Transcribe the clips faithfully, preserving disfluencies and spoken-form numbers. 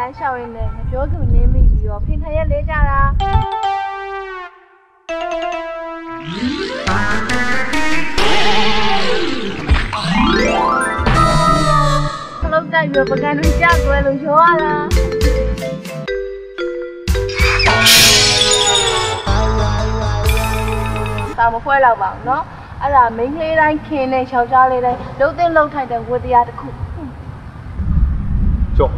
来小人嘞，表叔你没有，平常也来家啦。老大约不干能嫁过来弄笑话啦。咱们回来吧，喏，哎呀，明里来看呢，小家里来，楼顶楼台的我的呀的苦。 走。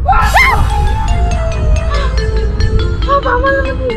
爸爸妈妈你。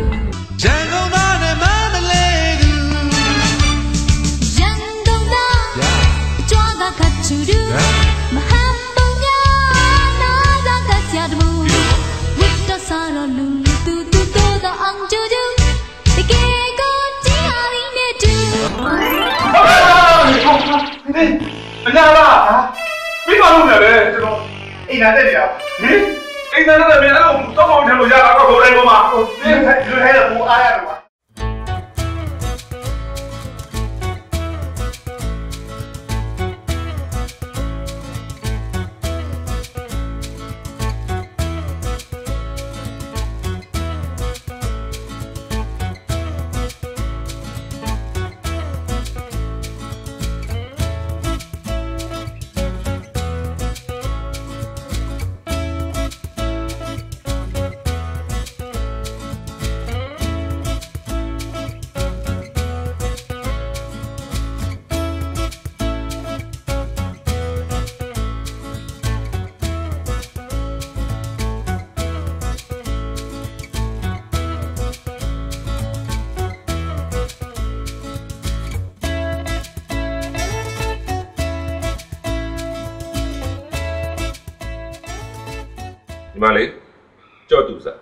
哎，人家啦啊，没法弄的嘞，这种。哎，哪在的呀？哎，哎，哪在那边？那种早上天路下那个过来过嘛？你开你开的不阿呀的嘛？ 你妈嘞，叫杜啥？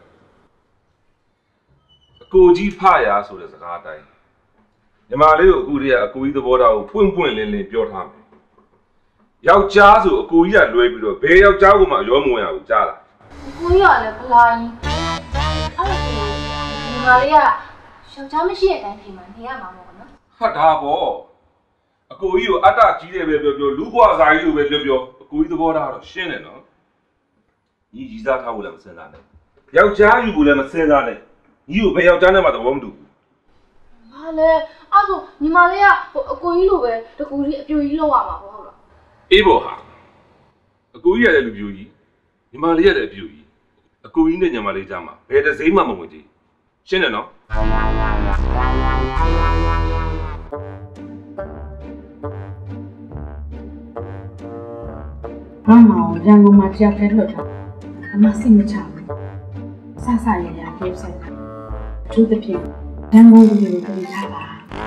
ကိုကြီးဖရဆိုတဲ့စကားအတိုင်းညီမလေးကိုအခုတည်းကအကိုကြီးသဘောထားကိုပွင့်ပွင့်လင်းလင်းပြောထားမယ်။ယောက်ျားဆိုအကိုကြီးကလွဲပြီးတော့ဘယ်ယောက်ျားကိုမှရောမဝင်ရဘူးကြားလား။အကိုကြီးကလည်းဗလာရင်အဲ့ဒါကိုညီမလေးကယောက်ျားမရှိတဲ့အတိုင်းထိမှနေရမှာပေါ့နော်။ဟာဒါပေါ့။အကိုကြီးကိုအတ္တကြီးတယ်ပဲပြောပြောလူ့ဘဝစာကြီးလိုပဲပြောပြောအကိုကြီးသဘောထားတော့ရှင်းတယ်နော်။ညီကြီးစားထားဖို့လည်းမစင်စားနဲ့။ယောက်ျားယူဖို့လည်းမစင်စားနဲ့။ညီကိုဘယ်ယောက်ျားနဲ့မှသဘောမတူဘူး။ဘာလဲအဲ့ဆိုညီမလေးကဟိုအကိုကြီးလိုပဲတကူကြီးအပြိုကြီးလောက်ရမှာပေါ့ဟုတ်လား။အေးပေါ့ဟာ။အကိုကြီးရတဲ့လူပြိုကြီးညီမလေးရတဲ့အပြိုကြီးအကိုကြီးနဲ့ညီမလေးကြားမှာဘယ်တစ်စိမ့်မှမဝင်ကြည့်။ရှင်းတယ်နော်။妈妈，让我妈家开乐场，阿妈心里长，傻傻呀呀给谁？住的平，让我不给跟他吧。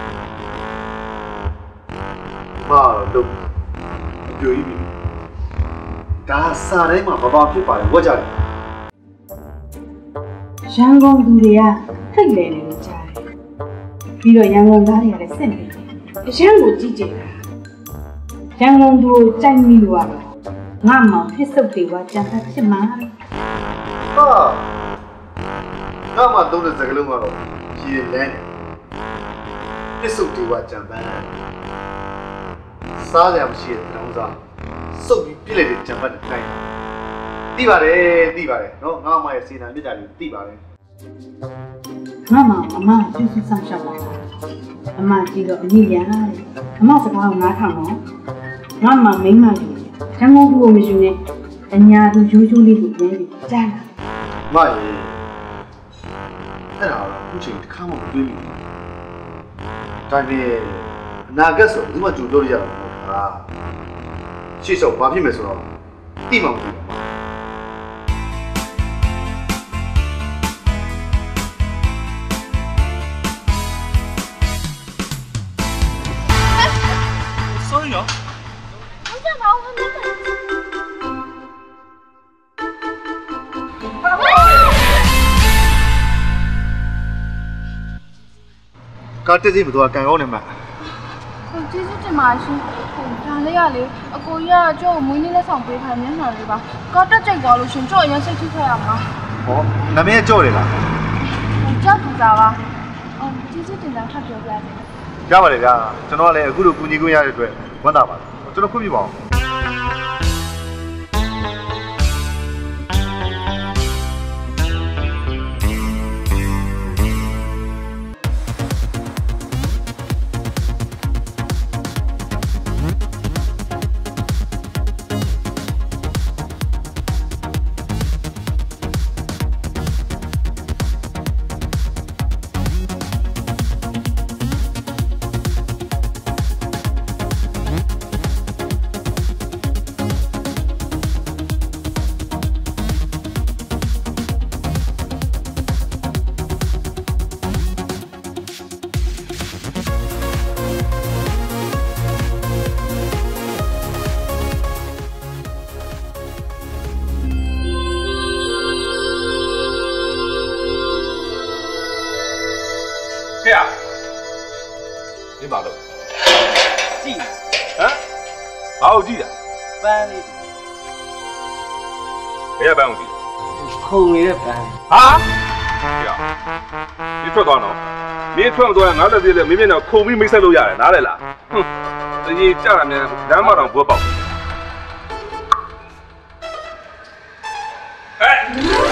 妈都有一笔，但三人嘛，爸爸不把我家里。 香港都的呀，太累了家里，比如阳光大的来生病，香港季节，香港都真米多啊。ငါမောင်ဖြစ်စုပ်တွေဝါကြံတာဖြစ်မှာဟာငါမှသုံးတဲ့စကားလုံးကတော့ရည်လန်းဖြစ်စုပ်တွေဝါကြံပန်းစားရမရှိတဲ့တောင်းစားစုပ်ပြီးပြစ်လိုက်တဲ့ကြံပတ်တဲ့တိုင်းသိပါတယ်သိပါတယ်နော်ငါမှရဲ့စေနာမြစ်တာတွေသိပါတယ်ငါမောင်အမပြုစုဆောင်ရှောက်ပါအမကြည့်တော့အမြင့်ရတယ်အမစကားကိုနားထောင်တော့ငါမောင်မိန်းမကြီးရန်ကုန်ကိုမရှိနဲ့အညာသူရိုးရိုးလေးကိုပြန်ပြီးကြားလာမရေအဲ့ဒါတော့အခုချိန်တစ်ခါမှမတွေးမိဘူးဒါပေမဲ့အနာဂတ်ဆိုဒီမှာကြိုပြောရရမှာမဟုတ်လားရှေ့လျှောက်ဘာဖြစ်မယ်ဆိုတော့သိမှမသိဘူးကားတက်စီမတော်ကန်ကောင်းနေမှာဟိုကျေးဇူးတင်ပါရှင်ဟိုဒါလေးရလေအကိုကြီးကကြော့မွေးနေ့လက်ဆောင်ပေးထားမျက်နှာလေးပါကားတက်ကြိုက်သွားလို့ရှင်ကြော့အရင်စိတ်ထိခဲ့ရမှာဟောနာမည်ကြော့တယ်လားဟိုကြော့သူစားပါအော်ကျေးဇူးတင်တာထပ်ပြောပြတယ်ရပါတယ်ဗျာကျွန်တော်ကလည်းအခုလိုကူညီခွင့်ရတဲ့အတွက်ဝမ်းသာပါတယ်ကျွန်တော်ခွင့်ပြုပါအောင်好记的。 班里。 谁班我记？ 空里的班。 啊？呀，你说多少？你说多少？俺这里明明那口味没塞路下来，哪来了？哼，这些家里面两毛钱不包。哎，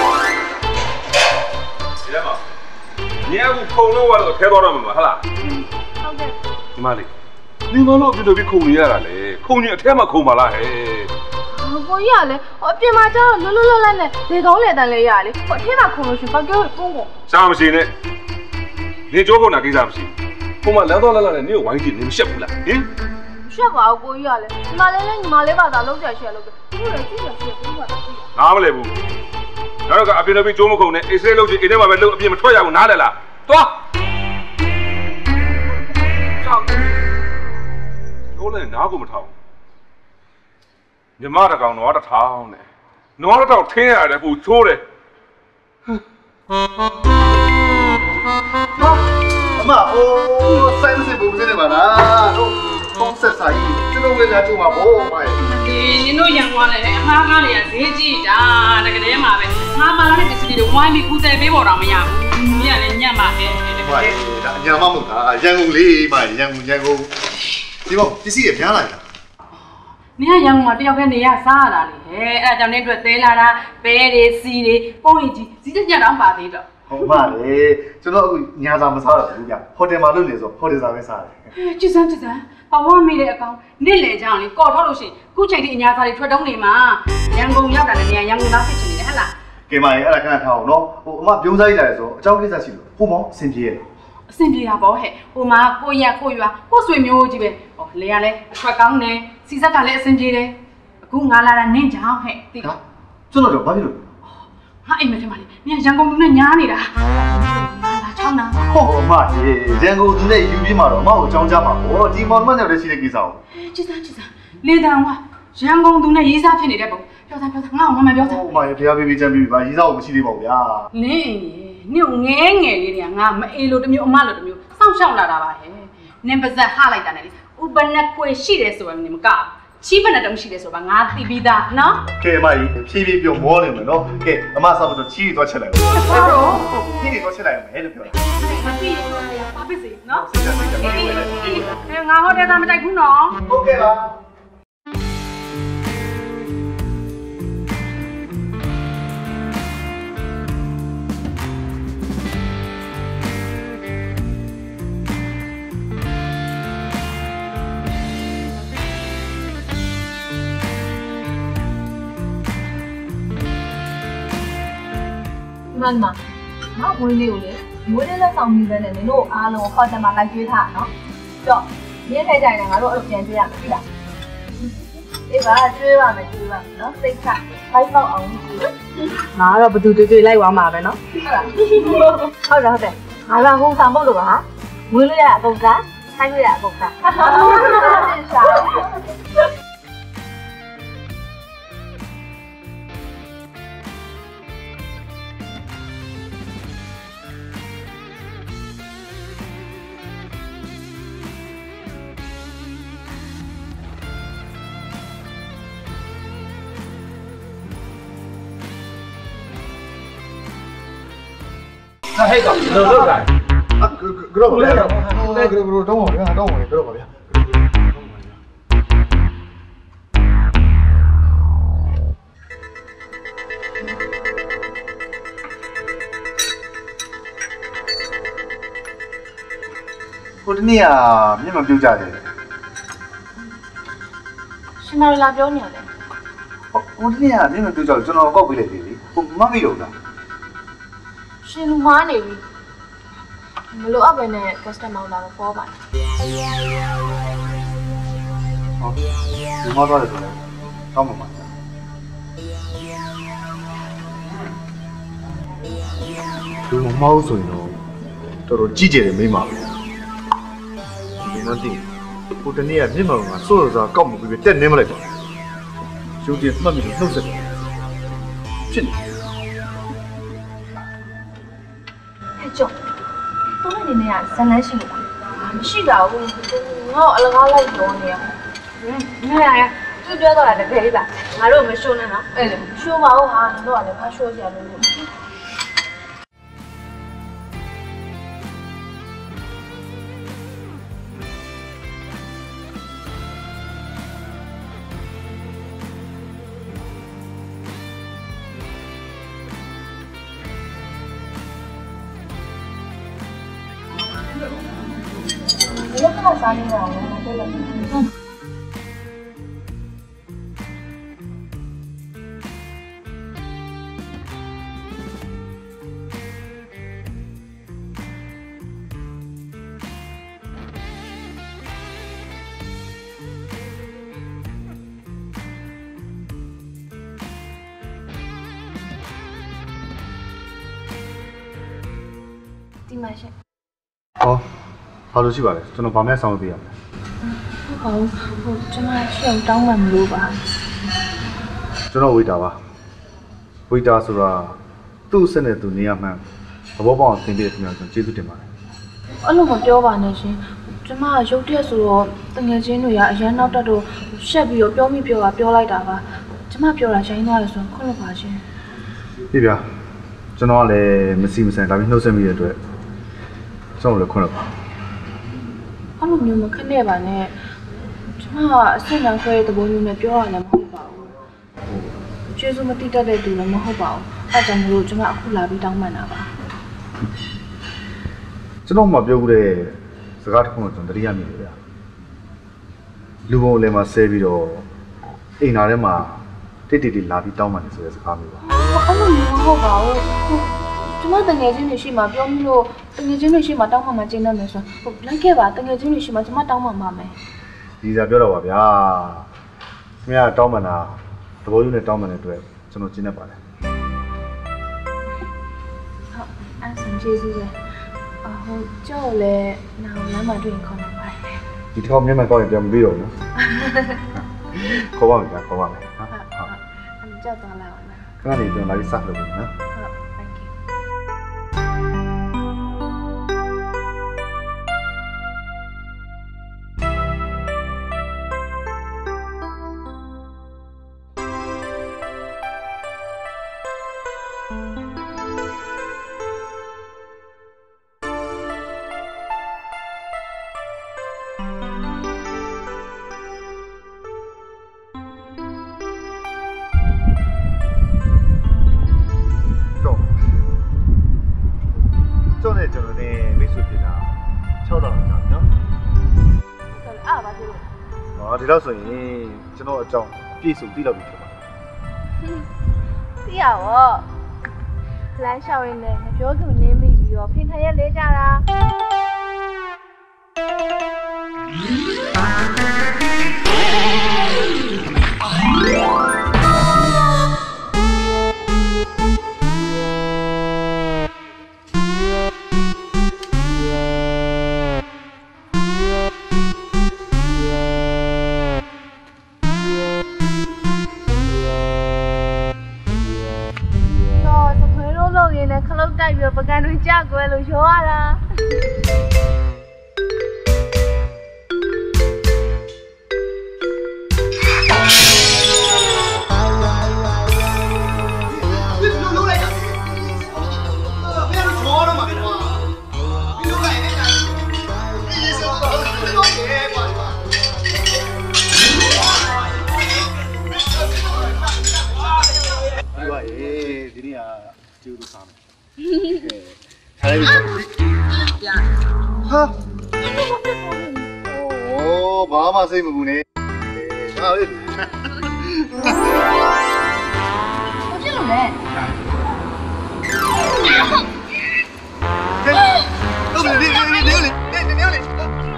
爷们，你还不口了我都太多了嘛，好啦？ 嗯，好的。 你妈嘞，你妈老边都比口里来嘞，口里太没口嘛啦嘿。 ကိုကြီးကလည်းအပြင်မှာကျတော့လွတ်လွတ်လပ်လပ်နဲ့လေကောင်းလေတန်းလေးရလေဟိုအထက်မှာခုံလို့ရှင်ဘာပြောပုံပုံစားမရှိနဲ့နေကြောကုန်တာကိစ္စမရှိဘူးပုံမှန်လမ်းတော့လတ်လတ်နဲ့နေကိုဝိုင်းကြည့်နေမရှက်ဘူးလားဟင်ရှက်ပါဘူးကိုကြီးကလည်းညီမလေးလည်းညီမလေးပါသာလုံးကြရှက်လို့ပဲသူ့လည်းကြည့်ရရှက်ဘူးပါတော့ငါမလဲဘူးနောက်တော့ကအပြင်တော့ပြီးကျိုးမခုံနဲ့အေးဆေးလုံးကြည့်အိမ်ထဲမှာပဲလုံးအပြင်မထွက်ရဘူးနားလဲလားသွားကြောက်လို့လည်းနားကိုမထောင်ညီမတကောင်တော့တထောင်နဲ့နွားတစ်ထောင်ထင်းရတယ်ပူချိုးတယ်အမအိုးစိုင်းစစ်ဘူးမစနေပါလားဟိုပုံဆက်ဆိုင်ကျွန်တော်လည်းလာကြမှာပေါ့မရဲ့ဒီနင်တို့ရန်ကုန်လည်းအမှားကားတွေကဈေးကြီးတာတကယ်မှာပဲငါမှလာတဲ့ပစ္စည်းတွေဝိုင်းပြီးကူးတယ်ပေးပေါ်တော့မရဘူးမြင်လည်းညံ့ပါဟဲ့တကယ်ဒါအညာမမဟုတ်တာရန်ကုန်လေးမရန်ကုန်ရန်ကုန်ဒီပေါ့ပစ္စည်းရများလာတာနင်ကရန်ကုန်မှာတယောက်တည်းနေရစားရတာလေဟဲ့အဲ့ဒါကြောင့်နင်တို့သဲလာတာပဲတွေစီတွေပုံရင်ကြီးစီးတက်ညက်တောင်ပါသေးတော့ဟုတ်ပါလေကျွန်တော်အခုညာစာမစားတော့ဘူးဗျဟိုတယ်မှာလုပ်နေဆိုဟိုတယ်စာပဲစားတယ်ကြည်စမ်းကြည်စမ်းပဝါမေးတဲ့အကောင်နေ့လေကြောင်လေကော်ထောက်လို့ရှိရင်ခုချိန်ထိအညာစာတွေထွက်တုံးနေမှာရန်ကုန်ရောက်တာလည်းနေရန်ကုန်သားဖြစ်ချင်နေတယ်ဟဟလားကဲမရေအဲ့ဒါခဏထားအောင်နော်ဟိုအမပြုံးစားရရတယ်ဆိုအကြောင်းကိစ္စရှိလို့ဟိုမောအဆင်ပြေရဲ့အဆင်ပြေတာပေါ့ဟဲ့ဟိုမှာကိုရက်ကိုရွာကိုဆွေမျိုးကြီးပဲဟောလေကလည်းအထွက်ကောင်းတယ်စီဆက်ကလည်းအဆင်ပြေတယ်အခုငါလာတာနင့်ကြောင်ဟဲ့သိလားကျွန်တော်တော့ဘာဖြစ်လို့ငါအိမ်မထဲမှာလေနင်ရန်ကုန်လူနဲ့ညားနေတာငါလာချောင်းတာဟောအမရေရန်ကုန်သူနဲ့ယူပြီးမှတော့အမကိုအကြောင်းကြားမှာပေါ့ဒီမောင်မနဲ့လည်းရှိတဲ့ကိစ္စကိုကြည်စမ်းကြည်စမ်းလေတန်ကရန်ကုန်သူနဲ့ရေးစားဖြစ်နေတဲ့ပုံပြောသားပြောသားငါ့ကိုမမပြောသားဟောအမရေဖျားပေးပြီးချမ်းပြီးပါရေးစားကိုမရှိသေးပါဘူးဗျာနင်းနင့်ငဲငယ်လေးတွေကငါမအေးလို့တမျိုးအမလို့တမျိုးစောင့်ရှောက်လာတာပါဟဲ့နင်ပါဇက်ဟလိုက်တာနဲ့လေဥပနခွေရှိတယ်ဆိုရင်နင်မကချီးပနတုံးရှိတယ်ဆိုပါငါသိပြီးသားနော်ကဲအမကြီးဖြည်းဖြည်းပြောမောနေမယ်နော်ကဲအမဆောက်တော့ချီးသွားချက်လိုက်ဟုတ်တော့ဖြည်းဖြည်းသွားချက်လိုက်မယ်လို့ပြောတာမပြီးပါပစ်စီနော်စိတ်ချစိတ်ချပြေးလိုက်အဲငါဟိုတယ်သားမတိုက်ဘူးနော်ဟုတ်ကဲ့ပါမှန်ပါငါဝင်းလေးကိုလေမွေးလေးလက်ဆောင်ပြီးပဲနဲ့နင်တို့အားလုံးဟောတယ်မှာလိုက်ကျွေးထားနော်ကြော့မြင်းထိုက်တိုင်းကငါတို့အဲ့လိုပြန်ကျွေးရမယ်ပြီလားအေးပါကျွေးပါမယ်ကျွေးပါမယ်နော်စိတ်ချဖိုက်ပေါက်အောင်ကျွေးငါတော့ဘသူတွေ့တွေ့လိုက်သွားမှာပဲနော်ဟုတ်လားဟုတ်တယ်ဟုတ်တယ်ငါကဟိုဆောင်ဖို့လို့ပါဟာမွေးလေးရအကုန်စားထိုက်ရအကုန်စားရှာဟဲ့ကောင်လောလောလာကတော့ဗျာကတော့တော့တော့ဗျာတော့ဝင်ကတော့ဗျာဟိုတနေ့ကမျက်မှန်ပြုတ်ကြတယ်ရှင်မလာပြောနေရတယ်ဟိုတနေ့ကမျက်မှန်ပြုတ်ကြတယ်ကျွန်တော်ကောက်ပေးလိုက်ပြီလေဟိုမမေ့လို့လားရှင်လူမားနေပြီမလို့အပ်ပဲနဲ့ customer လာတော့ပေါ်ပါတယ်ဟုတ်ဒီမှာတော့တယ်ဆိုတော့တောင်းပါမှာဒီမမောက်ဆိုရင်တော့တော်တော်ကြီးကျယ်တယ်မိမပဲဒီမှာတင်ဟိုတနေ့ကမျက်မှောင်ကစိုးရစားကောက်မှုပြီးတက်နေမလိုက်ပါရုပ်တရက်မှတ်ပြီးနှုတ်ဆက်ဖြစ်နေကျော်သူ့အနေနဲ့ကဇလန်းရှိလို့မရှိပါဘူးငါ့အလကားလိုက်ပြောနေရနေရသူပြောတော့တာတကယ်လေးပါငါတို့မရှိုးနဲ့နော်အဲ့လေရှိုးပါဦးဟာတို့ကလည်းဖားရှိုးကြရလို့ဘယ်လိုကစားနေရအောင်လဲပြောတယ်ဒီမှာရှင်ဟောဘာလို့ရှိပါလဲကျွန်တော်ဗာမဲ့ဆောင်လို့ပြရမလဲဟုတ်ပါဘူးဟိုကျွန်မရှေ့တောင်းမှမလို့ပါကျွန်တော်ဝိတာပါဝိတာဆိုတာသူ့အစ်နဲ့သူနေရမှန်းသဘောပေါက်အောင်သင်ပြတဲ့ခင်ဗျာကျွန်တော်ကျေးဇူးတင်ပါတယ်အဲ့လိုမပြောပါနဲ့ရှင်ကျွန်မရုပ်တရက်ဆိုတော့တငယ်ချင်းတွေကအရန်နောက်တက်တော့ရှက်ပြီးတော့ပြောမိပြောတာပြောလိုက်တာပါကျွန်မပြောတာရိုင်းသွားတယ်ဆိုတော့ခွင့်လို့ပါရှင်ပြပြကျွန်တော်ကလည်းမစီမဆိုင်ဒါပြီးနှုတ်ဆက်မိတဲ့အတွက်ကျွန်တော်လည်းခွင့်လို့ပါအဲ့လိုမျိုးမခနဲ့ပါနဲ့ကျွန်မကအဆင့်တန်းခွဲတဲ့သဘောမျိုးနဲ့ပြောရလည်းမဟုတ်ပါဘူးကျေးဇူးမတိတတ်တဲ့သူလည်းမဟုတ်ပါဘူးအဲ့ကြောင့်မလို့ကျွန်မအခုလာပြီးတောင်းပန်တာပါကျွန်တော်မှပြောခုတဲ့စကားတစ်ခုတော့ကျွန်တော်တတိယမိတယ်ဗျာလူပုံလည်းမှာဆဲပြီးတော့အိမ်နာထဲမှာတိတ်တိတ်တိလာပြီးတောင်းပန်နေဆိုတဲ့စကားမျိုးပါအဲ့လိုမျိုးမဟုတ်ပါဘူးကျွန်မတငယ်ချင်းတွေရှိမှပြောမိလို့တငယ်ချင်းတွေရှိမှတောင်းပန်မှကျင်းနေမယ်ဆိုဟုတ်လိုက်ခဲ့ပါတငယ်ချင်းတွေရှိမှကျွန်မတောင်းပန်ပါမယ်ဒီစားပြောတော့ပါဗျာခင်ဗျားတောင်းပန်တာသဘောယူနဲ့တောင်းပန်တဲ့အတွက်ကျွန်တော်ကျင်းနေပါတယ်ဟုတ်အဲ့ဆင်ကျေးဇူးပဲအဟိုကြောက်လဲနောက်လမ်းမှာတွေ့ရင်ခေါ်နေပါတယ်ဒီတစ်ခေါက်မျက်မှန်ကောက်ရင်ပြန်မပြီးတော့ဘူးခေါ်ပါမယ်ဗျာခေါ်ပါမယ်ဟုတ်ဟုတ်အဲ့ကြောက်သွားလိုက်အောင်ခဏလေးကျွန်တော်လာပြီးစလုပ်မယ်နော်ဒီတော့ဆိုရင်ကျွန်တော်အကြောင်းပြည့်စုံသိတော့ပြီဖြစ်ပါတယ်သိရပါလမ်းလျှောက်ရင်းနဲ့မပြောသူနင်းမိပြီးတော့ဖင်ထရက်လဲကြတာပကံတွေကြကွယ်လို့ရောရတာထားလိုက်ပြီပြဟာโอ้ဘာမှစိတ်မပူနဲ့ဟာလေဘာဖြစ်လို့လဲတော့လေလေလေလေလေလေလေ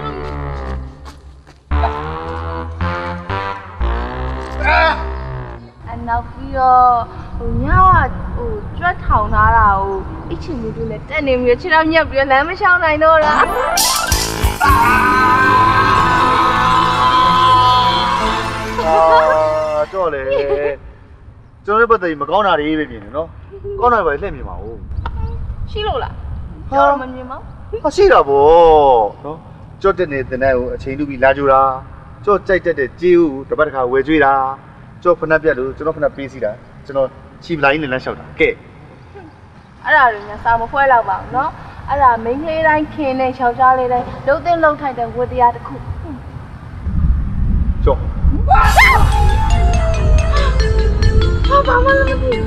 အာအနောက်ပြီးတော့ဟိုညဟိုကြွက်ထောင်ထားတာကိုအချင်မျိုးတွေလည်းတက်နေမျိုးခြေထောက်ညက်ပြီးလမ်းမလျှောက်နိုင်တော့လားအာကြောက်လေကျွန်တော်တို့ပတ်သက်မကောင်းတာတွေပဲမြင်နေနော်ကောင်းတာပဲလှည့်မြင်ပါဦးရှိလို့လားကြောက်မမြင်မဟာရှိတာဗောနော်ကြောက်တဲ့နေတဲ့တဲ့ကိုအချိန်တူပြီးလာကြတာကျော်ကြိုက်တဲ့ကြေးဦးတပတ်တစ်ခါဝယ်ကျွေးတာကျော်ဖနက်ပြက်လို့ကျွန်တော်ဖနက်ပေးစီတာကျွန်တော်ချီပလိုင်းနဲ့လမ်းလျှောက်တာကဲအဲ့ဒါတွေများစာမဖွဲတော့ပါဘူးနော်အဲ့ဒါမိန်းကလေးတိုင်းခင်းနဲ့ယောက်ျားလေးတိုင်းလှုပ်သိလှုပ်ထိုက်တဲ့ဝတ္တရားတစ်ခုကျော်ဘာဘာမှမသိဘူး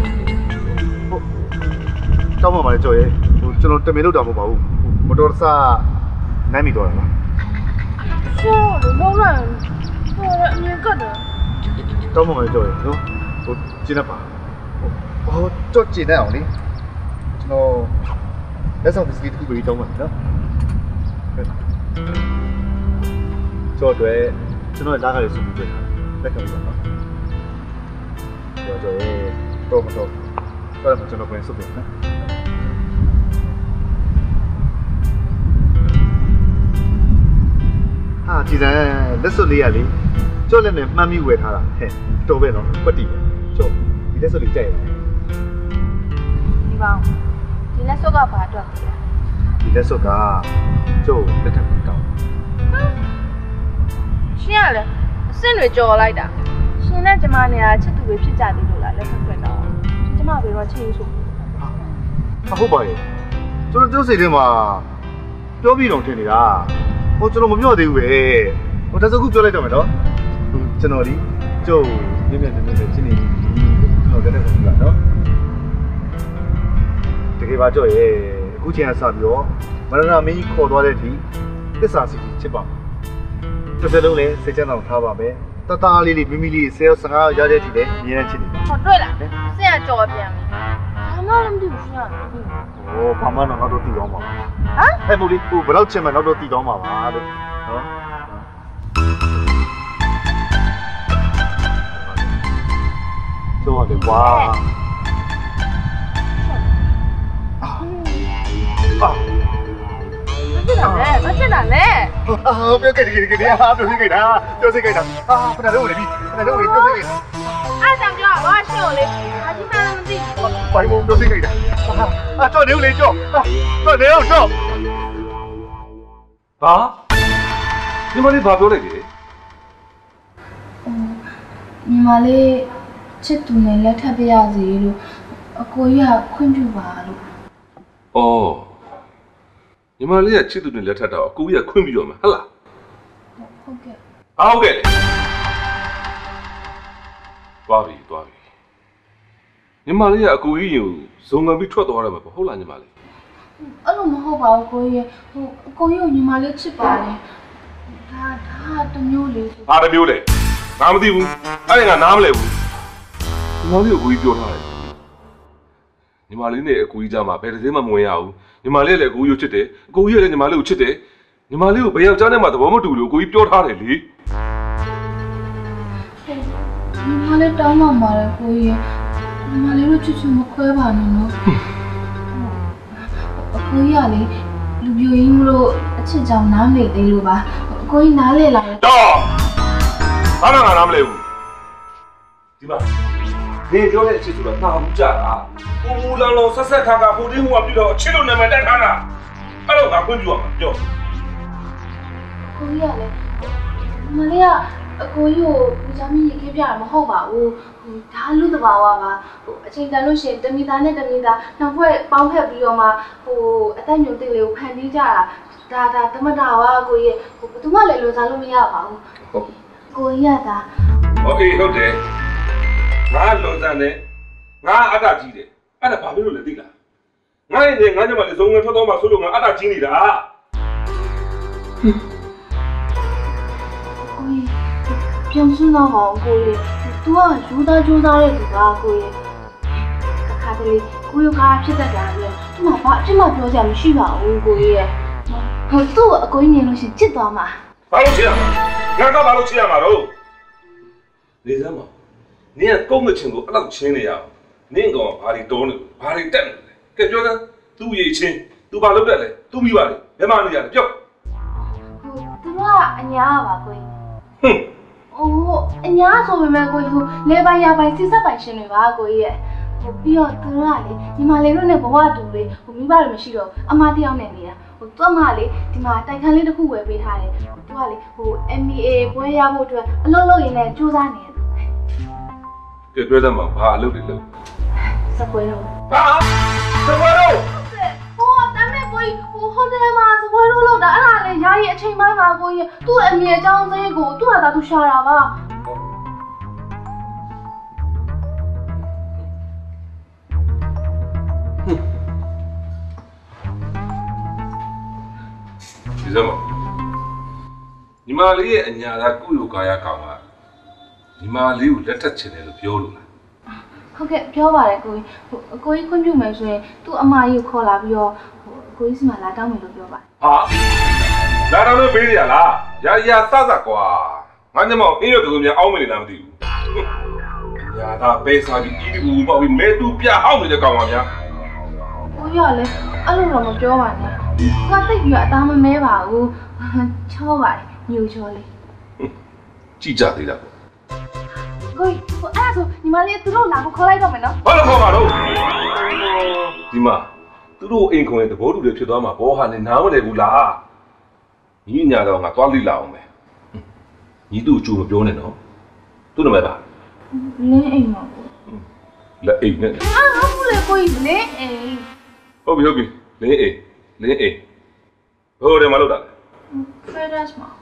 တောင်းပါပါလေကျော်ရေဟိုကျွန်တော်တမင်လို့တောင်းမပါဘူးမတော်တဆနိုင်မိတော့လားကျော်လုံးဝဟိုအမြင်ကတ်တယ်တောင်းပါပါလေကျော်ရေနော်ဟိုကျင်းပါဟိုကျော်ကျင်းနေအောင်လေကျွန်တော်လက်ဆောင်ပစ္စည်းတစ်ခုပြီးတောင်းပါနော်ကျော်တွေကျွန်တော်လာခါလေးစုပြီးတွေ့တာလက်ခံပါနော်ကျော်ကျော်ရေတော့မတော့တော့ကျွန်တော်ပြန်စုပြီးနော်ဟာကြည်စံလက်စွပ်လေးရလေကျော်လက်နဲ့မှမ်းပြီးဝယ်ထားတာဟဲ့တော်ပဲနော်ကွက်တီကျော်ဒီလက်စွပ်လေးကြိုက်ရဒီပေါင်းဒီလက်စွပ်ကဘာအတွက်လဲဒီလက်စွပ်ကကျော်လက်ထပ်ကောင်းရှင်းရလေအဆင့်တွေကြော်လိုက်တာရှင်နဲ့ကျမနဲ့ကချစ်သူတွေဖြစ်ကြသေးလို့လားလက်ထပ်ထွက်တော့ကျမဘယ်တော့ချစ်ဆိုဟုတ်ပါရဲ့ကျွန်တော်ကျုပ်စိတ်ထဲမှာပြောပြီးတော့ထင်နေတာဟိုကျွန်တော်မပြောသေးဘူးပဲဟိုတစခုပြောလိုက်တော့မယ်နော်ဟိုကျွန်တော်ဒီကျုပ်မြင်မြင်မြင်မြင်ချင်းနေကျွန်တော်လည်းလည်းပြောလာနော်တကယ်ပါကြော့ရဲ့အခုချိန်ကစပြီးတော့မရဏမင်းကြီးခေါ်သွားတဲ့အထိသစ္စာစီချစ်ပါတစ်စလုံးလည်းစိတ်ချမ်းသာထားပါမယ်တတအားလေးလေးမိမိလေးဆယ်ဆ၅ရတဲ့အထိလည်းအမြဲတမ်းချစ်နေပါဟောတွေ့လားဆင်ကကြော်ပြန်ပြီဘာမှလည်းမသိဘူးရှင်ကโอ้ဘာမှတော့နောက်တော့တည်တော့မှာပါဟမ်ဟဲ့မို့လေးဟိုဘယ်တော့ချင်မှနောက်တော့တည်တော့မှာပါလို့နော်ကျော်တယ်ကွာမဖြစ်တာလဲအာပြောခဲ့တယ်ခဲ့တယ်ဟာပြောခဲ့တာပြောခဲ့တာအာခဏလုံးနေပြီခဏလုံးနေပြောခဲ့တာအဲ့ကြောင့်ပြောတော့ရှင်းကိုလေအကြီးမှလည်းမသိဘူးဘိုင်မုံပြောခဲ့တာအာကြောက်နေဦးလေကြောက်ကြောက်နေအောင်ကြောက်ဘာညီမလေးဘာပြောလိုက်လဲညီမလေးချစ်သူနဲ့လက်ထပ်ပြရစီလို့အကိုကြီးကခွင့်ပြုပါလို့အော်ညီမလေးကချစ်သူနဲ့လက်ထပ်တော့အကိုကြီးကခွင့်ပြုရမှာဟုတ်လားဟုတ်ကဲ့ဟုတ်ကဲ့သွားပြီသွားပြီညီမလေးကအကိုကြီးကိုဇုံငံပြီးထွက်သွားရမှာပေါ့ဟုတ်လားညီမလေးအဲ့လိုမဟုတ်ပါဘူးကိုကြီးဟိုအကိုကြီးကိုညီမလေးချစ်ပါတယ်ဒါဒါတမျိုးလေးဟာတမျိုးလေငါမသိဘူးအဲ့ဒါငါနားမလဲဘူးညီမလေးကိုကိုကြီးပြောထားတယ်ညီမလေးနဲ့အကိုကြီးကြားမှာဘယ်တစ်စင်းမှမဝင်ရဘူးညီမလေးလည်းအကိုကြီးကိုချစ်တယ်အကိုကြီးလည်းညီမလေးကိုချစ်တယ်ညီမလေးကိုဘယ်ယောက်ျားနဲ့မှသဘောမတူလို့အကိုကြီးပြောထားတယ်လေညီမလေးတောင်းမှပါတယ်ကိုကြီးညီမလေးတို့ချစ်ချင်မခွဲပါနဲ့နော်အကိုကြီးကလေလူပြိုရင်းလို့အချစ်ကြောင်နားမလည်သေးလို့ပါအကိုကြီးနားလေလာတယ်တော့ဘာမှငါနားမလဲဘူးဒီမှာနေပြောတဲ့အချစ်ဆိုတာတာဘူးကြတာပူပူလောင်လောင်ဆက်ဆက်ခါခါဟိုတင်းဟိုကပြတော့အချစ်လို့နာမည်တက်ထားတာအဲ့တော့ငါခွင့်ပြုရမှာပြောကိုကြီးကလေမလေးကအကိုကြီးကိုဦးစားမင်းရေခဲပြတာမဟုတ်ပါဘူးဟိုဒါလူတဘာဝပါဟိုအချိန်တန်လို့ရှိရင်တမီသားနဲ့တမီသားနောက်ဖွဲ့ပေါင်းဖက်ပြီးတော့မှဟိုအသက်ညွန်တင်လေးကိုဖန်တီးကြတာဒါဒါသမတာပါကိုကြီးဟိုဘယ်သူမှလည်းလွန်စားလို့မရပါဘူးဟုတ်ကိုကြီးကဒါโอเคဟုတ်တယ်ငါလွန်စားတယ်ငါအတ္တကြီးတယ်အဲ့ဒါဘာဖြစ်လို့လဲသိလားငါရဲ့ငါညမလေးဇုံငယ်ထွက်တော့မှဆိုလို့ငါအတ္တကြီးနေတာကိုကြီးပြောင်းစမ်းတော့ကိုကြီး तू ကယူသားကြိုးစားတဲ့သူကကိုကြီးအခါတလေကိုရကားဖြစ်တတ်တာလေဒီမှာဘာအဖြစ်မှပြောစရာမရှိပါဘူးကိုကြီးရဲ့ဟိုသူ့အကိုကြီးနေလို့ရှိရင်ချစ်သွားမှာဘာလို့ချစ်ရမှာငါကဘာလို့ချစ်ရမှာတော့နေစမ်းပါနင်ကကုန်းမချင်ကိုအဲ့လောက်ချင်းနေရအောင်နင်ကောင်ဘာတွေတောင်းနေဘာတွေတက်နေလဲကဲပြောစမ်းသူ့ရဲ့ချင်း तू ဘာလုပ်တတ်လဲ तू မိပါလေဘယ်မှနေရလဲပြောဟိုသူကအညာပါကိုကြီးဟွန်းအိုးအညာဆိုပေမဲ့ကိုကြီးဟိုလေပိုင်ရပိုင်စစ်ဆက်ပိုင်ရှင်တွေပါကိုကြီးရဲ့ဟိုပြီးတော့သူကလေညီမလေးတို့နဲ့ဘဝတူလေးဟိုမိဘတွေမရှိတော့အမတယောက်နဲ့နေတာဟဟိုသူ့မလေးဒီမှာတိုင်ခန်းလေးတစ်ခုဝယ်ပေးထားတယ်သူကလေဟို M B A ဘွဲရဖို့အတွက်အလုပ်လုပ်ရင်းနဲ့စူးစမ်းနေတယ်ကဲပြောစမ်းပါဘာအလုပ်တွေလုပ်စပွဲတော့ဟာစပွဲတော့ဟိုတမ်းမဲ့ကိုဟိုဟိုတယ်မှာစပွဲတော့လောက်တာအဲ့ဒါလေယာယီအချိန်ပိုင်းမှာကိုကြီးသူ့အမေအကြောင်းစင်းကိုသူ့ဟာသာသူရှာတာပါဒီစမ်းညီမလေးရဲ့အညာသာကုလိုကာယကောင်ကညီမလေးကိုလက်ထပ်ချင်တယ်လို့ပြောလို့လားဟုတ်ကဲ့ပြောပါတယ်ကိုကြီးဟိုအကိုကြီးခွင့်ပြုမယ်ဆိုရင်သူ့အမကြီးကိုခေါ်လာပြီးတော့ဟိုအကိုကြီးစီမှာလာတောင်းမယ်လို့ပြောပါတယ်ဟာလာတော့လို့ပေးရလားရာရာစစကွာငါညမောင်အင်းရတူများအောင်းမနေလားမသိဘူးညာသာပေးစားပြီးအီးဒီဘူပေါ့ပြီးမဲတူပြဟောင်းနေတဲ့ကောင်ပါဗျာကိုကြီးကလည်းအဲ့လိုတော့မပြောပါနဲ့ငါတိတ်ပြီးအသားမမဲပါဘူးချောပါတယ်ညိုချောလေးကြည့်ကြသေးတာပေါ့ကိုကြီးဟိုအဲ့ဒါဆိုညီမလေးသူတို့လာဖို့ခေါ်လိုက်တော့မယ်နော်ဘာလို့ခေါ်မှာတော့ဒီမှာသူတို့အိမ်ခွင်တဘောတူတွေဖြစ်သွားမှာဘောဟာနဲ့နားမလဲဘူးလားညီညာတော့ငါသွားလိလာအောင်မယ်ညီသူ့အကျိုးမပြောနဲ့နော်သူ့နာမည်ပါလင်းအိမ်ပါကိုလက်အိမ်နဲ့အာဟုတ်လေကိုကြီးလင်းအိမ်ဟုတ်ပြီဟုတ်ပြီလင်းအိမ်လင်းအိမ်ဟိုတယ်မလို့တာဖရဒတ်မှာ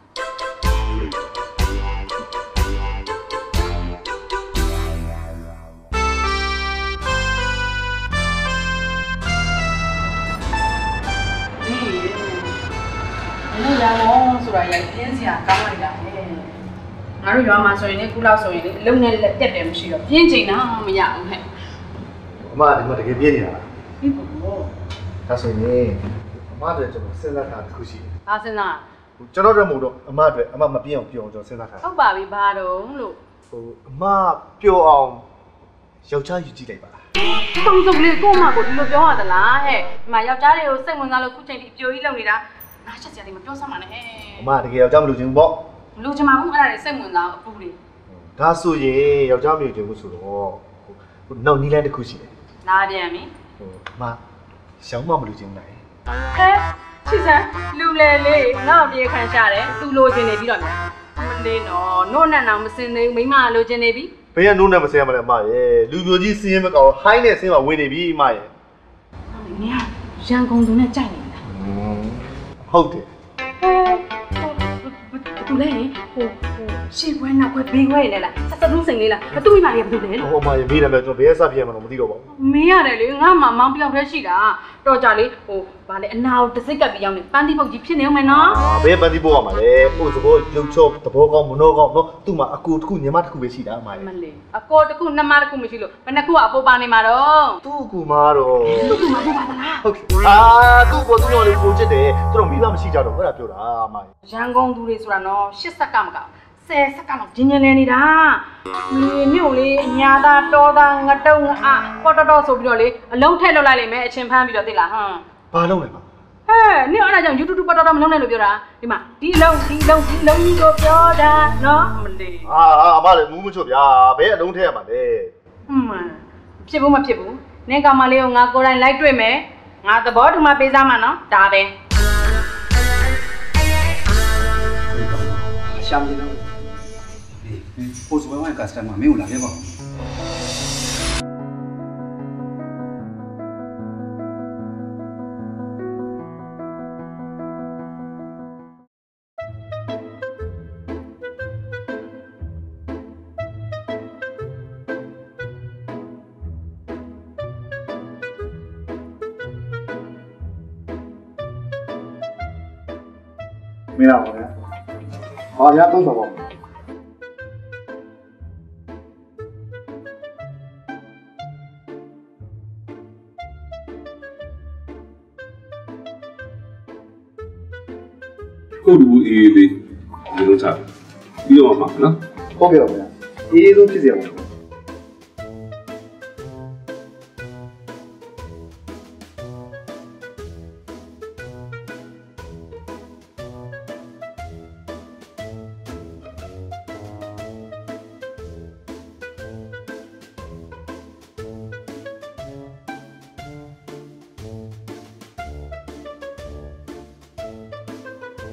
你那阳光出来也天气啊，刚来的。ငါတို့ရွာမှာဆိုရင်လေခုလောက်ဆိုရင်လေအလုံးနဲ့လက်ပြတ်တယ်မရှိတော့ပြင်းချိန်တော့မရဘူးဟဲ့အမဒီမှာတကယ်ပြင်းနေတာလားပြင်းပါဘောဒါဆိုရင်အမတို့ကျွန်တော်စဉ်းစားတာတစ်ခုရှိတယ်ဘာစဉ်းစားကျွန်တော်တို့မဟုတ်တော့အမတို့အမမပြင်းအောင်ပြောအောင်ကျွန်တော်စဉ်းစားတာဟုတ်ပါပြီဘာတော့လို့ဟိုအမပြောအောင်ယောက်ျားယူကြည့်လိုက်ပါလားတုံးစုံလေးကိုမကိုဒီလိုပြောရသလားဟဲ့ဒီမှာယောက်ျားတွေကိုစိတ်ဝင်စားလို့ခုချိန်ဒီအပြိုကြီးလုံနေတာငါချက်စရာတွေမပြောစမ်းပါနဲ့ဟဲ့အမတကယ်ယောက်ျားမလို့ချင်းပေါ့လူချင်မှာဘူးအဲ့ဒါတွေစိတ်ဝင်စားအပူတွေဒါဆိုရင်ယောက်ျားမျိုးချင်းဘူးဆိုတော့ဟိုနောက်နီးလန်းတစ်ခုရှိတယ်လာပြန်ပြီဟိုအမရှောင်းမမလို့ချင်းနိုင်ဟဲ့ချစ်စမ်းလူလေလေးငါ့ပြေခံရှာတယ်သူလိုချင်နေပြီးတော့များမလေးနော်နို့နဲ့တော့မစင်သေးဘူးမိမလိုချင်နေပြီဘယ်ကနို့နဲ့မစင်ရမလဲအမရဲ့လူပြိုကြီးစင်းရဲမကောဟိုင်းနဲ့စင်းမှာဝင်နေပြီအမရဲ့နင်ကရန်ကုန်သူနဲ့ကြိုက်နေတာဟုတ်တယ်သူလဲဟိုဟိုရှေ့ခွဲနောက်ခွဲဘေးခွဲနေလားစစလုံးစိန်လေးလားအတူမိပါလေဘယ်သူလဲဟိုမှာမေးတယ်မဲ့ကျွန်တော်ဘယ်စပြည့်မှတော့မသိတော့ပါဘူးမေးရတယ်လေငါမှမောင်ပြောက်တည်းရှိတာတော့ကြလေဟိုဗာလေအနာကိုတစ်စိတ်ကပ်ပြီးရောက်နေပန်းတိပုတ်ကြီးဖြစ်နေအောင်မယ်နော်ဘယ်ပန်းတိပုတ်ရမှာလဲဟိုသဘောရုပ်ချောသဘောကောင်းမနှောကောင်းနော်သူ့မှာအကူတစ်ခုညီမတစ်ခုပဲရှိတာအမမလေးအကောတစ်ခုနှမတစ်ခုမရှိလို့ဘယ်နှခုကအပေါ်ပါနေမှာတော့သူ့အကူမာတော့သူ့အကူမာပေါ်ပါသလားဟုတ်အာသူ့ပေါ်သူ့တော်လေးပုံချစ်တယ်သူတို့မိဘမရှိကြတော့အဲ့ဒါပြောတာအမရန်ကုန်သူတွေဆိုတာနော်ရှစ်ဆက်ကမကဆယ်စက္ကန့်တော့ဂျင်းဂျင်းလဲနေတာမင်းမြို့လေးညာသာတော်သာငတုံးအပေါ်တော်တော်ဆိုပြီးတော့လေအလုံးထည့်လောက်လိုက်လိမ့်မယ်အချင်းဖမ်းပြီးတော့သိလားဟမ်ဘာလုံးလဲပါဟဲ့နင်အဲ့ဒါကြောင့် YouTube ပေါ်တော်တော်မလုံးနဲ့လို့ပြောတာဒီမှာဒီလုံးဒီလုံးဒီလုံးကြီးကိုပြောတာနော်မလေးအာအမလည်းမူးမချွတ်ဗျာဘယ်အလုံးထည့်ရမှာလဲဟွန်းဖြစ်ဘူးမဖြစ်ဘူးနင်ကောင်မလေးကိုငါကိုယ်တိုင်လိုက်တွေ့မယ်ငါသဘောတူမှပေးစားမှာနော်ဒါပဲရှမ်းကြီးတော့ပို့စဝဲဝိုင်းကစတမာမင်းကိုလာခဲ့ပါဦးမင်းလာပါဗျာဟာရတော့တော့ပါကိုလူအေးလေးဒီလိုချပြီးတော့မှာနော်ဟုတ်ကဲ့ပါဗျာအေးဆုံးဖြစ်စေပါ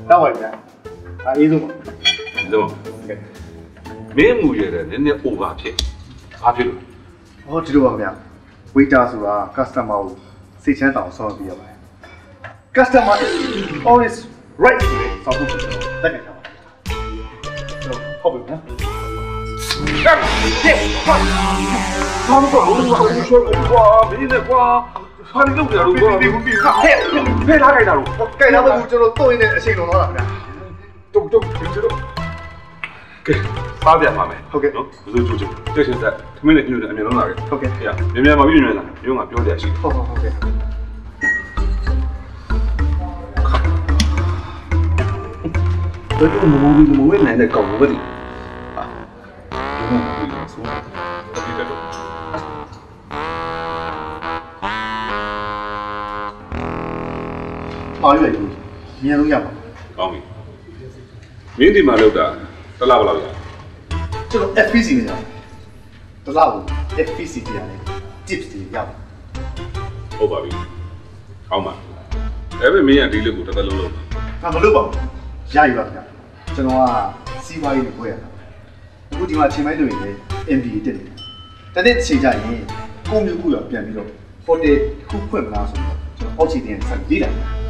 တောက်ပါဗျာအေးဆုံးပါတော့မင်းမူရတယ်နည်းနည်း over ဖြစ်ဘာဖြစ်လို့ဟောဒီလိုပါဗျာ waiter ဆိုတာ customer ကိုစိတ်ချမ်းသာအောင်ဆောင်းပြရပါတယ် customer is always right ဆိုတဲ့ဆောင်းဖို့တက်ကြပါဟုတ်ပြီနော်ကဲဟဲ့ဟာဘာလို့ဘာလို့ဘာလို့ရှော့ကွာမင်းနဲ့ကွာဘာလို့လုပ်ကြလို့ကွာဟဲ့ဖဲထားကြတာလို့ကဲတော့ကျွန်တော်တို့ရင်းတဲ့အချိန်လုံးတော့လားဗျာတုံတုံကျွန်တော်ကဲစားပြပါမယ်ဟုတ်ကဲ့နော်ဘယ်လိုကြိုးကြိုးတက်ရှင်တက်သမင်းနဲ့ညွှန်တဲ့အမြင်လုံးလာခဲ့ဟုတ်ကဲ့ဟဲ့မြန်မြန်မှာပြည့်မြန်လာမျိုးငါပြောတဲ့အရှိဟုတ်ဟုတ်ဟုတ်ကဲ့ဘယ်လိုမျိုးမျိုးမျိုးနဲ့လည်းကောင်းဘူးဗျာဒီမှာဒီမှာဆုံးတယ်တက်တော့ပါရွယ်ကြီးမြန်လို့ရပါကောင်းပြီမင်းဒီမှာလောက်တာတလားဘလောက်ရကျွန်တော် F P C နဲ့တလားကို F P C တရားနဲ့ tips တွေရပါဟုတ်ပါပြီကောင်းပါအဲ့ပဲမင်းကဒီလေးကိုတစ်သက်လုံးလုပ်ပါဟာမလုပ်ပါဘူးရယူပါဗျာကျွန်တော်ကစီးပွားရေးကိုခွဲရတာအခုဒီမှာချိန်ပိုင်းလို့ရင်လည်း M D တက်တယ်တနေ့ချိန်ကြရင်ကိုမျိုးခုရပြန်ပြီးတော့ဟိုတယ်ခုဖွင့်မလားဆိုတော့ကျွန်တော်အောက်ခြေတင်ဆက်လေးတာ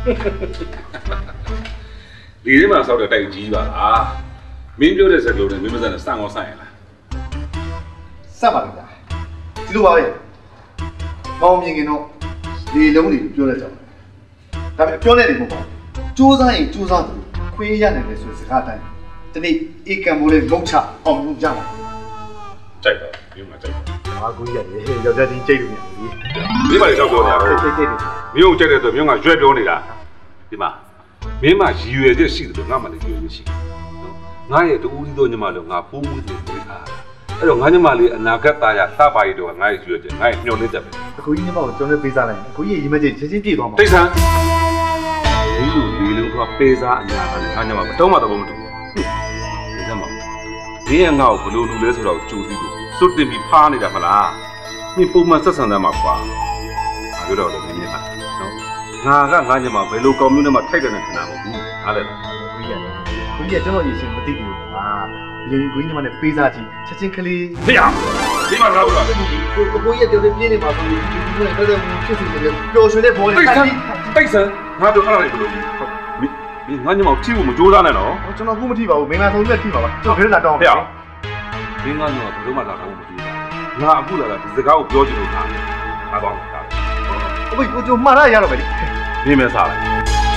ဒီထဲမှာဆောက်တဲ့တိုက်ကြီးပါလားမင်းပြောတဲ့စကားလုံးနဲ့မင်းမစနဲ့စံအောင်ဆိုင်ရလားစက်ပါလားဒီလိုပါပဲမောင်မြင်ခင်တော့ဒီလုံးတွေပြောလိုက်ကြပါဒါပေမဲ့ပြောလိုက်တယ်မဟုတ်ပါဘူးစူးစမ်းရင်စူးစမ်းတယ်ခွေးရနိုင်တယ်ဆိုစကားတိုင်းဒီနေ့အေကံမိုးလေးမုံချအောင်လုပ်ကြပါကြိုက်ပါဒီမှာကြိုက်ပါဟာကိုကြီးရတယ်ဟဲ့ယောက်ျားချင်းကြိတ်လို့မရဘူးဒီမှာလည်းတော့ပြောနေတာကြိတ်ကြိတ်တယ်မြို့ကြိုက်တဲ့ဆိုမြို့ကရွက်ပြောနေတာဒီမှာမင်းမရည်ရွယ်ချက်ရှိတယ်လို့ငါမှလည်းရည်ရွယ်ချက်ရှိတယ်နော်ငါရဲ့တူဦးကြီးတို့ညီမတို့ငါပိုးမှုတွေတွေးထားအဲ့တော့ငါညီမလေးအနာဂတ်သားရစပါရီတော့ငါရဲ့ရည်ရွယ်ချက်ငါရဲ့ညှို့လေးချက်ပဲအခုကြီးညီမကိုကျွန်တော်ပေးစားလိုက်အခုကြီးရီမကြီးချင်းချင်းပြည့်သွားမှာတိတ်ဆန်းဒီလိုဒီလိုကပေးစားအညာကလည်းငါညီမမတော့မှတော့မတူဘူးဒီစမ်းပါမင်းရဲ့ငါ့ကိုဘလို့လူလဲဆိုတော့ကြိုပြီးစွတ်တင်ပြီးဖားနေတာမလားမင်းပုံမှန်ဆက်ဆံတတ်မှာကွာငါပြောတော့တယ်မင်းကနော်ငါကငါညီမဘယ်လိုကောင်းမျိုးနဲ့မှထိုက်တယ်နဲ့ခဏမဟုတ်ဘူးအားလည်းကိုကြီးရတယ်ကိုကြီးကကျွန်တော်ရည်ရှင်မသိဘူးဟာဒီကိုကြီးညီမနဲ့ပေးစားကြည့်ချက်ချင်းကလေးဖေးရဒီမှာတော့ကိုကိုကိုကြီးတဲ့ပြင်းနေပါဘူးဒီလိုနဲ့တော့ဖြစ်စီတယ်ပျော်ရွှင်တဲ့ဘောလေးတိုက်တိုက်စမ်းငါတို့အဲ့ဒါလေးဘယ်လိုဟုတ်မင်းငါညီမကိုထိဖို့မကြိုးစားနဲ့နော်ကျွန်တော်ခုမထိပါဘူးမင်္ဂလာဆုံးနဲ့ထိပါပါကျွန်တော်ဘယ်လာတောင်းဖေးရမင်းငါညီမဘယ်လိုမှလာတော့မကြည့်ငါအခုလာတာဒီစကားကိုပြောချင်လို့ထားငါတော့တာအမေကိုကြိုမှားရရတော့ပဲနေမဲစားလိုက်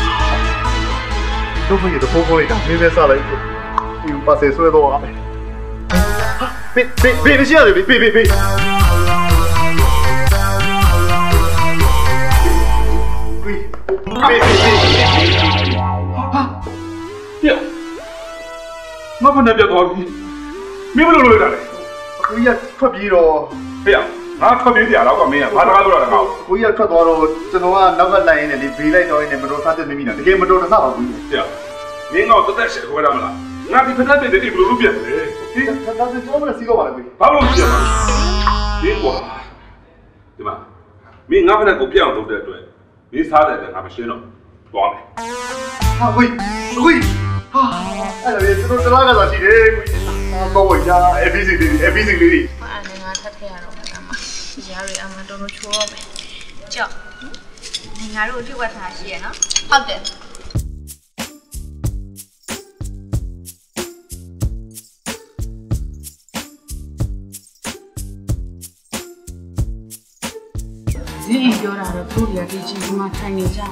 တို့ဖေးတော့ဖိုးဖိုးလေးကနေမဲစားလိုက်ဒီပါစေဆွဲတော့အမေဘေးဘေးဘေးမရှိရလေဘေးဘေးဘေးဘေးဘေးဘေးဟာပြောမဖနဲ့ပြတော့ပြီမင်းဘယ်လိုလုပ်ရတာလဲအခုကြီးကထွက်ပြေးတော့ဖေးရငါထွက်ပြေးကြတော့ကမင်းကဘာတကားလို့ရတာကောကိုကြီးကထွက်သွားတော့ကျွန်တော်ကနောက်ကလိုက်ရင်းနဲ့လေဘေးလိုက်တော့ရင်းနဲ့မတော်သားတဲ့မိမိတာတကယ်မတော်တဆပါဘူးဖေးရမင်းတော့တက်တက်ရှယ်ခေါ်ရမလားငါဒီဖက်တဲ့တဲ့ဒီဘယ်လိုလုပ်ပြလဲဒီဖက်တဲ့တော့မစီတော့ပါလားဘာလို့ပြလဲဒီကွာဒီမှာမင်းငါဖက်ကိုပြအောင်လုပ်တဲ့အတွက်မင်းစားတဲ့ငါမရှင်းတော့သွားမယ်ဟာဝေးဝေးဟာအဲ့ဒါလေကျွန်တော်တလားကစားရှိတယ်ကိုကြီးတော့ဝေးရ F P C လေး F P C လေးအဲ့ဒါငါထပ်ထည့်ရတော့မှာအမဒီရားတွေအမတော်တော်ချိုးတော့မယ်ကြောက်ငါတို့အထက်ဝတ်ထားရှိရနော်ဟုတ်တယ်ဒီပြောတာတော့သူတွေကဒီချင်းမှထိုင်နေကြတယ်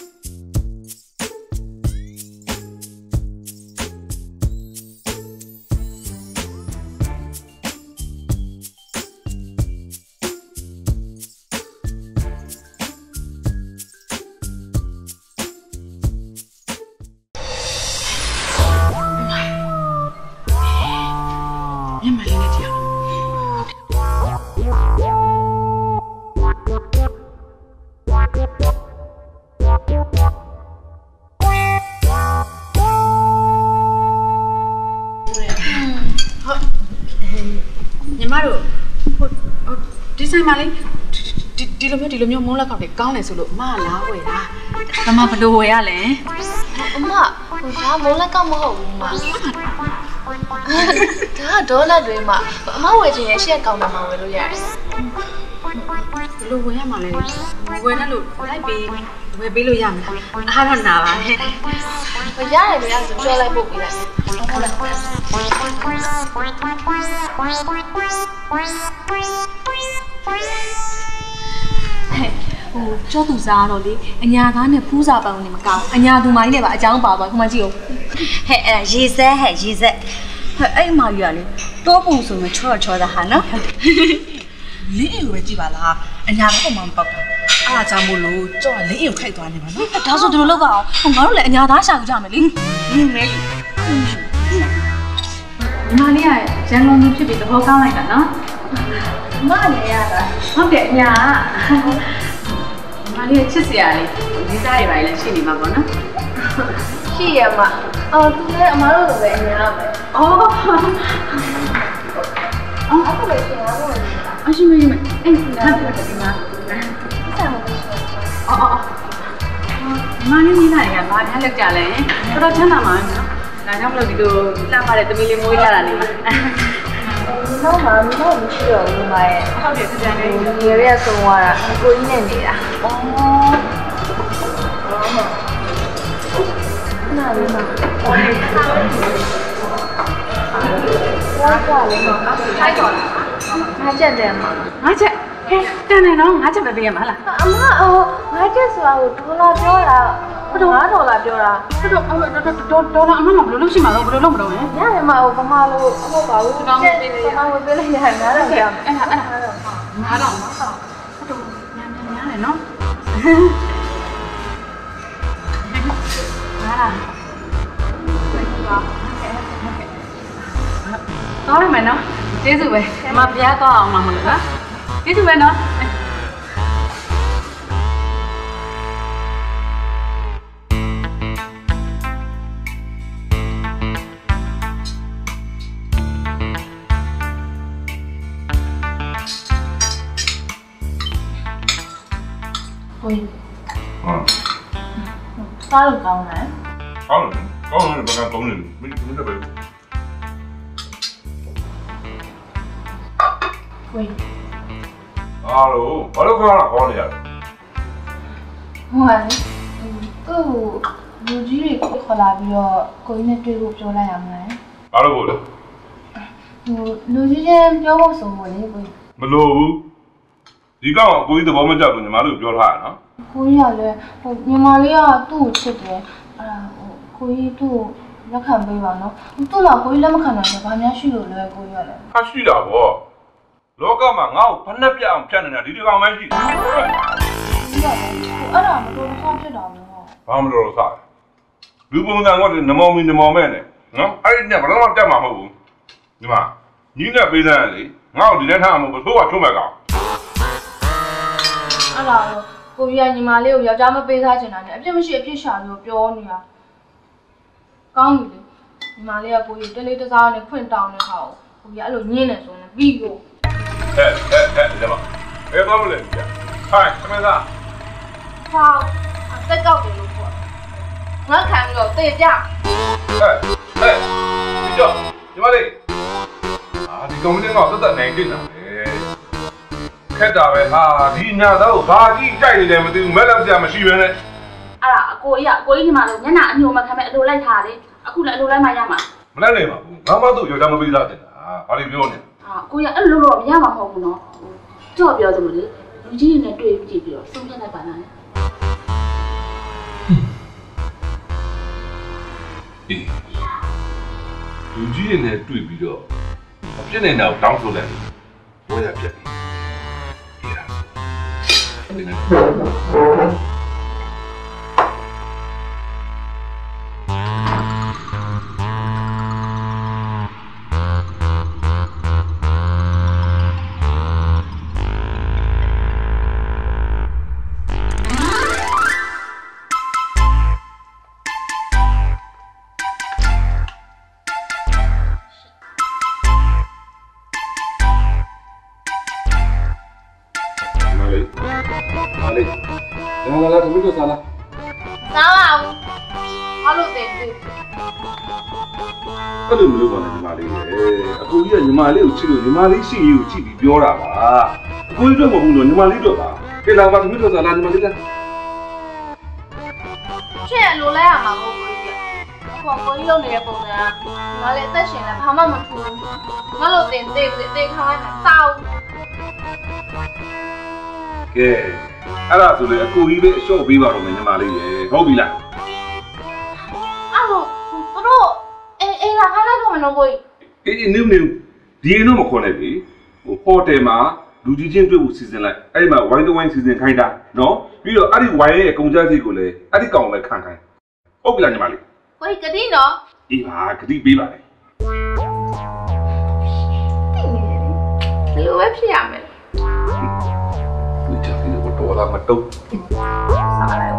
မလေးဒီလိုမျိုးဒီလိုမျိုးမုန်းလက်ကောက်တွေကောင်းတယ်ဆိုလို့အမကလားဝယ်တာအမဘယ်လိုဝယ်ရလဲအမဒါမိုးလက်ကမဟုတ်ဘူးမဒါဒေါ်လာတွေမှာအမဝယ်ခြင်းရဲ့ရှက်ကောင်းတာမှဝယ်လို့ရတယ်လူဝယ်ရမှာလေဝယ်တယ်လို့လိုက်ပြီးဝယ်ပေးလို့ရမလားအားတော့နာပါဟဲ့မရတယ်မရဆိုပြောလိုက်ပို့ပေးလိုက်ဟုတ်လားဟိုကျော်သူစားတော့လေအညာသားနဲ့ဖူးစာပေါင်းနေမကောင်းအညာသူမိုင်းနဲ့ပါအကြောင်းပါသွားခမကြည့်ဦးဟဲ့အဲ့ရေစက်ဟဲ့ရေစက်ဟဲ့အဲ့မှာကြီးကလေတောပုံဆိုမှချောချောတာဟာနော်လင်းအိမ်ကိုပဲကြည့်ပါလားအညာတော့မှမပေါက်တာအားအကြောင်းမို့လို့ကြောက်လင်းအိမ်ကိုခိုက်သွားနေပါနော်ဒါဆိုဒီလိုလုပ်ပါအောင်ငါတို့လည်းအညာသားရှာကြမယ်လေဟင်းမဲကြီးညီမလေးကရန်ကုန်သူဖြစ်ပြီးသဘောကောင်းလိုက်တာနော်မလည်းရတာဟုတ်တယ်အညာညီမလေးချစ်စရာလေးဒီစားရပါလေရှိနေမှာပေါ့နော်ရှိရမှာအော်သူလည်းအမားတို့လိုပဲအများပဲအော်အော်အဲ့လိုရှင်အားလုံးအရှိမကြီးမအဲ့ဒါတက်တယ်ဒီမှာဆက်မလို့ရှိတယ်အော်အော်ညီမလေးညီလာရဘာများလက်ကြလဲတော်တော်ချမ်းသာမှာနော်ဒါကြောင့်မလို့ဒီလိုလှပတဲ့သမီးလေးမွေးထားတာလေးပါနောက်မှမတော့မရှိတော့ဘူးမရဲ့ဟုတ်တယ်ကြံနေဒီရရဆုံးသွားတာကိုကြီးနဲ့နေတာအော်နားလေးမှာဘာကြလဲမထိုက်တော့လားငါချက်တယ်မှာငါချက်ဟဲ့တန်နေတော့ငါချက်ပဲပေးရမှာလားအမအော်ငါချက်ဆိုတာကိုဒေါ်လာပြောတာဟုတ်တော့ငါဒေါ်လာပြောတာတော်တော်တော်တော်တော်အမမဘယ်လိုလုပ်ရှိမှာတော့ဘယ်လိုလုပ်မတော့လဲရတယ်မဟုတ်ဗမာလို့ဟုတ်ပါဘူးဗမာဝင်ပေးလိုက်ရတယ်ငါတော့ကြောက်အဲ့ဒါအဲ့ဒါငါတော့ငါတော့တော်ညာညာညာလေနော်ဟာတော်ရမယ်နော်ကျေးဇူးပဲအမပြားတော့အောင်မှာမလို့နော်ကျေးဇူးပဲနော်ကိုကြီးဟာစားလို့ကောင်းတယ်ကောင်းတယ်ကောင်းတယ်ဘာကကောင်းလဲမင်းမင်းတပည့်ကိုကြီးအားလို့ဘာလို့ခေါ်လာခေါ်နေရလဲဟိုကလေသူ့လူကြီးတွေခေါ်လာပြီးတော့ကိုကြီးနဲ့တွေ့ဖို့ပြောလိုက်ရမလားအားလို့ဘို့လဲဟိုလူကြီးချင်းပြောဖို့ဆိုမို့လေကိုကြီးမလို့ဘူးဒီကောင်အကိုကြီးသဘောမကျဘူးညီမတို့ပြောထားရနော်ကိုကြီးကလည်းဟိုညီမလေးကသူ့ကိုချစ်တယ်အဲ့ဒါဟိုကိုကြီးသူ့ကိုလက်ခံပေးပါနော်သူ့မှာကိုကြီးလက်မခံနိုင်ဘူးဘာများရှိလို့လဲကိုကြီးကလည်းဟာရှိတာဗောလောကမှာငါ့ကိုဖနှက်ပြအောင်ဖြတ်နေတာဒီဒီကောင်မှရှိတယ်ကြီးကလည်းအဲ့ဒါမတော်တဆဖြစ်တာဘူးဘာမလို့လို့စားလူပုံစံကနမောင်မီနမောင်မဲ့နဲ့နော်အဲ့ဒီနဲ့ဘယ်တော့မှတက်မှာမဟုတ်ဘူးဒီမှာညီနဲ့ပေးစမ်းလေငါ့ကိုဒီနေ့ထားမှာမဟုတ်ဘူးသို့ကချုံးမဲ့ကောင်အဲ့ဒါကိုကြီးကညီမလေးကိုယောက်ျားမပေးစားချင်တာနဲ့အပြစ်မရှိအပြစ်ရှာလို့ပြောနေတာကောင်းပြီလေညီမလေးကကိုကြီးတလေးတစားနဲ့ခွင့်တောင်းတဲ့ခါကိုကိုကြီးအဲ့လိုညင်းနေဆိုရင်ပြီးကိုဟဲ့ဟဲ့ဟဲ့ဒီမှာဘယ်တော့မလဲကြာဟိုင်းသမီးသားဟောတက်ကောက်တယ်လို့ခေါ်ငါခံပြီးတော့တေကြဟဲ့ဟဲ့ဒီတော့ဒီမလေးအာဒီကောင်မလေးကတော့တက်တက်နိုင်တင်တာလေခက်တာပဲဟာဒီညာတော့ဘာကြီးကြိုက်နေတယ်မသိဘူးမဲ့လက်စရာမရှိပဲနဲ့အဲ့ဒါအကိုကြီးကအကိုကြီးဒီမှာလို့မျက်နှာအညိုမခံမဲ့အလိုလိုက်ထားတယ်အခုလည်းအလိုလိုက်မှရမှာမလိုက်နိုင်ပါဘူးငါမှသူ့ယောက်ျားမပေးစားတင်တာဘာလို့ပြောနေဟာကိုကြီးကအဲ့လိုလို့မရမှာမဟုတ်ဘူးနော်ကြော့ပြောသလိုလေလူကြီးတွေနဲ့တွေ့ကြည့်ပြီးတော့ဆုံးဖြတ်လိုက်ပါလားအေးလူကြီးတွေနဲ့တွေ့ပြီးတော့အပြစ်နေတာကိုတောင်းဆိုလိုက်တယ်ဘယ်ရပြက်နေဒီလားဒီနေ့မလေးဒါကလည်းသမီးတို့စားလားစားပါဦးဟလို့တင်သိအဲ့လိုမလုပ်ပါနဲ့ညီမလေးရေအကိုကြီးကညီမလေးကိုချစ်လို့ညီမလေးရှိရေးကိုကြည့်ပြီးပြောတာပါအကိုကြီးတို့မဟုတ်ဘူးနော်ညီမလေးတို့ပါကဲလာပါသမီးတို့စားလာညီမလေးလားချစ်လိုလဲရမှာမဟုတ်ဘူးကြီးဟောကိုကြီးလုံးနေတဲ့ပုံစံကငါလည်းအသက်ရှင်လဲဘာမှမထူးငါလို့တင်သိသိခါလိုက်မှာစောက်ကဲအဲ့ဒါဆိုလေအကိုကြီးပဲအလျှော့ပေးပါတော့မယ်ညီမလေးရေဟုတ်ပြီလားအဲ့တော့သူတို့အေးအေးလာခိုင်းလိုက်တော့မလို့ကိုကြီးအေးအေးနင်းနင်းဒီရင်တော့မခေါ်နဲ့ပြီဟိုဟိုတယ်မှာလူကြီးချင်းတွေ့ဖို့စီစဉ်လိုက်အဲ့ဒီမှာဝိုင်းတဝိုင်းစီစဉ်ခိုင်းတာနော်ပြီးတော့အဲ့ဒီဝိုင်းရဲ့အကုန်ကြစီကိုလည်းအဲ့ဒီကောင်ပဲခံခိုင်းဟုတ်ပြီလားညီမလေးကိုကြီးကတိနော်အေးပါဂတိပေးပါလေဘယ်လိုပဲဖြစ်ရမယ်ဒီချက်ကြီးကိုတော်လာမတော့စားလိုက်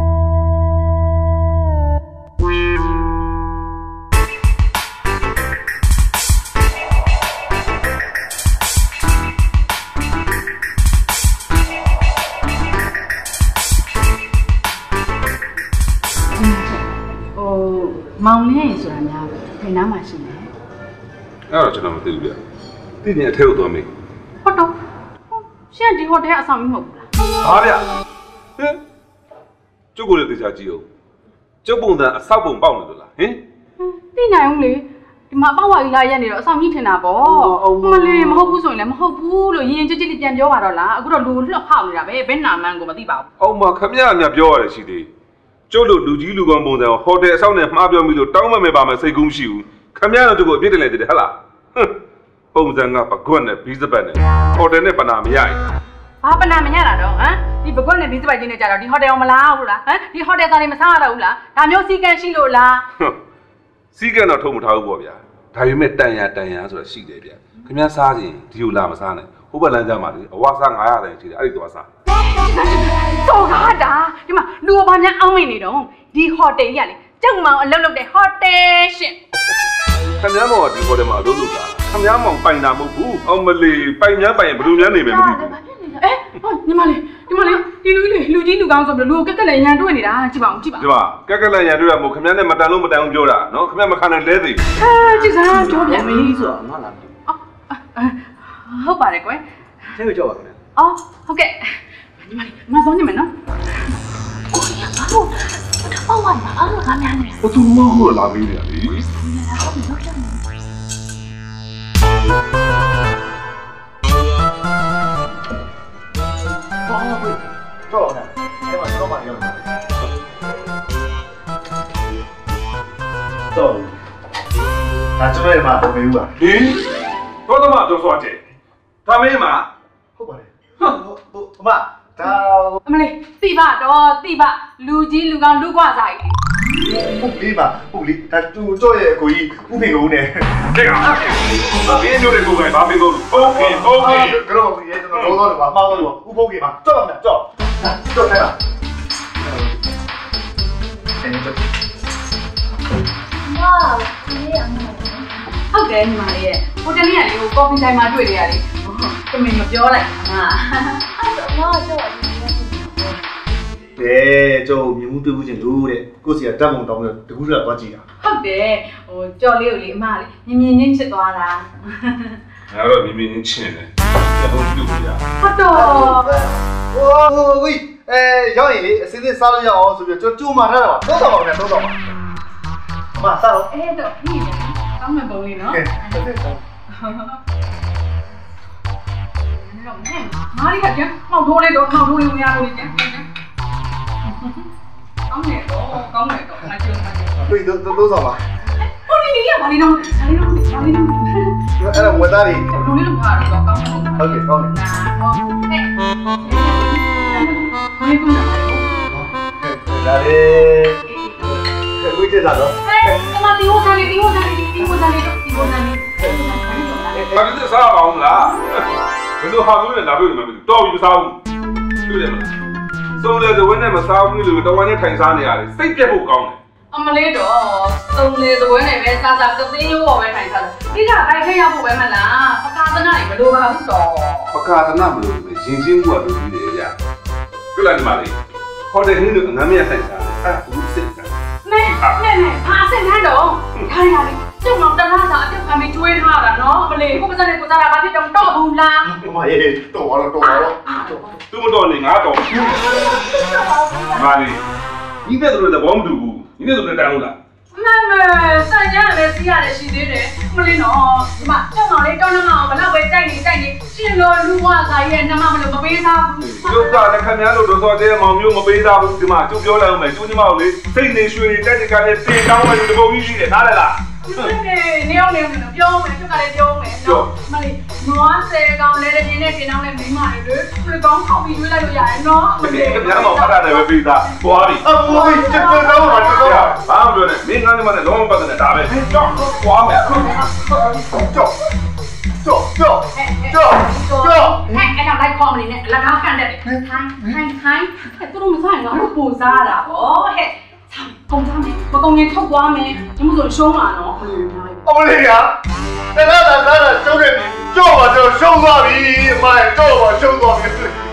မောင်လင်းဆိုတာများဘယ်နားမှာရှိလဲအဲ့တော့ကျွန်တော်မသိဘူးဗျသိနေအထက်ကိုသွားမေးဟုတ်တော့ရှင့်ဒီဟိုတယ်အဆောင်ကြီးမဟုတ်ဘူးလားဟာဗျဟင်ကျုပ်ကိုလည်းသိချာကြည့်အောင်ကျုပ်ပုံစံအဆောက်ပုံပေါက်နေလို့လားဟင်သိနိုင်ဦးလေဒီမှာပေါ့ဝါကြီးလာရက်နေတော့အဆောင်ကြီးထင်တာပေါ့မလေးမဟုတ်ဘူးဆိုရင်လည်းမဟုတ်ဘူးလို့ရင်ရင်ကြစ်ကြစ်လေးပြန်ပြောပါတော့လားအခုတော့လူလှောက်ဖောက်နေတာပဲဘယ်နာမှန်းကိုမသိပါဘူးအော်မခမရမြပြောရတယ်ရှိသေးကျုပ်တို့လူကြီးလူကောင်ပုံစံဟိုတယ်အဆောက်နဲ့မှားပြောမိလို့တောင်းမမဲပါမယ်စိတ်ကူးမရှိဘူးခမရတော့ကျုပ်ကိုအပြစ်တင်လိုက်တယ်ဟဟလားပုံစံကပကွက်နဲ့ဘီးစပတ်နဲ့ဟိုတယ်နဲ့ပနာမရရင်ဘာပနာမရတာတော့ဟမ်ဒီဘကွက်နဲ့ဘီးစပိုက်ချင်းနဲ့ကြတော့ဒီဟိုတယ်အောင်မလားဟုတ်လားဟမ်ဒီဟိုတယ်သားတွေမစားရတော့ဘူးလားဒါမျိုးစီကံရှိလို့လားစီးကတော့ထုံမထားဘူးပေါ့ဗျာဒါပေမဲ့တန်ရတန်ရဆိုတာရှိတယ်ဗျခင်ဗျားစားရင်ဒီလိုလာမစားနဲ့ဟိုဘက်လမ်းကြမှာလေအဝါစား900တန်ရှိတယ်အဲ့ဒီတော့စားတော့ကားတာဒီမှာလူဘာများအောင်းမိနေတော့ဒီဟိုတယ်ကြီးကလေကျုံမောင်အလုပ်လုပ်တဲ့ဟိုတယ်ရှင်ခင်ဗျားမောင်ကဒီဟိုတယ်မှာအလုပ်လုပ်တာခင်ဗျားမောင်ပိုင်တာမဟုတ်ဘူးအောင်မလီပိုင်များပိုင်ရင်ဘယ်လိုများနေမယ်မသိဘူးအဲဟောညီမလေးညီမလေးဒီလူကြီးလူကြီးလူကောင်းဆိုပြီးလူကိုကက်ကက်လည်းရန်တွေ့နေတာကြည့်ပါဦးကြည့်ပါဒီမှာကက်ကက်လက်ရန်တွေ့ရမို့ခင်ဗျားနဲ့မတန်လို့မတန်ဘူးပြောတာနော်ခင်ဗျားမခံနိုင်လဲသေးအဲကြည့်စမ်းပြောပြန်ပြီဆိုတော့ငါလာပြီဟုတ်ပါတယ်ကွယ်ထဲကိုကြောက်ပါခင်ဗျာအော်ဟုတ်ကဲ့ညီမလေးမဆုံးနေမယ်နော်ကိုကြီးကဘာလို့တော့ပေါ့ဝါမှာအားလုံးကားများနေလဲဘသူမဟုတ်လာမေးနေတာလေဘာလို့ကြောက်နေအဲ့မှာတော့မှရောက်နေတော့အဲ့ကျွန်တော်ရမှာမမေးဘူးပါဟင်တော့တော့မှတော့ဆိုတယ်ဒါမင်းမှာဟုတ်ပါတယ်ဟိုအမဒါအမလေးတိပါတော့တိပါလူကြီးလူကောင်းလူကွာစားကြီးဟုတ်ပြီပါဟုတ်လေဒါသူကြော့ရဲ့အကိုကြီးဥဖေကုန်းနဲ့တဲ့ကဘင်းတို့တွေကိုပဲဘာမင်းတို့โอเคโอเคကတော့ဒီကျွန်တော်တော့တော့ပါမှားတော့ဥဖုန်းကြီးပါကြော့ပါမယ်ကြော့ကြော့ခဲ့ပါအဲ့ဒါဝါဒီအမေဟုတ်တယ်ညီမလေးရဲ့ဟိုတယ်လေးကလေဟိုကော်ဖီတိုင်းမှာတွေ့နေရတယ်ဟိုတမင်မပြောလိုက်ဘူးငါအဲ့တော့ငါကြောက်တယ်တဲ့ကျုပ်မြင်မှုတွေ့မှုချင်းလို့တဲ့ကိုစီကဓာတ်ပုံတောင်းပြီးတကူးလာသွားကြည့်တာဟုတ်တယ်ဟိုကြော်လေးကိုလေအမလေးမြင်မြင်ချင်းချစ်သွားတာငါတော့မြင်မြင်ချင်းချင်တယ်ဘယ်လိုလုပ်ရဟုတ်တော့ဟိုဟိုဝိအဲရောက်ရင်လေအစင်းစင်းစားလို့ရအောင်ဆိုပြီးကျွန်တော်ကြိုးမှထားတာပါတော့တော့ပါနဲ့တော့တော့ပါအမစားတော့အဲ့တော့ညနေကောင်းမှပုံလေးနော်ကဲဆက်ဆက်စားမာရီကကျန်မောက်ထိုးလေးတော့မောက်ထိုးလေးဝင်ရလို့ကျန်ကောင်းတယ်တော့ကောင်းတယ်တော့ငါကြည့်မှာတွေ့တော့တော့ဆောင်ပါဟိုဒီဒီကဘာလို့လဲဘာလို့လဲဘာလို့လဲအဲ့ဒါဝက်သားတွေလူလေးလောက်ပါတော့ကောင်းတယ်ဟုတ်ကဲ့ကောင်းတယ်နာဟောဟဲ့ဘာလို့လဲဒါလေဝိကျတာတော့ဟဲ့ကမတီဟိုကနေတီဟိုကနေတီဟိုကနေတီဟိုကနေဘာလို့စားပါအောင်လားဘယ်လိုဟာမျိုးလဲလာလို့မမသိတော်ပြီမစားဘူးတွေ့တယ်မလားစုံလေသဝင်းနဲ့မစားဘူးလို့တဝမ်းနဲ့ထိုင်စားနေရတယ်စိတ်ပြက်ဖို့ကောင်းတယ်အမလေးတော့စုံလေသဝဲနဲ့ပဲစားစားကသိန်းရိုးပေါ်ပဲထိုင်စားတယ်ဒီကဘိုက်ခဲရောက်ဖို့ပဲမလားပကာသနာတွေမလိုပါဘူးတော့ပကာသနာမလို့ပဲရင်ရှင်းမှုကလိုကြီးတယ်ဗျာတွေ့လားဒီမှာလေဟိုတယ်ဟင်းတို့ငမ်းမြတ်ထိုင်စားတယ်အဲ့ဒါဘူးစိတ်စားမဲမဲနဲ့နဲ့ဘာအဆင်ထမ်းတော့ဒါရလေကျုံတော့တလားသာအပြုတ်ခံပြီးကျွေးထားတာနော်မလေးကိုပစံနဲ့ကိုစားတာဘာဖြစ်တော့တော့ဘူးလားမရေတော့တော့တော့တော့သူမတော်နေငါတော်မာလီဒီတဲ့သူတွေဘောမတူဘူးဒီတဲ့သူတွေတန်းလို့လားမမဆန်ရလည်းစီးရတယ်ရှိသေးတယ်မလေးနော်ဒီမှာကျုံတော်လေးတောင်းနှမအောင်ဘလောက်ပဲတိုက်နေတိုက်နေရှင်လိုလူဝါစာရဲ့နှမမလို့မပေးသားဘူးကျုပ်ကလည်းခင်ဗျားတို့တော့စောတဲ့မောင်မျိုးမပေးသားဘူးဒီမှာကျုပ်ပြောလိုက်အောင်မယ်ကျုပ်ညီမကိုလေစိတ်နေရွှေနေတက်တဲ့ကလည်းတင်တောင်းမယ်ဒီပုံကြီးရှိတယ်နားလဲလားနေအောင်နေအောင်ပြောမယ်ကျုပ်ကလည်းပြောမယ်နော်မလေးနွားဆယ်ကောင်လည်းတည်းနဲ့တင်တောင်းနဲ့မိမတွေလေဘယ်ကောင်းထောက်ပြီးရွေးလိုက်လို့ရတယ်နော်ခင်ဗျားတော့ဖတ်ရတယ်ပဲပေးသားသွားပြီအမိုးကျတော့တော့မှာတော့ဘာမှမပြောနဲ့မင်းငါ့ညီမနဲ့လုံးဝပတ်သက်နေတာပဲကြောက်သွားမယ်ကြောက်ကြောက်ကြောက်ကြောက်ကြောက်ဟဲ့အဲ့ဒါလိုက်ခေါ်မနေနဲ့အလကားကန်တဲ့ထိုင်းထိုင်းထိုင်းအဲ့သူတို့မဆိုင်တော့ပူစားတာဗောဟဲ့ကုန်သားမယ်မကုန်ရင်ထုတ်သွားမယ်ဒီမို့ဆိုရှုံးမှာနော်အမလေးကတလားတလားရှုံးနေပြီကြောက်ပါတော့ရှုံးသွားပြီအမကြောက်ပါရှုံးသွားပြီ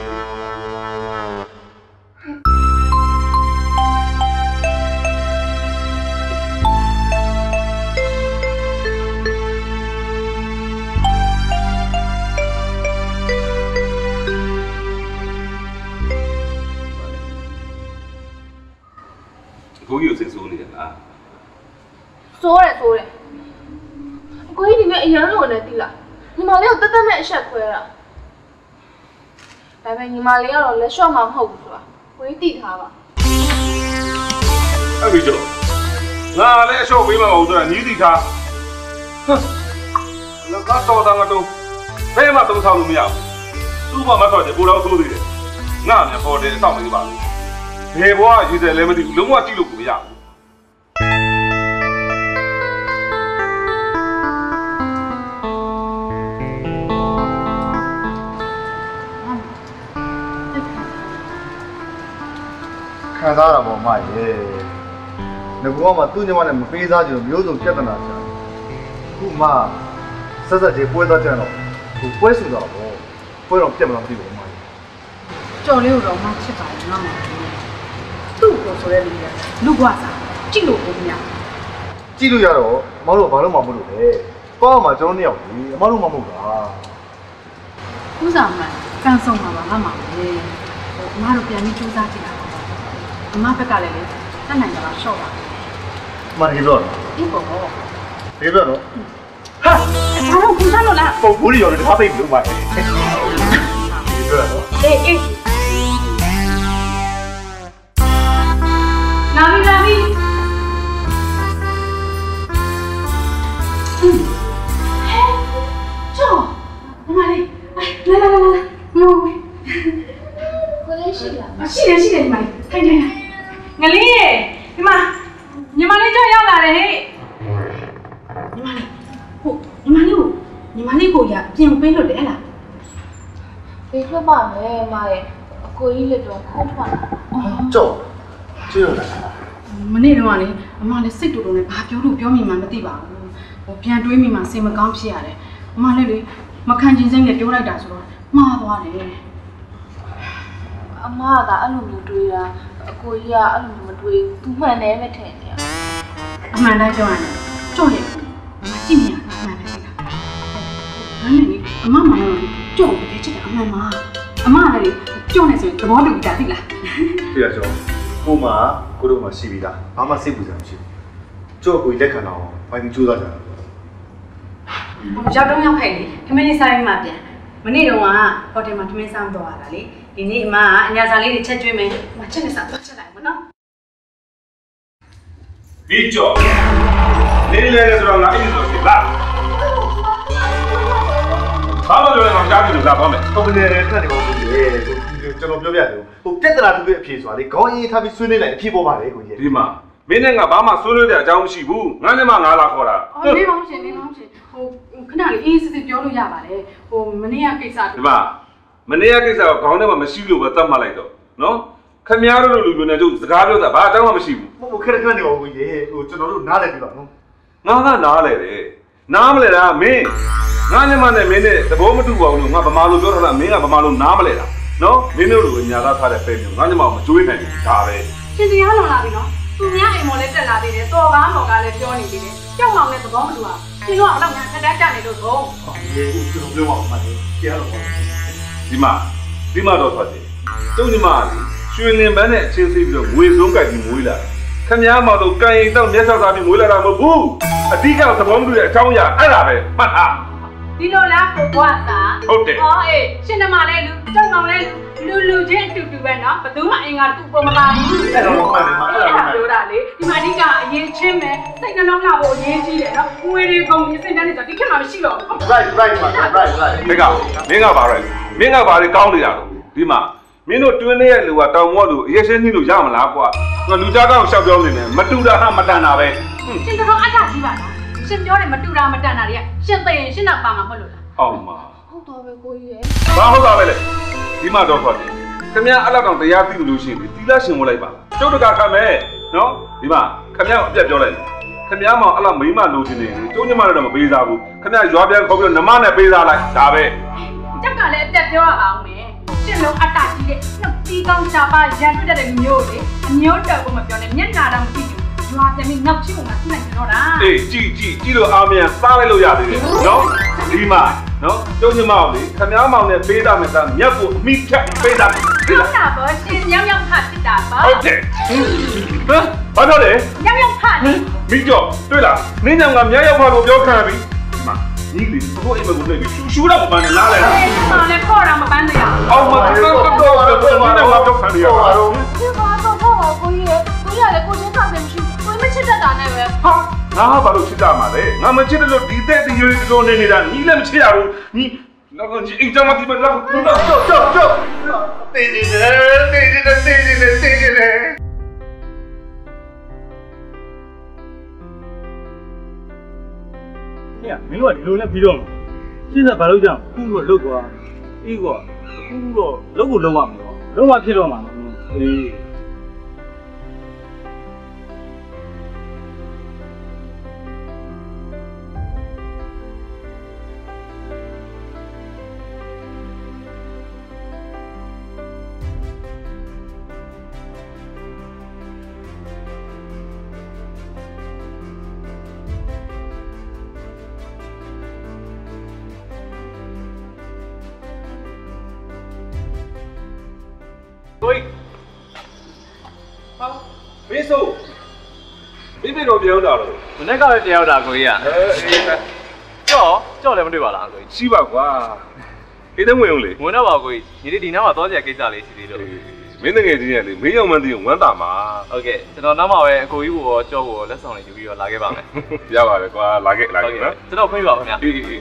ကိုကြီးကိုစိတ်ဆိုးနေတယ်လားစိုးတယ်စိုးတယ်ကိုကြီးဒီနေ့အရန်လို့လည်းသိလားညီမလေးကိုတက်တက်မဲ့အဆက်ခွဲတာဒါပေမဲ့ညီမလေးကတော့လက်လျှော့မှာမဟုတ်ဘူးဆိုတာကိုကြီးသိထားပါအဲ့ဒီတော့ငါလည်းအလျှော့ပေးမှာမဟုတ်တော့ညီးသိထားဟမ်လောကတော့တော့တော့ဘယ်မှသုံးဆောင်လို့မရဘူးသူ့ဘာမှတော့ကြကိုတော့သိုးသေးတယ်ငါလည်းပေါ်တယ်အဆောင်လေးပါလို့ဘယ်ဘွားရည်တယ်လည်းမသိဘူးလုံးဝကြည့်လို့ကိုမရဘူးခံစားရပါမရေငကူကမှသူ့ညီမနဲ့မပေးစားကြလို့မျိုးစုံပြဿနာရှာခုမှဆက်ဆက်ကြီးပွဲသွားကြတော့သူပွဲဆူတော့ပွဲတော့ပြတ်မလားမသိဘူးမရေကြော်လေးကိုတော့မှချစ်ပါရဲ့နော်မသူ့ကိုဆိုရဲလူကလူကွာစားကြည့်လို့ကိုမရကြည့်လို့ရတော့အမတို့ဘာလို့မှမလုပ်လဲကောင်းမှကျွန်တော်နှစ်ယောက်ကြီးအမတို့မှမဟုတ်လားဦးဆောင်မှကန်ဆောင်မှာပါငါမှာလေဟိုအမတို့ပြန်ပြီးစူးစမ်းကြည့်တာပါအမဘက်ကလည်းလေတတ်နိုင်တာတော့ရှော့ပါမရတော့ဒီပေါ်တော့ဒီတော့နော်ဟာအားလုံးခုစားလို့လားပုံဘူးရောလည်းတစ်ခါပိတ်လို့ပါဒီတော့နော်အေးအေးလာပြီလာပြီဟဲ့ကျော်မမလေးလာလာလာလာနိုးကိုလေးရှိလားရှိတယ်ရှိတယ်ညီမလေးထိုင်ထိုင်ငလေးရေဒီမှာညီမလေးကြောက်ရောက်လာတယ်ဟဲ့ညီမလေးဟုတ်ညီမလေးကိုညီမလေးကိုရပြင်ပေးလို့တယ်ဟဲ့လားဘေးထွက်ပါမယ်မရဲ့အကိုကြီးလက်တော့ခိုးထွက်လာကြောက်ကြည့်ရလားမနေ့တော့ကလေအမလည်းစိတ်တူတူနဲ့ဘာပြောလို့ပြောမိမှမသိပါဘူးဟိုပြန်တွေးမိမှစိတ်မကောင်းဖြစ်ရတယ်အမလည်းလေမခံချင်စိတ်နဲ့ပြောလိုက်တာဆိုတော့မှားသွားတယ်အမကအဲ့လိုမျိုးတွေးတာအကိုကြီးကအဲ့လိုမျိုးမတွေးဘူးသူမှန်တယ်ပဲထင်တယ်အမှန်တိုင်းပြောရတယ်ကြော့ရဲ့မကြည့်မြင်အမှန်ပဲသိတာဒါနဲ့လေအမမတော့ကြော့တကယ်ချစ်တယ်အမှန်မှာအမလည်းလေကြော့နေဆိုရင်သဘောတူကြသိလားပြရကြောကိုမကိုတို့မှရှိပြီလားဘာမှစိတ်ပူစရာမရှိဘူးကြောကိုလက်ခံတော့ဖိုင်ကြိုးစားကြတာရောက်တော့ရောက်ခိုင်လေထမင်းလေးစားပြီးမှပြန်မနေ့တော့ကဟိုတယ်မှာထမင်းစားသွားတာလေဒီနေ့အမကအညာစာလေးတွေချက်ကျွေးမယ်မချက်နဲ့စားသွားချက်လိုက်မနော်ဒီကြောနေလေဆိုတော့ငါအဲ့ဒီဆိုဖြစ်လားဘာလို့လဲငါကြားပြီလို့လာပါမယ်ဟုတ်တယ်ခက်တယ်ကိုကြီးလေကျွန်တော်ပြောပြတယ်ဟိုပြဿနာတူရဲ့အဖြေဆိုတာလေခေါင်းအေးထားပြီးဆွေးနွေးလိုက်အဖြေပေါ်ပါလေကိုကြီးဒီမှာမင်းနဲ့ငါဘာမှဆွေးနွေးတဲ့အကြောင်းမရှိဘူးငါနဲ့မှငါလာခေါ်တာအော်နေပါဦးရှင်နေပါဦးရှင်ဟိုခဏလေးအေးစစ်စစ်ပြောလို့ရပါတယ်ဟိုမနေ့ကကိစ္စဒီမှာမနေ့ကကိစ္စကခေါင်းထဲမှာမရှိလို့ပဲတတ်မှတ်လိုက်တော့နော်ခမည်းတော်တို့လူမျိုးနဲ့ကျုပ်စကားပြောတာဘာအကြောင်းမှမရှိဘူးဟိုခက်ခက်နေပါကိုကြီးဟိုကျွန်တော်တို့နားလည်ပြီပါနော်ငါကနားလဲတယ်နားမလဲတာမင်းငါနဲ့မနဲ့မင်းနဲ့သဘောမတူပါဘူးလို့ငါဗမာလိုပြောထားတာမင်းကဗမာလိုနားမလဲတာနော်မင်းတို့လိုညာသားထားတဲ့ပဲမျိုးငါညမမကြွေးနိုင်ဘူးဒါပဲရှင်တရားလောင်လာပြီနော်သူများအိမ်မော်လေးတက်လာသေးတယ်တော်ကားမော်ကားလည်းပြောနေသေးတယ်ကြောက်မောင်လည်းသဘောမတူအောင်သင်တို့ကတော့ငါခက်တန်းကြနေလို့တော့ဒီကျွန်တော်ပြောပါဦးမလေးကြားတော့ဒီမှာဒီမှာတော့ထွက်တယ်ကျုံညီမလေးရွှေလင်ပန်းနဲ့အချင်းသေးပြီးတော့ငွေစုံးကြိုက်ပြီးမွေးလာခင်ဗျားမောင်တို့ကန်ရင်တော့မျက်စောက်သားပြီးမွေးလာတာမဟုတ်ဘူးအတိကသဘောမတူတဲ့အကြောင်းအရာအဲ့ဒါပဲမှတ်ထားဒီလိုလားကိုကွာသာဟုတ်တယ်ဟောအေးရှင်နမလည်းလူကြောက်မောင်လည်းလူလူချင်းအတူတူပဲနော်ဘယ်သူမှအင်္ဂါတူပေါ်မလာဘူးအဲ့တော့မှန်တယ်မှန်တယ်ပြောတာလေဒီမှာအဓိကအရင်ချင်းပဲစိတ်နှလုံးလာဖို့အရေးကြီးတယ်နော်ငွေတွေကုန်ပြီးစိတ်နှမ်းနေဆိုဒီခေတ်မှာမရှိတော့ဘူး right right မှန် right right မင်းကမင်းကပါရဲမင်းကပါလေကောင်းနေတာတော့ဒီမှာမင်းတို့တွင်းနေတဲ့လူကတောင်မော့လူအရေးရှင်းနှိလို့ရမလားကွာသူကလူသားကောင်းရှောက်ပြောနေတယ်မတူတာဟာမတန်တာပဲရှင်တော်အထာကြီးပါလားရှင်ပြောတယ်မတူတာမတန်တာတွေကရှင်သိရင်ရှင်နောက်ပါမှာမဟုတ်လို့လားအောင်မဟုတ်တော့ပဲကိုကြီးရဲ့ဘာဟုတ်တာပဲလေဒီမှာတော့ထွက်တယ်ခင်ဗျာအဲ့လောက်တော့တရားသိလို့ရှိရင်ဒီလားရှင်ဝင်လိုက်ပါကျုပ်တကခံမယ်နော်ဒီမှာခင်ဗျာအပြတ်ပြောလိုက်ခင်ဗျာမောင်အဲ့လောက်မိမလိုချင်နေကျုံညမလည်းမပေးစားဘူးခင်ဗျာရွာပြန်ခေါ်ပြီးတော့နမနဲ့ပေးစားလိုက်ဒါပဲတက်ကလည်းအပြတ်ပြောရအောင်မယ်ရှင်လုံးအတကြီးတဲ့နှုတ်တီးကောင်းရှာပါရန်တွေ့တဲ့မျိုးလေအမျိုးတော်ကမပြောနဲ့မျက်နာတော့မကြည့်ဘူးရွာပြန်ပြီးနောက်ချိပုံကသူ့နိုင်ကြတော့တာအေးကြည့်ကြည့်ကြည့်လို့အားမြန်စားလိုက်လို့ရသေးတယ်နော်ဒီမှာနော်ကျုံညမလေခင်ဗျာမောင်နဲ့ပေးတာမယ်သားမြတ်ကိုအမိဖြတ်ပေးတာဟုတ်တာပေါ့ရှင်ညောင်ညောင်ခဖြစ်တာပေါ့ဟုတ်တယ်ဟမ်ဘာပြောလဲညောင်ညောင်ခလေမိကျော်တွေ့လားနင်းညောင်ကမြတ်ရောက်ဖာလို့ပြောခံပြီဒီမှာညီလေးကိုအိမ်မကိုနေပြီရှူရှူတော့မပန်းနဲ့လားလေအေးမောင်လည်းခေါ်တာမပန်းတရားအောင်မတော်တော်တော်တော်တော်နင်းညောင်ကပြောခံရပါတော့ဒီမှာတော့တော့ကိုကြီးရဲ့ကိုကြီးကလည်းကိုချင်းခါတယ်မရှိကိုမချစ်တတ်တာနဲ့ပဲဟာငါဘာလို့ချစ်တာမှာလဲငါမချစ်တယ်လို့ဒီတဲ့ဒီရိုးဒီလိုနေနေတာညီလည်းမချစ်ရဘူးညီတော့ကအိမ်ကြမှာဒီမှာတော့တော့တော့တော့တေးနေတယ်တေးနေတယ်တေးနေတယ်တေးနေတယ်ဟဲ့မင်းတို့ကဒီလိုနဲ့ပြီးတော့ရှင်းတာဘာလို့ကြောင်ခုတော့လုတ်သွားအေးကွာခုတော့လုတ်ကိုလုံးဝမလို့လုံးဝဖြစ်တော့မှာအေးကိုကြီးဟာမင်းဆိုမိမိတော့ပြောင်းတာတော့မနေ့ကပဲပြောင်းတာကိုကြီးอ่ะအေးအေးကြော့ကြော့လည်းမတွေ့ပါလားကိုကြီးရှိပါကွာအေးတဲ့ဝင်ဦးလေဝင်တော့ပါကိုကြီးဒီနေ့ဒီနားမှာသွားကြကိစ္စလေးရှိသေးလို့မင်းတကယ်ကြီးရလေမင်းရောက်မှန်းသိရင်ဝမ်းသာမှာဟုတ်ကဲ့ကျွန်တော်နောက်မှာပဲအကိုကြီးကိုရောကြော့ကိုရောလက်ဆောင်လေးယူပြီးတော့လာခဲ့ပါမယ်ရပါတယ်ကွာလာခဲ့လာခဲ့နော်ကျွန်တော်ခွင့်ပြုပါခင်ဗျာအေးအေး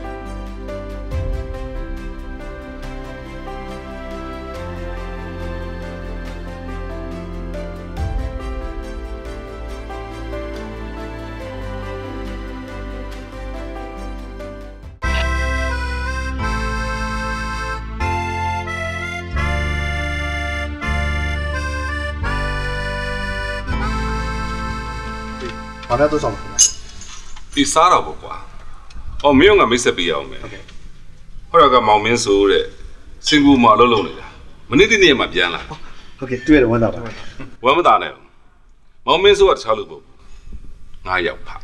ဘာလဲတော့ဆောင်ပါဒီစားတော့ပေါ့ကွာအော်မင်းကမိတ်ဆက်ပေးရအောင်မယ်ဟုတ်ကဲ့ဟောရကမောင်မင်းဆိုတဲ့စင်ကူမှာအလုပ်လုပ်နေတာမနေ့တနေ့မှပြန်လာဟုတ်ကဲ့တွေ့ရဝမ်းသာပါဝမ်းမသာနဲ့မောင်မင်းဆိုကတခြားလို့ပေါ့ငါရောက်ဖာ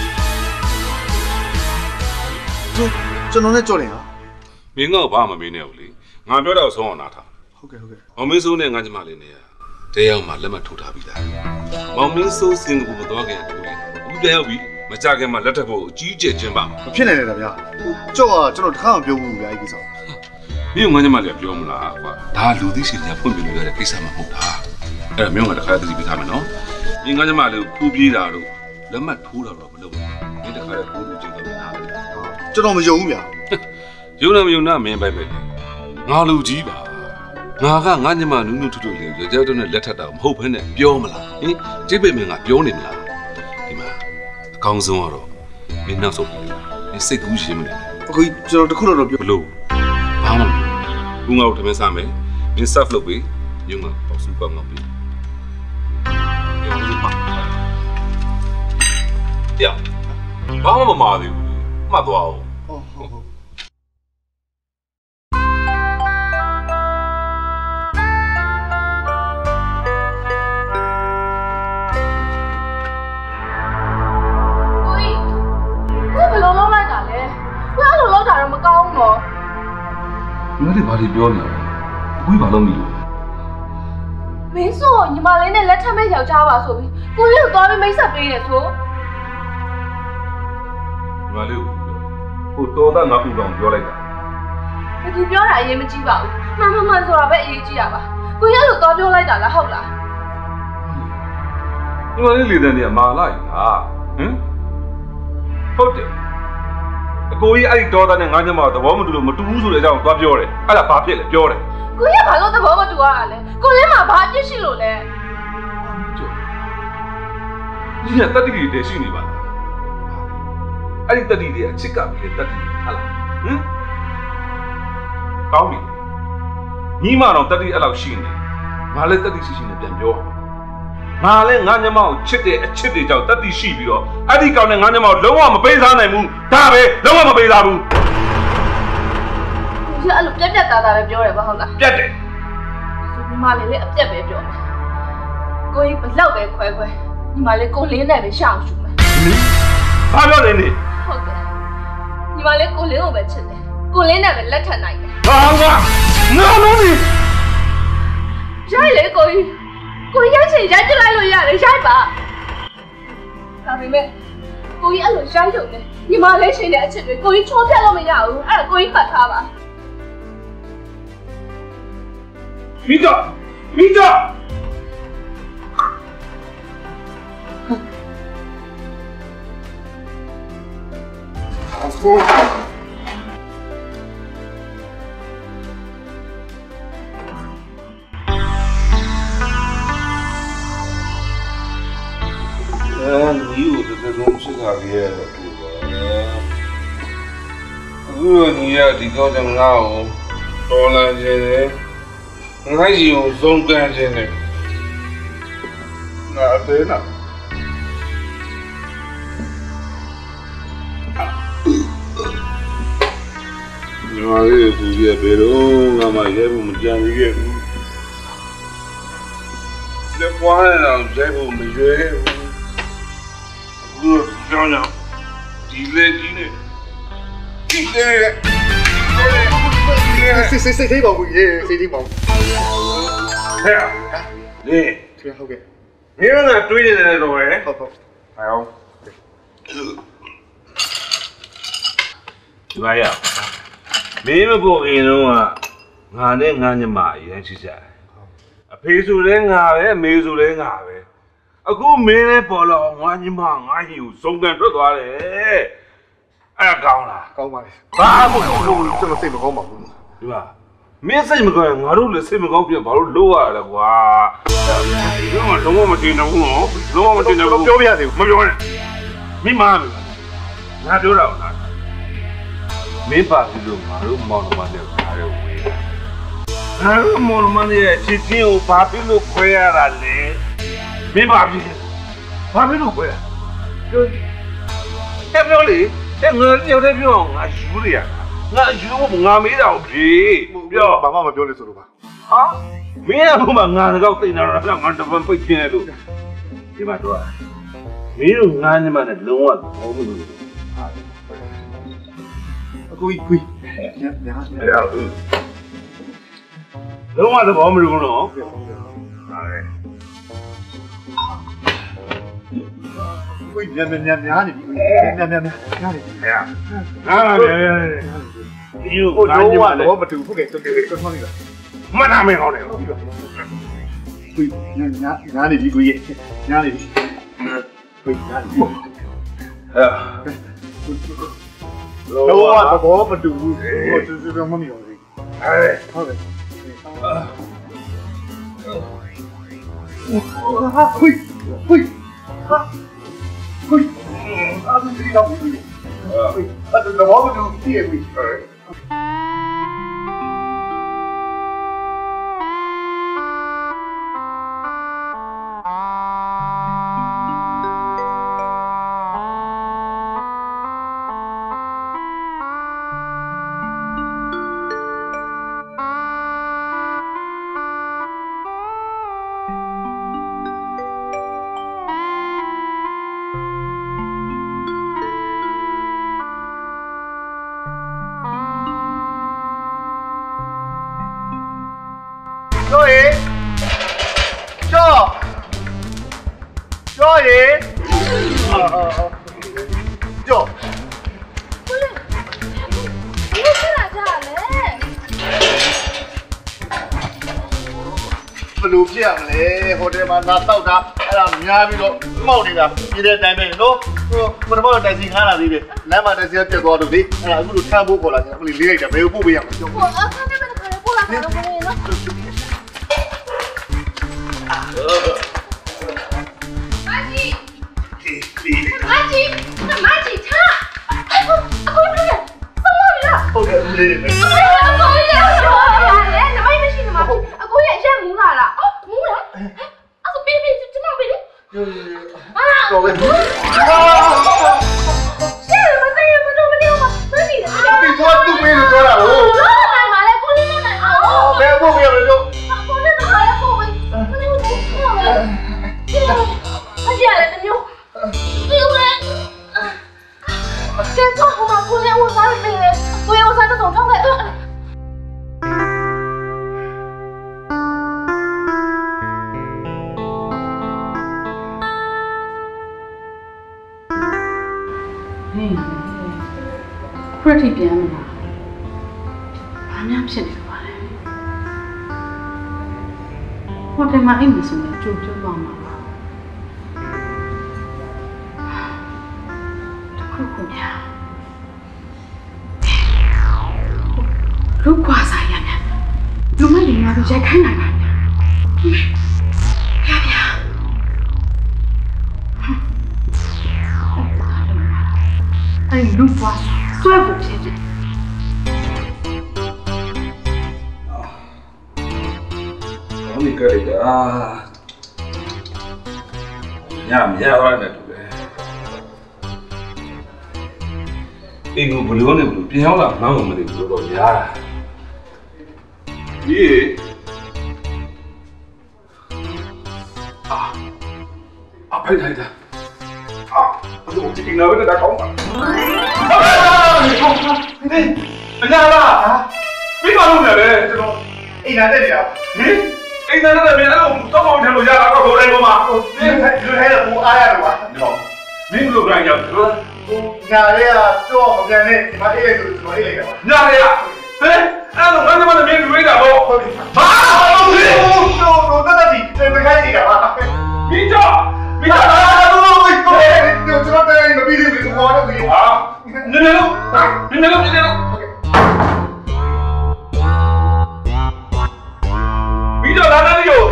ကျွန်တော်နဲ့ကြော်တယ်ဟာမင်းကဘာမှမမေးနဲ့ဘူးလေငါပြောတော့ဆုံးအောင်နားထားဟုတ်ကဲ့ဟုတ်ကဲ့မောင်မင်းဆိုနဲ့ငါကျမလေးနေရတဲရောက်မှလက်မှတ်ထိုးထားပြီးသားမောင်မင်းဆိုစင်ကူမတော်ခင်ထိုးလိုက်အခုပြန်ရောက်ပြီမကြခင်မှာလက်ထပ်ဖို့အကြီးကျယ်ကျင်းပါမဖြစ်နိုင်တယ်ဗျာကြော့ကကျွန်တော်တခါမှပြောဘူးဗျာအဲ့ဒီကိစ္စမင်းငါညမလေးပြောမလားကွာဒါလူသိရှင်ညာဖွင့်ပြလို့ရတဲ့ကိစ္စမှမဟုတ်တာအဲ့ဒါမင်းကတခါတည်းသိထားမယ်နော်မင်းငါညမလေးကိုခူးပြေးတာတို့လက်မှတ်ထိုးတာတော့မလုပ်ဘူးမင်းတခါတည်းကိုလူချင်းတော့နားတယ်ကျွန်တော်မယုံဘူးဗျာယုံနေမယုံနာမင်းပဲပဲငါလူကြီးပါငါကငါညမနူးနူးထွတ်ထွတ်လေးကြောက်တော့နဲ့လက်ထပ်တာမဟုတ်ဘဲနဲ့ပြောမလားဟင်တိပိတ်မင်းကပြောနေမလားဒီမှာအကောင်းဆုံးကတော့မင်းနောက်ဆုံးပြီမင်းစိတ်ကူးရှင်းမနေအခုကျွန်တော်တခုတော့ပြောဘလို့ဘာမှမဘူးငါ့ကိုထမင်းစားမယ်မင်း serve လုပ်ပြီးညငါပေါ့စူပါငေါ့ပြီးရောလူပါ呀，ဘာမှမမှားသေးဘူးမှတ်သွားအောင်ဟုတ်ဟုတ်ဟုတ်ဟငါတို့ဘာတွေပြောနေလဲကိုကြီးဘာလို့မလို့မင်းဆိုညီမလေးနဲ့လက်ထပ်မဲ့ယောက်ျားပါဆိုပြီးကိုလေးကိုသွားပြီးမိတ်ဆက်ပေးတယ်ဆိုငါလေးကိုတော်သားငါ့ဦးကောင်ပြောလိုက်တာဘယ်သူပြောတာအရေးမကြီးပါဘူးမှန်မှန်မှန်ဆိုတာပဲအရေးကြီးတာပါကိုရလို့သွားပြောလိုက်တာလားဟုတ်လားဒီမလေးလေတဲ့နေရာမာလိုက်လားဟမ်ဟုတ်တယ်အကိုကြီးအဲ့ဒီတော်သားနဲ့ငါညမသဘောမတူလို့မတူဘူးဆိုတဲ့အကြောင်းသွားပြောတယ်အဲ့ဒါဘာဖြစ်လဲပြောတယ်ကိုရဘာလို့သဘောမတူရတာလဲကိုလေးမှာဘာအပြစ်ရှိလို့လဲဒီကတတိတွေတည်းရှိနေပါလားအဲ့ဒီတတိတွေအချစ်ကပြီးတဲ့တတိတွေဟာလားဟမ်ကောင်းပြီညီမတော့တတိအဲ့လောက်ရှိနေငါလည်းတတိရှိရှိနဲ့ပြန်ပြောငါလည်းငါညမကိုချစ်တဲ့အချစ်တွေကြောင့်တတိရှိပြီးတော့အဲ့ဒီကောင်နဲ့ငါညမကိုလုံးဝမပေးစားနိုင်ဘူးဒါပဲလုံးဝမပေးစားဘူးကိုရအဲ့လိုပြက်ပြက်သားသားပဲပြောတယ်ဘာဟုတ်လားပြက်တယ်ဆိုညီမလေးလည်းအပြက်ပဲပြောမှာကိုကြီးဘလောက်ပဲခွဲခွဲညီမလေးကိုလင်းနဲ့ပဲရှောင်ရှူမယ်ဘာပြောနေနေဟုတ်တယ်ညီမလေးကိုလင်းကိုပဲချစ်တယ်ကိုလင်းနဲ့ပဲလက်ထပ်နိုင်တယ်ဘာကငါလုံးနေရိုက်လေကိုကြီးကိုရိုက်ချင်ရိုက်ပြလိုက်လို့ရတယ်ရိုက်ပါဒါပေမဲ့ကိုကြီးအဲ့လိုရိုက်ရုံနဲ့ညီမလေးရှင်တဲ့အချစ်တွေကိုကြီးချိုးပြတ်လို့မရဘူးအဲ့ဒါကိုကြီးမှတ်ထားပါမိတော့မိတော့你有的这种是啥的呀？如果你要提高成我，多难些的，我有松干些的，那对了。你妈这个土鳖别动，俺妈也不没讲这个，这花上这不没学。我想想，地雷地雷，地雷， 谁谁谁谁保护耶？谁谁保护？ 哎呀，你， 这边好嘅， 你让俺对的那种哎， 好好， 还有，ဒီပါရမင်းမကိုအင်းတော့ငါနဲ့ငါညမအရင်ချစ်ကြတယ်အဖေဆိုလဲငါပဲအမေဆိုလဲငါပဲအခုမင်းလည်းပေါ်တော့ငါညမငါညီကိုစုံကန်ထွက်သွားတယ်အဲ့ကောင်းလားကောင်းပါလေဘာမှမကောင်းဘူးကျွန်တော်စိတ်မကောင်းပါဘူးဒီပါမင်းစိတ်မကောင်းရင်ငါတို့လည်းစိတ်မကောင်းပြန်ဘာလို့လို့ရလဲကွာဒီတော့လုံးဝမတင်တော့ဘူးနော်လုံးဝမတင်တော့ဘူးပြောပြရသေးဘူးမပြောနဲ့မင်းမငါပြောတာလားမင်းပါပြီးလို့ငါတို့မောင်နှမနဲ့ခါရဲဝေးငါတို့မောင်နှမနဲ့ချစ်ချင်းကိုဘာဖြစ်လို့ခွဲရတာလဲမင်းပါပြီးဘာဖြစ်လို့ခွဲရပြောအဲ့ပြောလေအဲ့ငါညောက်တဲ့ပြောငါယူရငါယူငါမေးတာကိုဖြေပြောဘာမှမပြောလို့ဆိုလို့ပါဟာမင်းကဘုမငါတော့သိနေတာတော့ငါတပံပိတ်ပြင်းလို့ဒီမှာတော့မင်းတို့ငါညမနဲ့လုံးဝဘောမလို့ကိုကြီးကိုကြီးညာညာလုံးဝသဘောမလို့နော်ဟုတ်ပါလေကိုကြီးညာညာညာနေပြီညာညာညာနေပြီဟဲ့ဟာလေဒီကိုငါညမနဲ့ဘောမတူဟုတ်ကဲ့ဟုတ်ကဲ့ကွန်မှန်နေတာမနာမင်းကောင်းတယ်ကိုကြီးညာညာညာနေပြီကိုကြီးညာနေပြီကိုကြီးညာနေပြီဟဲ့တော့ဘာဘောမတူဘူးဟိုတူတူမမီအောင်လေအဲဟုတ်တယ်ဟာခွိခွိဟာခွိအာမင်းဒီတော့ဘူးခွိအဲ့ဒါဘောမတူပြည့်ပြီကျော်ရေကျော်ကျော်ရေအာကျော်ကိုလေဘယ်လိုဖြစ်လာကြလဲဘလို့ပြရမလဲဟိုတယ်မှာနာတော့တာအဲ့ဒါများပြီးတော့မောက်နေတာပြည်တဲ့အတိုင်းပဲနော်ဟိုပထမတိုင်စီခါလာသေးတယ်လမ်းမှာတိုင်စီပြတ်သွားတော့လေအဲ့ဒါအခုလိုထမ်းဖို့ခေါ်လာတယ်အခုလေးလေးလိုက်တာဘယ်ကိုပို့ပေးရမလဲကျော်ဟိုအခါနဲ့ပဲခါလေးပို့လာတာတော့ကိုလေနော်မာကြီးဒီဒီမာကြီးမာကြီးထားအခုအခုတွေ့ရဆုံးမလားဟုတ်ကဲ့ဦးလေးတွေပဲအကိုရအကိုရရတယ်နမိုင်းမရှိနမအကိုရရက်မူးလာလားအော်မူးလားအဲ့ဆိုပေးပေးကျမပေးလေအာတော်ပဲရှေ့မသိရမတော့မနေမမသိတယ်ဒီတော့သူ့မေးလို့ပြောတာဟုတ်နိုင်ပါလေကိုလေးနိုင်အောင်ဘယ်ပို့ပေးရမလဲကျော်ကိုလေးကလည်းပို့ပေးမနေဘူးဟုတ်လားအကြရတယ်တမျိုးဒီလိုကျန်တော့ဟိုမှာကိုလေးဝစားပေးတယ်ကိုလေးဝစားတော့ထောက်ခဲ့တော့ဟေးခရတိပြန်မလားဘာများဖြစ်နေပါလဲဟိုတယ်မှာအိမ်မစနေကြိုးကြိုးသွားမှာပါတခုခုများလူကွာစားရမယ်လူမလေးများတို့ရိုက်ခိုင်းနိုင်ပါ့မယ်ဗျာဗျာအဲ့လူကွာဆွဲဖို့ဖြစ်တယ်ဘာလို့ကြရတာညမရပါနဲ့တူတယ်အိမ်ကိုဘလို့နဲ့ဘလို့ပြန်ရောက်လာမှန်းမသိဘူးတော့ရားတာဒီအာအဖိုင်ထိုင်တာအာအဲ့ဒါဒီနာဝဲတာကောင်းပါဟေးအညာလားမင်းမလုပ်နဲ့လေကျွန်တော်အိမ်နာတက်နေတာဟင်အိမ်သားနဲ့မင်းအဲ့လိုတော့ပေါင်းထလို့ရတာတော့ခေါ်တိုင်းပေါ်မှာဒီလူထဲကဘူအားရတော့ပါတော့မင်းတို့ကရောက်တော့ဟိုညာလေးကကြော့မပြန်နဲ့ဒီမှာအေးလိုက်ဆိုကျွန်တော်အေးလိုက်တာပါညာလေးကဟဲ့အဲ့လိုငါ့မနဲ့မင်းတွေးတာပေါ့ဟုတ်ပြီဟာဟိုတော့တော့တက်တက်ဒီတခိုင်းနေတာပါမင်းကြောမင်းဟာတော့ဘယ်ကိုကျွန်တော်တိုင်းမပြီးသေးဘူးဘာလို့ဒီဟာနည်းနည်းလို့နည်းနည်းလို့နည်းနည်းလို့ပြီးတော့လာနေရော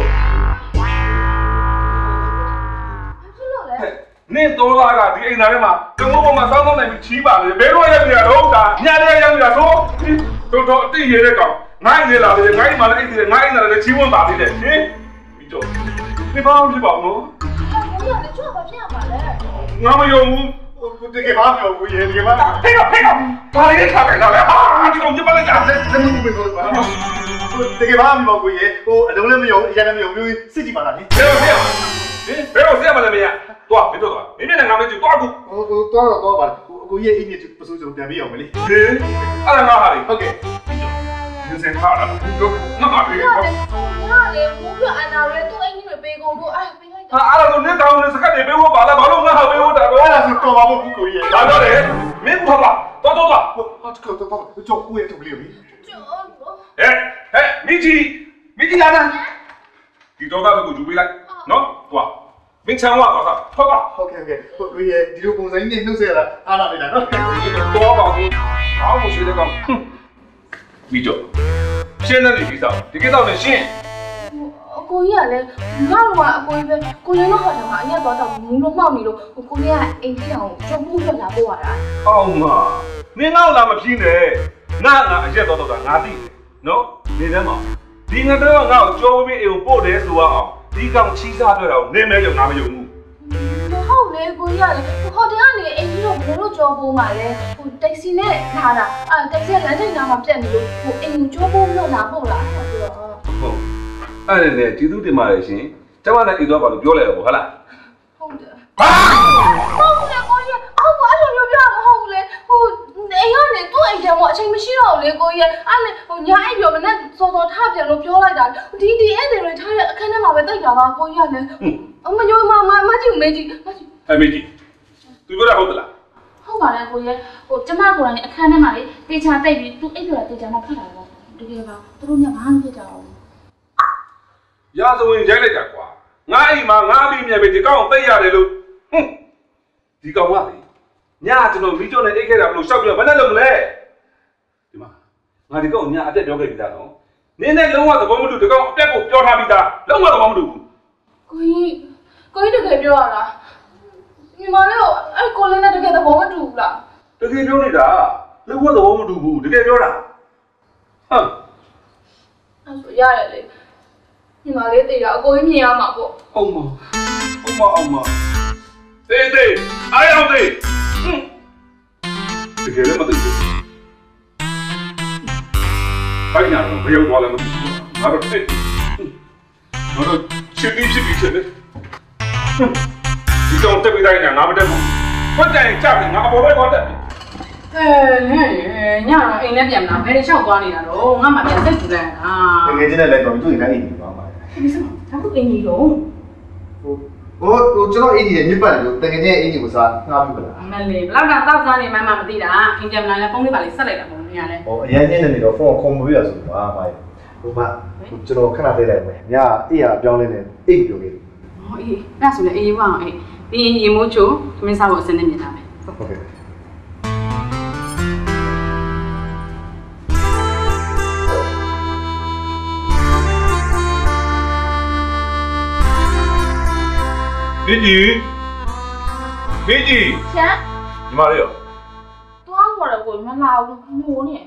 နင်းတော်လာကဒီအိမ်သားထဲမှာကမုံပေါ်မှာစောင်းစောင်းနိုင်ပြီးချီးပါလေဘယ်တော့ရောက်နေရတော့ဒါညာထဲရောက်နေတာဆိုတော်တော်အတိရတဲ့ကောင်ငိုင်းနေလာတယ်ငိုင်းမှလည်းအိတ်တယ်ငိုင်းနေတယ်ချီးဝန်းပါသေးတယ်ဟင်ပြီးတော့ဒီဘာလို့ဖြစ်ပါ့နော်ကိုရလည်းချော့ပါပြရပါလေငါမယုံဘူးတကယ်ပါပြောဘူးရေတကယ်ပါဟေးဟေးဘာလေးထားကြလဲဟာဒီကောင်ကြပါလိုက်ကြတယ်စမှုပဲဆိုပါတကယ်ပါမပြောဘူးရေဟိုအလုံးလည်းမယုံအရင်လည်းမယုံဘူးစစ်ကြည့်ပါလားလေဘယ်လိုဆက်ဘယ်လိုဆက်မလဲမင်းတော့မင်းတို့ကမင်းနဲ့ငါမင်းတို့တော့ကူဟိုဟိုတော့တော့ပါကိုကြီးရဲ့အင်းကြီးပစိုးစုံပြန်ပြီးအောင်မလေးဟေးအဲ့ဒါငါဟာလေဟုတ်ကဲ့ဒီစင်ထားတာတို့ငါဟာလေဟာလေဘူးပြအနာရဲသူ့အင်းကြီးတွေပေးကုန်လို့အဲ့ပေးလိုက်တာဟာအဲ့ဒါဆိုနင်းတောင်းနေစကတ်တွေပေးဖို့ပါလားဘာလို့ငါဟာပေးဖို့တာတော့အဲ့ဒါဆိုတော်ပါဘူးကိုကြီးရဲ့ဒါတော့လေမင်းဘာပါတော်တော်ပါဟာတော့တော့တော့ကြောက်ကိုရဲ့ထုတ်လေးလေကျော်ဟဲ့ဟဲ့မိကြီးမိကြီးလာနာဒီတော့ကတော့ယူပေးလိုက်နော်သွားမင်းချမ်းဝါတော့ထွက်ပါဟုတ်ကဲ့ဟုတ်ကဲ့ကိုကြီးရဲ့ဒီလိုပုံစံကြီးနဲ့နှုတ်ဆက်ရတာအားလာနေတာနော်တော့ပါဘူးဘာမှမရှိတဲ့ကောင်မိကျော်ရှင်းတဲ့ဒီကိစ္စဒီကိစ္စနဲ့ရှင်းအကိုကြီးကလည်းငါ့လိုကအကိုကြီးပဲကိုလေးတော့ဟောတယ်မှာအရက်တော့တော့မူးလို့မှောက်နေလို့ကိုလေးကအိမ်ထီအောင်ကြုံမှုထွက်လာပို့ရတာအောင်မနင်းငါ့လာမဖြစ်နဲ့ငါငါအရက်တော့တော့ငါသိတယ်နော်နေထဲမှာဒီငါတော့ငါ့ကိုကြောပြီးအိမ်ကိုပို့တယ်ဆိုတော့ဒီကောင်ချီးစားတွေ့တော့နင်းမဲရုံငါမယုံဘူးမဟုတ်လေကိုကြီးကလေဟိုတယ်ကနေအိမ်ကြီးတော့ဘယ်လိုကြောပိုးမှာလဲဟိုတက်ဆီနဲ့လာတာအဲတက်ဆီကလမ်းထိပ်နားမှာပြတ်နေလို့ဟိုအိမ်ကိုကြောပိုးလို့လာပို့လာဆိုတော့ဟုတ်အဲ့ဒါနဲ့ကျေးဇူးတင်ပါတယ်ရှင်ကျမလည်းအိမ်သွားပါလို့ပြောလိုက်ရပေါ့ဟုတ်လားဟုတ်တယ်ဟာဟုတ်တယ်ကိုကြီးအော်အဲ့လိုမျိုးပြောမဟုတ်ဘူးလေဟိုအိမ်ကနေသူ့အိမ်ထဲမှာအချိန်မရှိတော့လေကိုကြီးအဲ့လေဟိုညာအိပ်ပြောမနဲ့စောစောထပြန်လို့ပြောလိုက်တာဒီဒီအဲ့တွေထားတဲ့အခန်းထဲမှာပဲတိုက်တာပါကိုကြီးကလည်းအမညိုမမမကြည့်မေးကြည့်မကြည့်အမေကြီးသူပြောတာဟုတ်သလားဟုတ်ပါတယ်ကိုကြီးဟိုကျမကိုယ်တိုင်အခန်းထဲမှာလေတေချာတိတ်ပြီးသူအိပ်ပြောတာတေချာမှဖတ်တာပါတကယ်ပါသူတို့ညဘာမှမဖြစ်ကြဘူးရာဇဝင်ရိုက်လိုက်တာကွာငါအိမ်မှာငါအမိမြန်ပဲဒီကောင်သိရတယ်လို့ဟွန်းဒီကောင်ကလေညကျွန်တော်မီးကျော်နဲ့အိတ်ခဲ့တာဘလို့ရှောက်ပြဘယ်နဲ့လုပ်မလဲဒီမှာငါဒီကောင်ညအတက်ပြောခဲ့ပြီးသားနော်နင်းနဲ့လုံးဝသဘောမတူဒီကောင်အတက်ကိုပြောထားပြီးသားလုံးဝသဘောမတူဘူးကိုကြီးကိုကြီးတကယ်ပြောရလားညီမလေးကိုအဲ့ကိုလေးနဲ့တကယ်သဘောမတူဘူးလားတကယ်ပြောနေတာလုံးဝသဘောမတူဘူးတကယ်ပြောတာဟမ်အဲ့ဆိုရတယ်လေညီမလေးတေးတာအကိုကြီးမြင်ရမှာပေါ့အောင်မအောင်မအောင်မတေးတေးအားရအောင်တေးတကယ်လည်းမသိဘူးဘာညာတော့ဘယ်ရောက်သွားလဲမသိဘူးငါတို့တေးငါတို့ချစ်ပြီးချစ်ပြီးချစ်တယ်ဒီကောင်တက်ပြီးတိုင်းငါမတက်ဘူးခွတ်တိုင်ကြောက်ငါအပေါ်ပဲသွားတက်ပြီအဲညတော့အိမ်နဲ့ပြန်မလားဘယ်လျှောက်သွားနေတာတော့ငါမှပြန်စိတ်ပူလိုက်တာတကယ်ချင်းနဲ့လည်းတော့သူ့အိမ်တိုင်းအိမ်ကြီးပါပါဒီစမဒါကအိမ်ကြီးတော့ဟိုဟိုဟိုကျွန်တော်အိမ်ကြီးညစ်ပတ်တယ်လို့တကယ်ချင်းအိမ်ကြီးကိုစားငါပြပလားမလေးဘလောက်တော့တောက်စားနေမှမှမသိတာအိမ်ပြန်မလာလဲဖုန်းလေးပါလေးဆက်လိုက်တာပေါ့ညလဲဟိုအရင်ညနေနေတော့ဖုန်းခုံမပြရဆိုတော့အားပါဟိုမှာကျွန်တော်ခဏသေးလိုက်မယ်ညအိမ်ဟာပြောင်းလဲနေအိမ်ပြောခဲ့တယ်ဟောအေးအဲ့ဆိုလေအေးဝအောင်အေးပြီးရင်ရေမိုးချိုသမင်းစားဖို့အစင်းနဲ့မြင်လာမယ်ဟုတ်ကဲ့မင်းကြီးမင်းကြီးချမ်းညီမလေးရောတွားခေါ်တော့ကိုမလာဘူးမိုးနေ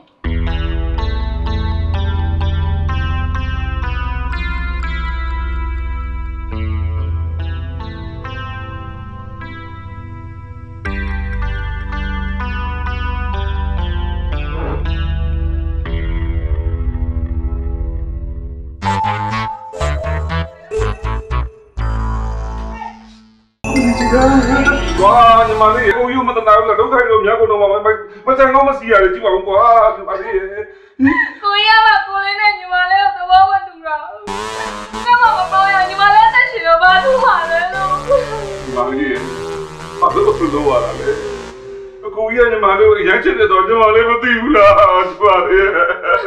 哇，你妈的，我又没得拿了，都开了，面过了嘛，没没在我们西亚的地方过，你妈的。 ကိုရပါကိုလေးနဲ့ညီမလေးကိုသဘောမတူတာ။ကမ္ဘာမပေါ်ရညီမလေးတက်ချင်တော့ဘာလို့ပါလဲလို့။ညီမလေးဘာလို့ဆိုလို့ရတာလဲ။ကိုရညီမလေးကိုရမ်းချစ်တဲ့တော့ညီမလေးမသိဘူးလား။ညီမလေး။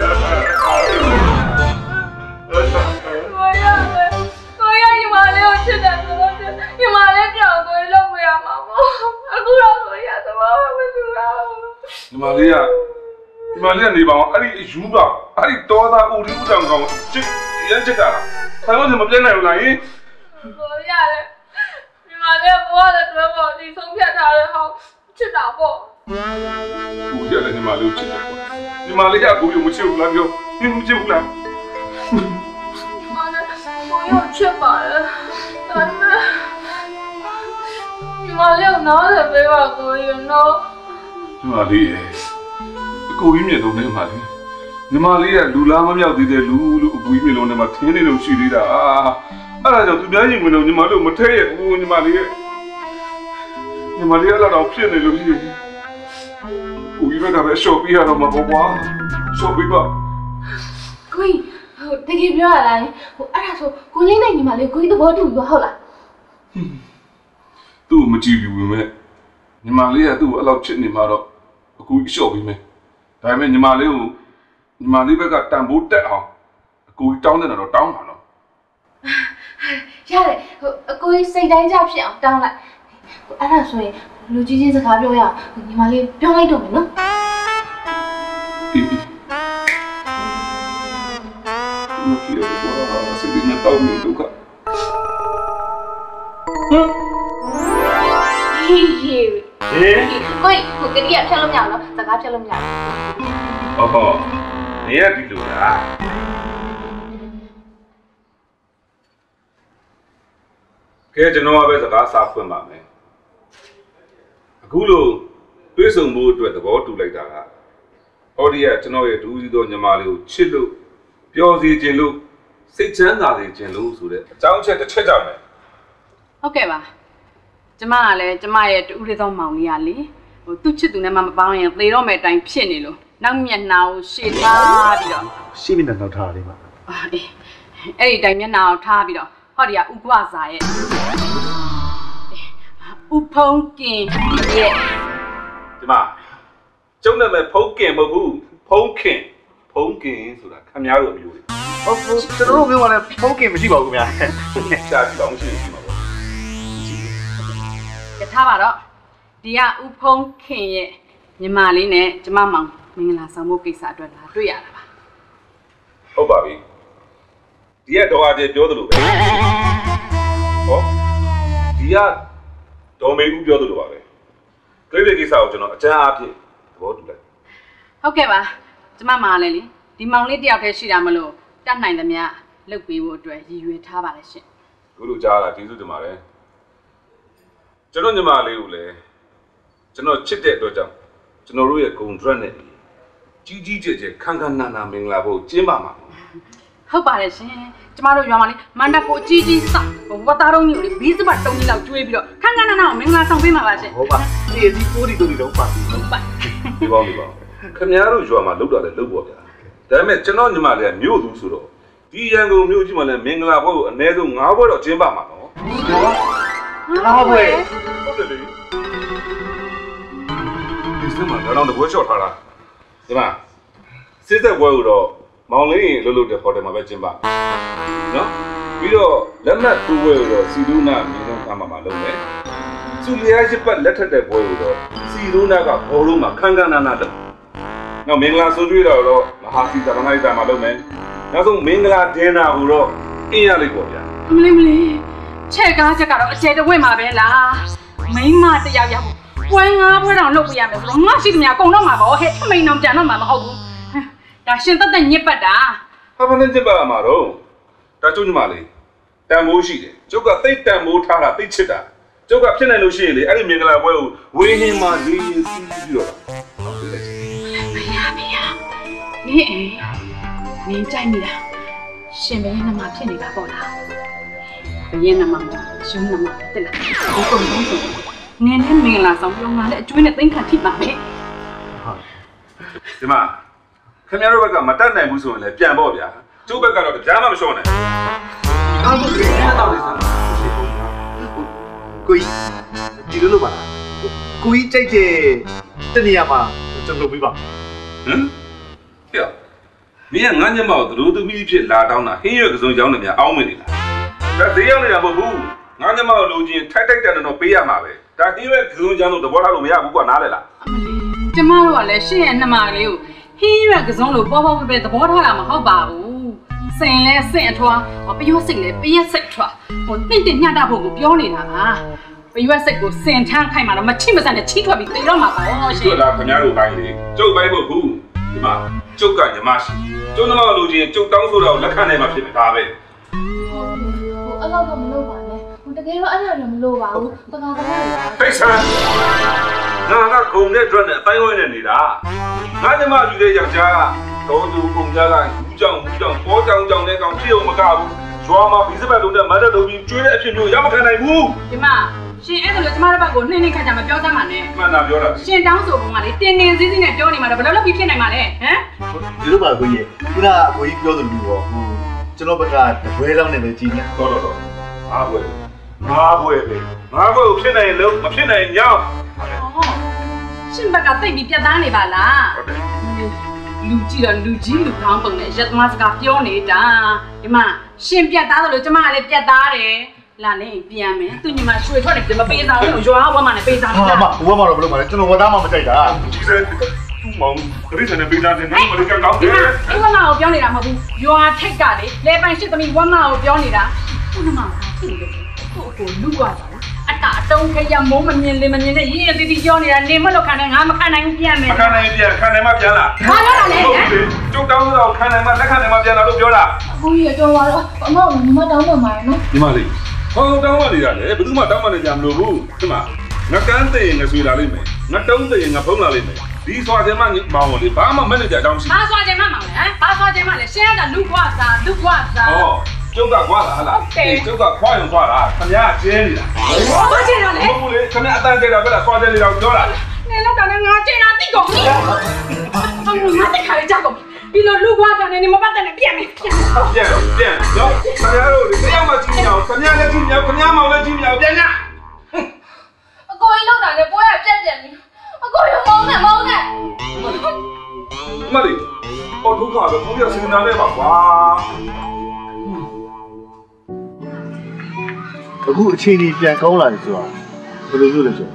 ကိုရကိုရညီမလေးကိုချစ်တယ်ဆိုတော့ညီမလေးပြောင်းကိုလုံးမရမှာပေါ့။အခုတော့ကိုရသဘောမတူတော့။ညီမလေးကဒီမှာလည်းနေပါအောင်အဲ့ဒီယူပါအဲ့ဒီတော်သားဦးလေးဦးတောင်ကောင်ချစ်ရမ်းချစ်တာလားဆိုင်လို့မပြတ်နိုင်ဘူးလားယင်ကိုရတယ်ဒီမှာလည်းဘွားလည်းတွဲပေါ်ဒီဆုံးဖြတ်ထားတဲ့ဟောင်းချစ်တာပေါ့ကိုရလည်းညီမလေးကိုချစ်တယ်ပေါ့ညီမလေးကကိုရမချစ်ဘူးလားပြောဟင်းမချစ်ဘူးလားဒီမှာလည်းကိုရချစ်ပါတယ်ဒါပေမဲ့ဒီမှာလည်းနားလည်းပေးပါကိုရနော်ညီမလေးကိုကြီးမြင့်လုံးနဲ့မှာလေညီမလေးကလူလားမမြောက်သေးတဲ့လူလို့အကူကြီးမြင့်လုံးနဲ့မှာထင်းနေလို့ရှိသေးတာအဲ့ဒါကြောင့်သူများရင်ဝင်တော့ညီမလေးမထဲရဘူးညီမလေးရဲ့ညီမလေးကလည်းတော့ဖြစ်နေလို့ရှိရင်ကိုကြီးကလည်းရှော့ပြရတော့မှာပေါ့ကွာရှော့ပြပါကိုကြီးဟိုတကယ်ပြောရလားဟိုအဲ့ဒါဆိုကိုလေးနဲ့ညီမလေးကိုကြီးသဘောတူပြီဟုတ်လားသူ့မကြည့်ဘူးပဲညီမလေးကသူ့ကိုအဲ့လောက်ချစ်နေမှာတော့အကူကြီးရှော့ပြီးမယ်ဒါပေမဲ့ညီမလေးကိုညီမလေးဘက်ကတန်ဖိုးတက်အောင်အကူကြီးတောင်းနေတာတော့တောင်းပါတော့ရတယ်ဟိုအကူကြီးစိတ်တိုင်းကြဖြစ်အောင်တောင်းလိုက်အဲ့ဒါဆိုရင်လူကြီးချင်းစကားပြောရအောင်ညီမလေးပြောလိုက်တော့မယ်နော်အေးမဖြစ်တော့စိတ်နဲ့တောင်းနေတော့ကဟမ်ဟေးဟေးဟေးကိုကြီးကိုကလေးကဖြတ်လို့မရဘူးနော်စကားဖြတ်လို့မရဘူး哦吼，你也记住了。ကဲကျွန်တော်ကပဲစကားစာဖွင့်ပါမယ်အခုလို့တွေးဆုံမှုအတွက်သဘောတူလိုက်တာကအော်ဒီကကျွန်တော်ရဲ့ဒူးစီသောညီမလေးကိုချစ်လို့ပျော်စီခြင်းလို့စိတ်ချမ်းသာစေခြင်းလို့ဆိုတဲ့အကြောင်းချက်တစ်ချက်ကြောင့်ပဲဟုတ်ကဲ့ပါကျမကလည်းကျမရဲ့တူးလေးသောမောင်လေးကလေဟိုသူ့ချစ်သူနဲ့မှမပေါင်းရင်သေတော့မဲ့အတိုင်းဖြစ်နေလို့နောက်မျက်နှာကိုရှေ့ထားပြီးတော့ရှေ့မျက်နှာနောက်ထားလေးပါအေးအဲ့ဒီတိုင်းမျက်နှာကိုထားပြီးတော့ဟောဒီကဥကွာစာရဲ့ဥဖုံးကင်ရဲ့ဒီမှာကျုံနာမည်ဖုံးကင်မဟုတ်ဘူးဖုံးခင်ဖုံးကင်ဆိုတာခင်ဗျားတို့အမျိုးတွေဟုတ်ကျွန်တော်တို့မျိုးကလည်းဖုံးကင်မရှိပါဘူးခင်ဗျာရှားကြည့်ပါဦးရှိရှိပါဘောကထားပါတော့ဒီကဥဖုံးခင်ရဲ့ညီမလေးနဲ့ကျမမောင်မင်္ဂလာဆောင်ဖို့ကိစ္စအတွက်လာတွေ့ရတာပါဟုတ်ပါပြီဒီကတော့အကျေပြောသလိုပဲဟောဒီကဒေါ်မေဦးပြောသလိုပါပဲကလေးလေးကိစ္စကိုကျွန်တော်အကြမ်းအားဖြင့်သဘောတူလိုက်ဟုတ်ကဲ့ပါကျမမောင်လည်းလေဒီမောင်လေးတယောက်တည်းရှိတာမလို့တတ်နိုင်သမျှလုပ်ပေးဖို့အတွက်ရည်ရွယ်ထားပါတယ်ရှင်ကိုလိုကြားလာကျေးဇူးတင်ပါတယ်ကျွန်တော်ညီမလေးကိုလည်းကျွန်တော်ချစ်တဲ့အတွက်ကြောင့်ကျွန်တော်တို့ရဲ့ဂုဏ်ဒရက်နဲ့ကြီးကြီးကျယ်ကျယ်ခန်းခန်းနာနာမင်္ဂလာဖို့ကျင်းပါမှာဟုတ်ပါတယ်ရှင်ကျမတို့ရွာမှာလေမန္တကိုကြီးကြီးစဝတ်သားတော်ကြီးကိုလေဘီးစပတ်တုံးကြီးလောက်ကျွေးပြီးတော့ခန်းခန်းနာနာကိုမင်္ဂလာဆောင်ပေးမှာပါရှင်ဟုတ်ပါဒီဒီကိုဒီတို့ဒီတော့ပါဟုတ်ပါဒီပေါင်းဒီပေါင်းခင်ဗျားတို့ရွာမှာလောက်တာလည်းလောက်ပေါ့ဗျာဒါပေမဲ့ကျွန်တော်ညီမလေးကမြို့သူဆိုတော့ဒီရန်ကုန်မြို့ကြီးမှာလည်းမင်္ဂလာပွဲကိုအနည်းဆုံး၅ဘွဲတော့ကျင်းပမှာနော်၅ဘွဲဟုတ်တယ်လေဒီစမှာတော့တော့ဘွဲလျှော့ထားတာဒီမှာစစ်သက်ပွဲကိုတော့မောင်လေးရင်လှုပ်လှုပ်တဲ့ဟိုတယ်မှာပဲကျင်းပနော်ပြီးတော့လက်မှတ်တူပွဲကိုတော့စီဒူနာမင်းတို့ကမှမလုပ်နဲ့စူလျာရှိပတ်လက်ထက်တဲ့ပွဲကိုတော့စီဒူနာကဘောလုံးမှာခန်းခန်းနာနာလုပ်နောက်မင်္ဂလာဆိုကျွေးတော့တော့မဟာစီတရနိုင်တာမှာလုပ်မယ်နောက်ဆုံးမင်္ဂလာဒင်းနာကိုတော့အင်းရလိုက်ပေါ့ဗျာမလေးမလေးချဲ့ကားချက်ကတော့အကျယ်တဝင့်မှာပဲလားမိန်းမတယောက်ယောက်ပွဲငါးပွဲတောင်လုပ်ပြရမယ်ဆိုတော့ငါရှိသမျှကုန်တော့မှာပေါ့ဟဲ့ထမိန်အောင်ကြံတော့မှာမဟုတ်ဘူးဒါရှင်တက်တက်ညစ်ပတ်တာဟာမင်းညစ်ပတ်မှာတော့ဒါကျုပ်ညီမလေးတန်မိုးရှိတယ်ကျုပ်ကသိတ်တန်မိုးထားတာသိချစ်တာကျုပ်ကဖြစ်နိုင်လို့ရှိရင်လေအဲ့ဒီမင်္ဂလာပွဲကိုဝေးဟင်းမှာလေးရင်စီးပြီးတော့ဟုတ်တယ်မရမရမင်းအေးမင်းကြိုက်မိလားရှင်ဘယ်နမှာဖြစ်နေတာပေါ့လားဘယ်နမှာရှင်နမှာတက်လာဒီကုန်ကုန်ဆိုနင်းနဲ့မင်္ဂလာဆောင်ပြောင်းလာတဲ့အကျွေးနဲ့သိမ့်ခံထိပါမယ်ဟုတ်ဒီမှာခင်ဗျားတို့ဘက်ကမတတ်နိုင်ဘူးဆိုရင်လည်းပြန်ပေါ့ဗျာကျုပ်ဘက်ကတော့ကြားမှမလျှော့နဲ့အားလုံးကြီးအဲ့တော့လေးစမ်းကိုကြီးဒီလိုလုပ်ပါလားကိုကြီးကြိုက်တဲ့တနေရာမှာကျွန်တော်လုပ်ပေးပါဟမ်ဟဲ့မင်းကငါညမောက်တို့သူမိဖြစ်လာတောင်းတာဟင်းရွက်ကစုံကြောင်းနေများအောင်းမနေလားဒါသေးရောက်နေတာမဟုတ်ဘူးငါညမောက်လိုချင်ထိုက်ထိုက်တန်တော့ပေးရမှာပဲဒါဟင်းရွက်ကစုံကြောင်းတို့သဘောထားလို့မရဘူးကွာနားလေလားအမလေးကျမတို့ကလည်းရှင့်ရဲ့နှမကလေးကိုဟင်းရွက်ကစုံလို့ပေါ်ပေါ်ပဲသဘောထားတာမဟုတ်ပါဘူးစင်လဲစင်အထွားပရွက်စိတ်လဲပရက်စိတ်ထွားဟိုတင့်တင့်ညှတာဖို့ကိုပြောနေတာပါပရွက်စိတ်ကိုစင်ထမ်းခိုင်းမှာတော့မချိမဆန်နဲ့ချီးထွက်ပြီးတေတော့မှာပေါ့ရှင်တို့လားခင်ဗျားတို့ပိုင်းလေကျုပ်ပိုင်းဖို့ဘူးဒီမှာကျုပ်ကညီမရှိကျုပ်နှမလိုချင်ကျုပ်တောင်းဆိုတော့လက်ခံနိုင်မှာဖြစ်မယ်ဒါပဲဟိုအဲ့လောက်တော့မလုပ်ပါနဲ့ဟိုတကယ်တော့အဲ့ဒါတော့မလုပ်ပါဘူးတကားတကားဖိတ်ဆန်းငါကဂုံနဲ့ drone နဲ့အတိုင်းဝိုင်းနဲ့နေတာငါညီမယူတဲ့ယောက်ျားကတော့သူပုံကြကယူကြောင်ယူကြောင်ပေါ်ကြောင်ကြောင်နဲ့ကောင်ဖြစ်အောင်မကဘူးရွာမှာဘီစပတ်လုံးနဲ့မတ်တက်လုံးပြီးကျွေးတဲ့အဖြစ်မျိုးရမခံနိုင်ဘူးဒီမှာရှင်အဲ့ဒါလို့ကျမတို့ဘက်ကိုနှင်းနှင်းခတ်ကြမပြောစမ်းပါနဲ့မှန်တာပြောတာရှင်တောင်းဆိုပုံကလေတင်းတင်းစည်းစည်းနဲ့ပြောနေမှာတော့ဘယ်လိုလုပ်ပြီးဖြစ်နိုင်မှာလဲဟမ်ဒီလိုပါကိုကြီးခုနကကိုကြီးပြောသလိုပေါ့ဟိုကျွန်တော်ဘက်ကတပွဲလောက်နဲ့ပဲကြီးနေတော့တော့တော့ငါးဘွဲငါးဘွဲပဲငါးဘွဲကိုဖြစ်နိုင်လို့မဖြစ်နိုင်ညောင်းရှင်ဘက်ကသိပြီးပြတ်သားနေပါလားဟုတ်တယ်လူကြည့်တော့လူကြီးလူကောင်းပုံနဲ့ရက်သမားစကားပြောနေတာဒီမှာရှင်ပြတ်သားသလိုကျမကလည်းပြတ်သားတယ်လာနေပြန်မယ်သူညီမရွှေထွက်တယ်မပေးစားဘူးရွာဝမ်းမနဲ့ပေးစားတာဟာမဝမ်းမတော့ဘလို့မလဲကျွန်တော်ဝမ်းသားမှမကြိုက်တာဒီစက်သူ့မောင်ခရစ်စနဲ့ပေးစားတယ်နော်မလေးကောင်းတယ်အဲ့ဝမ်းမကိုပြောနေတာမဟုတ်ဘူးရွာထိတ်ကလေလေပိုင်ရှိသမီးဝမ်းမကိုပြောနေတာသူ့ညီမကသူ့ကိုကိုကိုလူကစားအတာအတုံးခရမုံမမြင်လေမမြင်နဲ့ရေးရတီတီပြောနေတာနေမလို့ခံနိုင်ငါမခံနိုင်ဘူးပြန်မယ်မခံနိုင်ပြန်ခံနိုင်မှပြန်လာဘာလို့လဲကျုပ်တောင်းတော့ခံနိုင်မှလက်ခံနိုင်မှပြန်လာလို့ပြောတာအခုရတော့တော့အမေကညီမတောင်းမှမှာနော်ညီမလေးဟောတောင်းမှနေရတယ်ဘယ်သူမှတောင်းမှနေကြမလို့ဘူးဒီမှာငါကန်းတည်ရင်ငါဆွေလာလိမ့်မယ်ငါတုံးတည်ရင်ငါဖုံးလာလိမ့်မယ်ဒီဆွာခြင်းမမောင်လေးဘာမှမနဲ့ကြတောင်းရှိဘာဆွာခြင်းမမောင်လဲဘာဆွာခြင်းမလဲရှင်းရတာလူကွာစားလူကွာစားဟောကျုပ်ကခွာလာဟလားကျုပ်ကခွာရင်ခွာလာခင်ဗျားကျင်းနေတာဘာကျင်းတော့လဲဟုတ်လေခင်ဗျားအတန်းကြတာပဲလားဆွာခြင်းလေးတော့ပြောတာဟနေလောက်တာနဲ့ငါကျင်တာတိကုန်ပြီငါတက်ခါလေးကြောက်ကုန်ပြီဒီလိုလူကွာတာနဲ့နေမပတ်တဲ့နဲ့ပြန်မယ်ပြန်ပြန်တော့ပြန်နော်ခင်ဗျားတို့ဒီတရားမှကြည့်ကြအောင်ခင်ဗျားလည်းကြည့်ကြအောင်ခင်ဗျားမောင်လည်းကြည့်ကြအောင်ပြန်ကြအကိုကြီးလောက်တာနဲ့ပွဲကပြက်ပြန်ပြီအကိုကြီးမောင်းနဲ့မောင်းနဲ့မလေးအော်ဒုက္ခပဲဘုရားစင်နာနဲ့ပါကွာအခုအချိန်ကြီးပြန်ကောင်းလာပြီဆိုတာဘယ်လိုလုပ်လဲဆို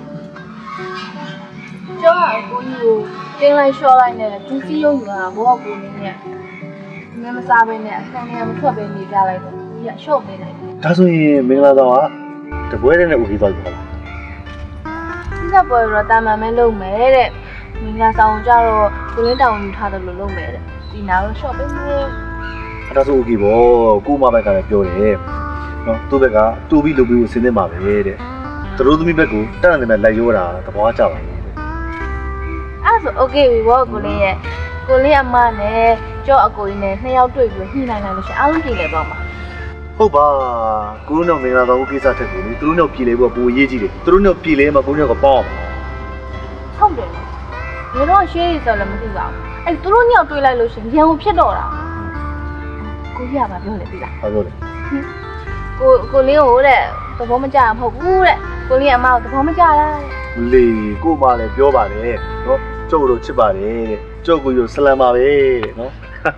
ကျောင်းအကိုကြီးကိုတင်းလိုက်လျှော့လိုက်နဲ့သူစီးရုံယူတာဘောကူနေနဲ့မင်းမစားဘဲနဲ့အခန်းထဲမထွက်ဘဲနေကြလိုက်တော့ကြီးကလျှော့ပေးလိုက်တယ်ဒါဆိုရင်မင်္ဂလာဆောင်ကတပွဲတဲ့နဲ့ဦးပြီးသွားပြီလားဒီကပွဲတော့တာမန်မဲလုပ်မယ်တဲ့မင်္ဂလာဆောင်ကြတော့ကိုလင်းတောင်ယူထားတယ်လို့လုပ်မယ်တဲ့ဒီနာတော့လျှော့ပေးမယ်အဲ့ဒါဆိုဦးကြီးဘောကိုမဘက်ကလည်းပြောတယ်နော်သူ့ဘက်ကတူပြီးလုပ်ပြီးကိုစဉ်းနေမှာပဲတဲ့သူတို့သမီးဘက်ကိုတက်တယ်မဲ့လိုက်ရိုးတာသဘောကျပါဘူးအဲ့ဆိုโอเคပြီဘောကိုလင်းရဲ့ကိုလင်းအမနဲ့ကြော့အကိုကြီးနဲ့နှစ်ယောက်တွေ့ပြီးညှိနှိုင်းလိုက်လို့ရှိရင်အားလုံးပြည်လဲတော့မှာဟုတ်ပါကိုတို့တော့မင်္ဂလာဆောင်ကိစ္စထက်ကိုလေသူတို့တော့ပြည်လဲဖို့ပိုရေးကြည့်တယ်သူတို့တော့ပြည်လဲမှာကိုတို့ကပေါင်းဟုတ်တယ်ဒီတော့ရှေးရီဆိုလည်းမသိပါဘူးအဲ့သူတို့ညောက်တွေ့လိုက်လို့ရှိရင်ရံကိုဖြစ်တော့တာကိုကြီးကမပြောလေသိလားဟုတ်တယ်ကိုကိုလင်းကိုတဲ့သဘောမကျမဟုတ်ဘူးတဲ့ကိုလင်းအမကိုသဘောမကျလားလေကိုမလည်းပြောပါတယ်နော်ကျုပ်တို့ချစ်ပါတယ်တဲ့ကျုပ်ကိုရဆလမ်ပါပဲတဲ့နော်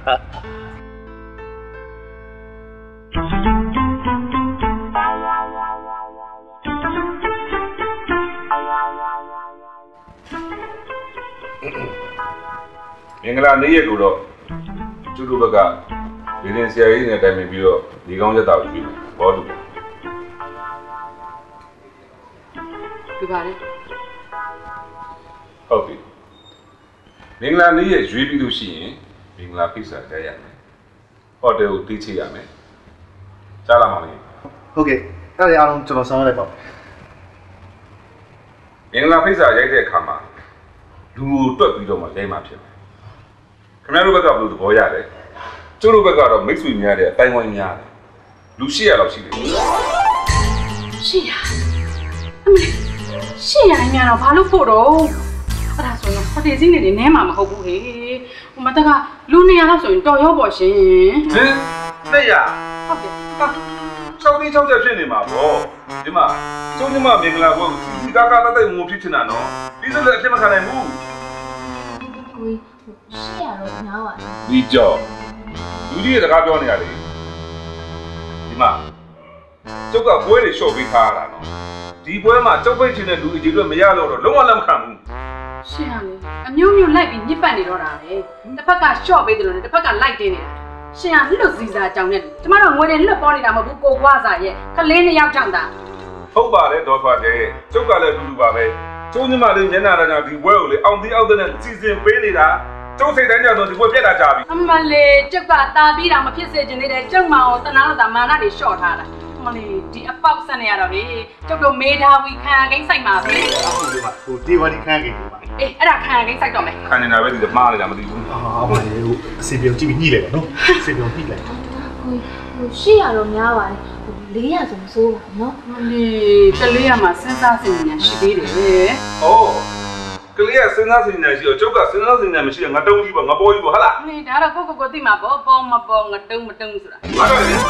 မင်္ဂလာနေ့ရက်ကိုတော့ကျူတို့ဘက်ကဒီရင်ဆရာကြီးနဲ့တိုင်ပင်ပြီးတော့ဒီကောင်းချက်တာကိုပြီးဘောတူပြပါလေဟုတ်ပြီမင်္ဂလာနေ့ရက်ရွေးပြီးလို့ရှိရင်မင်္ဂလာဖိတ်စာတက်ရမယ်ဟိုတယ်ကိုတီးချရမယ်ကြားလာပါလိမ့်ဟုတ်ကဲ့အဲ့ဒါအားလုံးကျွန်တော်ဆောင်ရလိုက်ပါမင်္ဂလာဖိတ်စာရိုက်တဲ့အခါမှာလူကိုတွက်ပြီးတော့မှရိုက်မှဖြစ်မယ်ခင်ဗျားတို့ဘက်ကဘယ်လိုသဘောရလဲကျတို့ဘက်ကတော့မိတ်ဆွေများတဲ့အတိုင်းဝိုင်းများတယ်လူ၈ရာလောက်ရှိတယ်၈ရာအမေ၈ရာများတော့ဘာလို့ဖို့တော့အဲ့ဒါဆိုရင်ဟိုတယ်စင်းနေနေမှာမဟုတ်ဘူးဟေ့ဟိုမတက်ကလူ၂ရာလောက်ဆိုရင်တော်ရောပေါ့ရှင်ဟင်၂ရာဟုတ်တယ်ဟာ၆တိ၆ချက်ဖြစ်နေမှာပေါ့ဒီမှာကျုံညီမမင်္ဂလာဘုရားစီကာကာတတ်ငုံဖြစ်နေတာနော်ဒီစလည်းအဖြစ်မခံနိုင်ဘူးကိုရှေ့ရတော့ညားပါဒီကြောက်လူကြီးရဲ့စကားပြောနေရတယ်ဒီမှာကျုပ်ကပွဲတွေရှော့ပေးထားရတာနော်ဒီပွဲမှာကျုပ်ပိတ်ချင်တဲ့လူအကြီးတွေမရတော့တော့လုံးဝလက်မခံဘူးရှင်းရလေအမျိုးမျိုးလိုက်ပြီးညစ်ပတ်နေတော့တာပဲတစ်ဖက်ကရှော့ပေးတယ်လို့တစ်ဖက်ကလိုက်တင်းနေတာရှင်းရလွတ်စီစာကြောင်နဲ့ကျမတို့ငွေတွေလွတ်ပေါ်နေတာမဟုတ်ဘူးကိုကွာစာရဲ့ကလေးနှစ်ယောက်ကြောင့်တာဟုတ်ပါတယ်ဒေါ်ထွားတဲ့ကျုပ်ကလည်းအတူတူပါပဲကျုံညီမလေးမျက်နှာတန်းကြောင့်ဒီပွဲကိုလေအောင်သီးအောက်တဲ့နဲ့စီစဉ်ပေးနေတာကျုပ်စိတ်တိုင်းကြောင့်ဒီပွဲပြက်တာကြပြီအမလေးကျုပ်ကတာပြီးတာမဖြစ်စေချင်နေတဲ့ကျုပ်မအောင်တနာတော့တာမာနတွေလျှော့ထားတာအမလေးဒီအပေါက်ဆက်နေရတော့လေကျုပ်တို့မေးထားပြီးခံကိန်းဆိုင်မှာပဲဟုတ်တယ်ပါဟိုဒီဝဒီခံကိန်းပါအေးအဲ့ဒါခံကိန်းဆိုင်တော့မယ်ခံနေတာပဲဒီမှားနေတာမသိဘူးအာအမလေးဟိုအစီပြုံကြည့်ပြီးညှိလိုက်ပါနော်အစီပြုံညှိလိုက်ဟိုဟိုရှေ့ရတော့များပါတယ်ဟို၄ရာဆိုမစိုးပါဘူးနော်အမလေးကလေးရမှာစဉ်းစားစင်ညာရှိသေးတယ်အော်ကလေးကစဉ်းစားစင်ညာရှိတော့ကျုပ်ကစဉ်းစားစင်ညာမရှိရင်ငါတုံးကြီးပေါ့ငါပေါ်ကြီးပေါ့ဟုတ်လားအမေဒါတော့ကိုကိုကိုသိမှာပေါ့ပေါ်မပေါ်ငါတုံးမတုံးဆိုတာဟုတ်တယ်လေ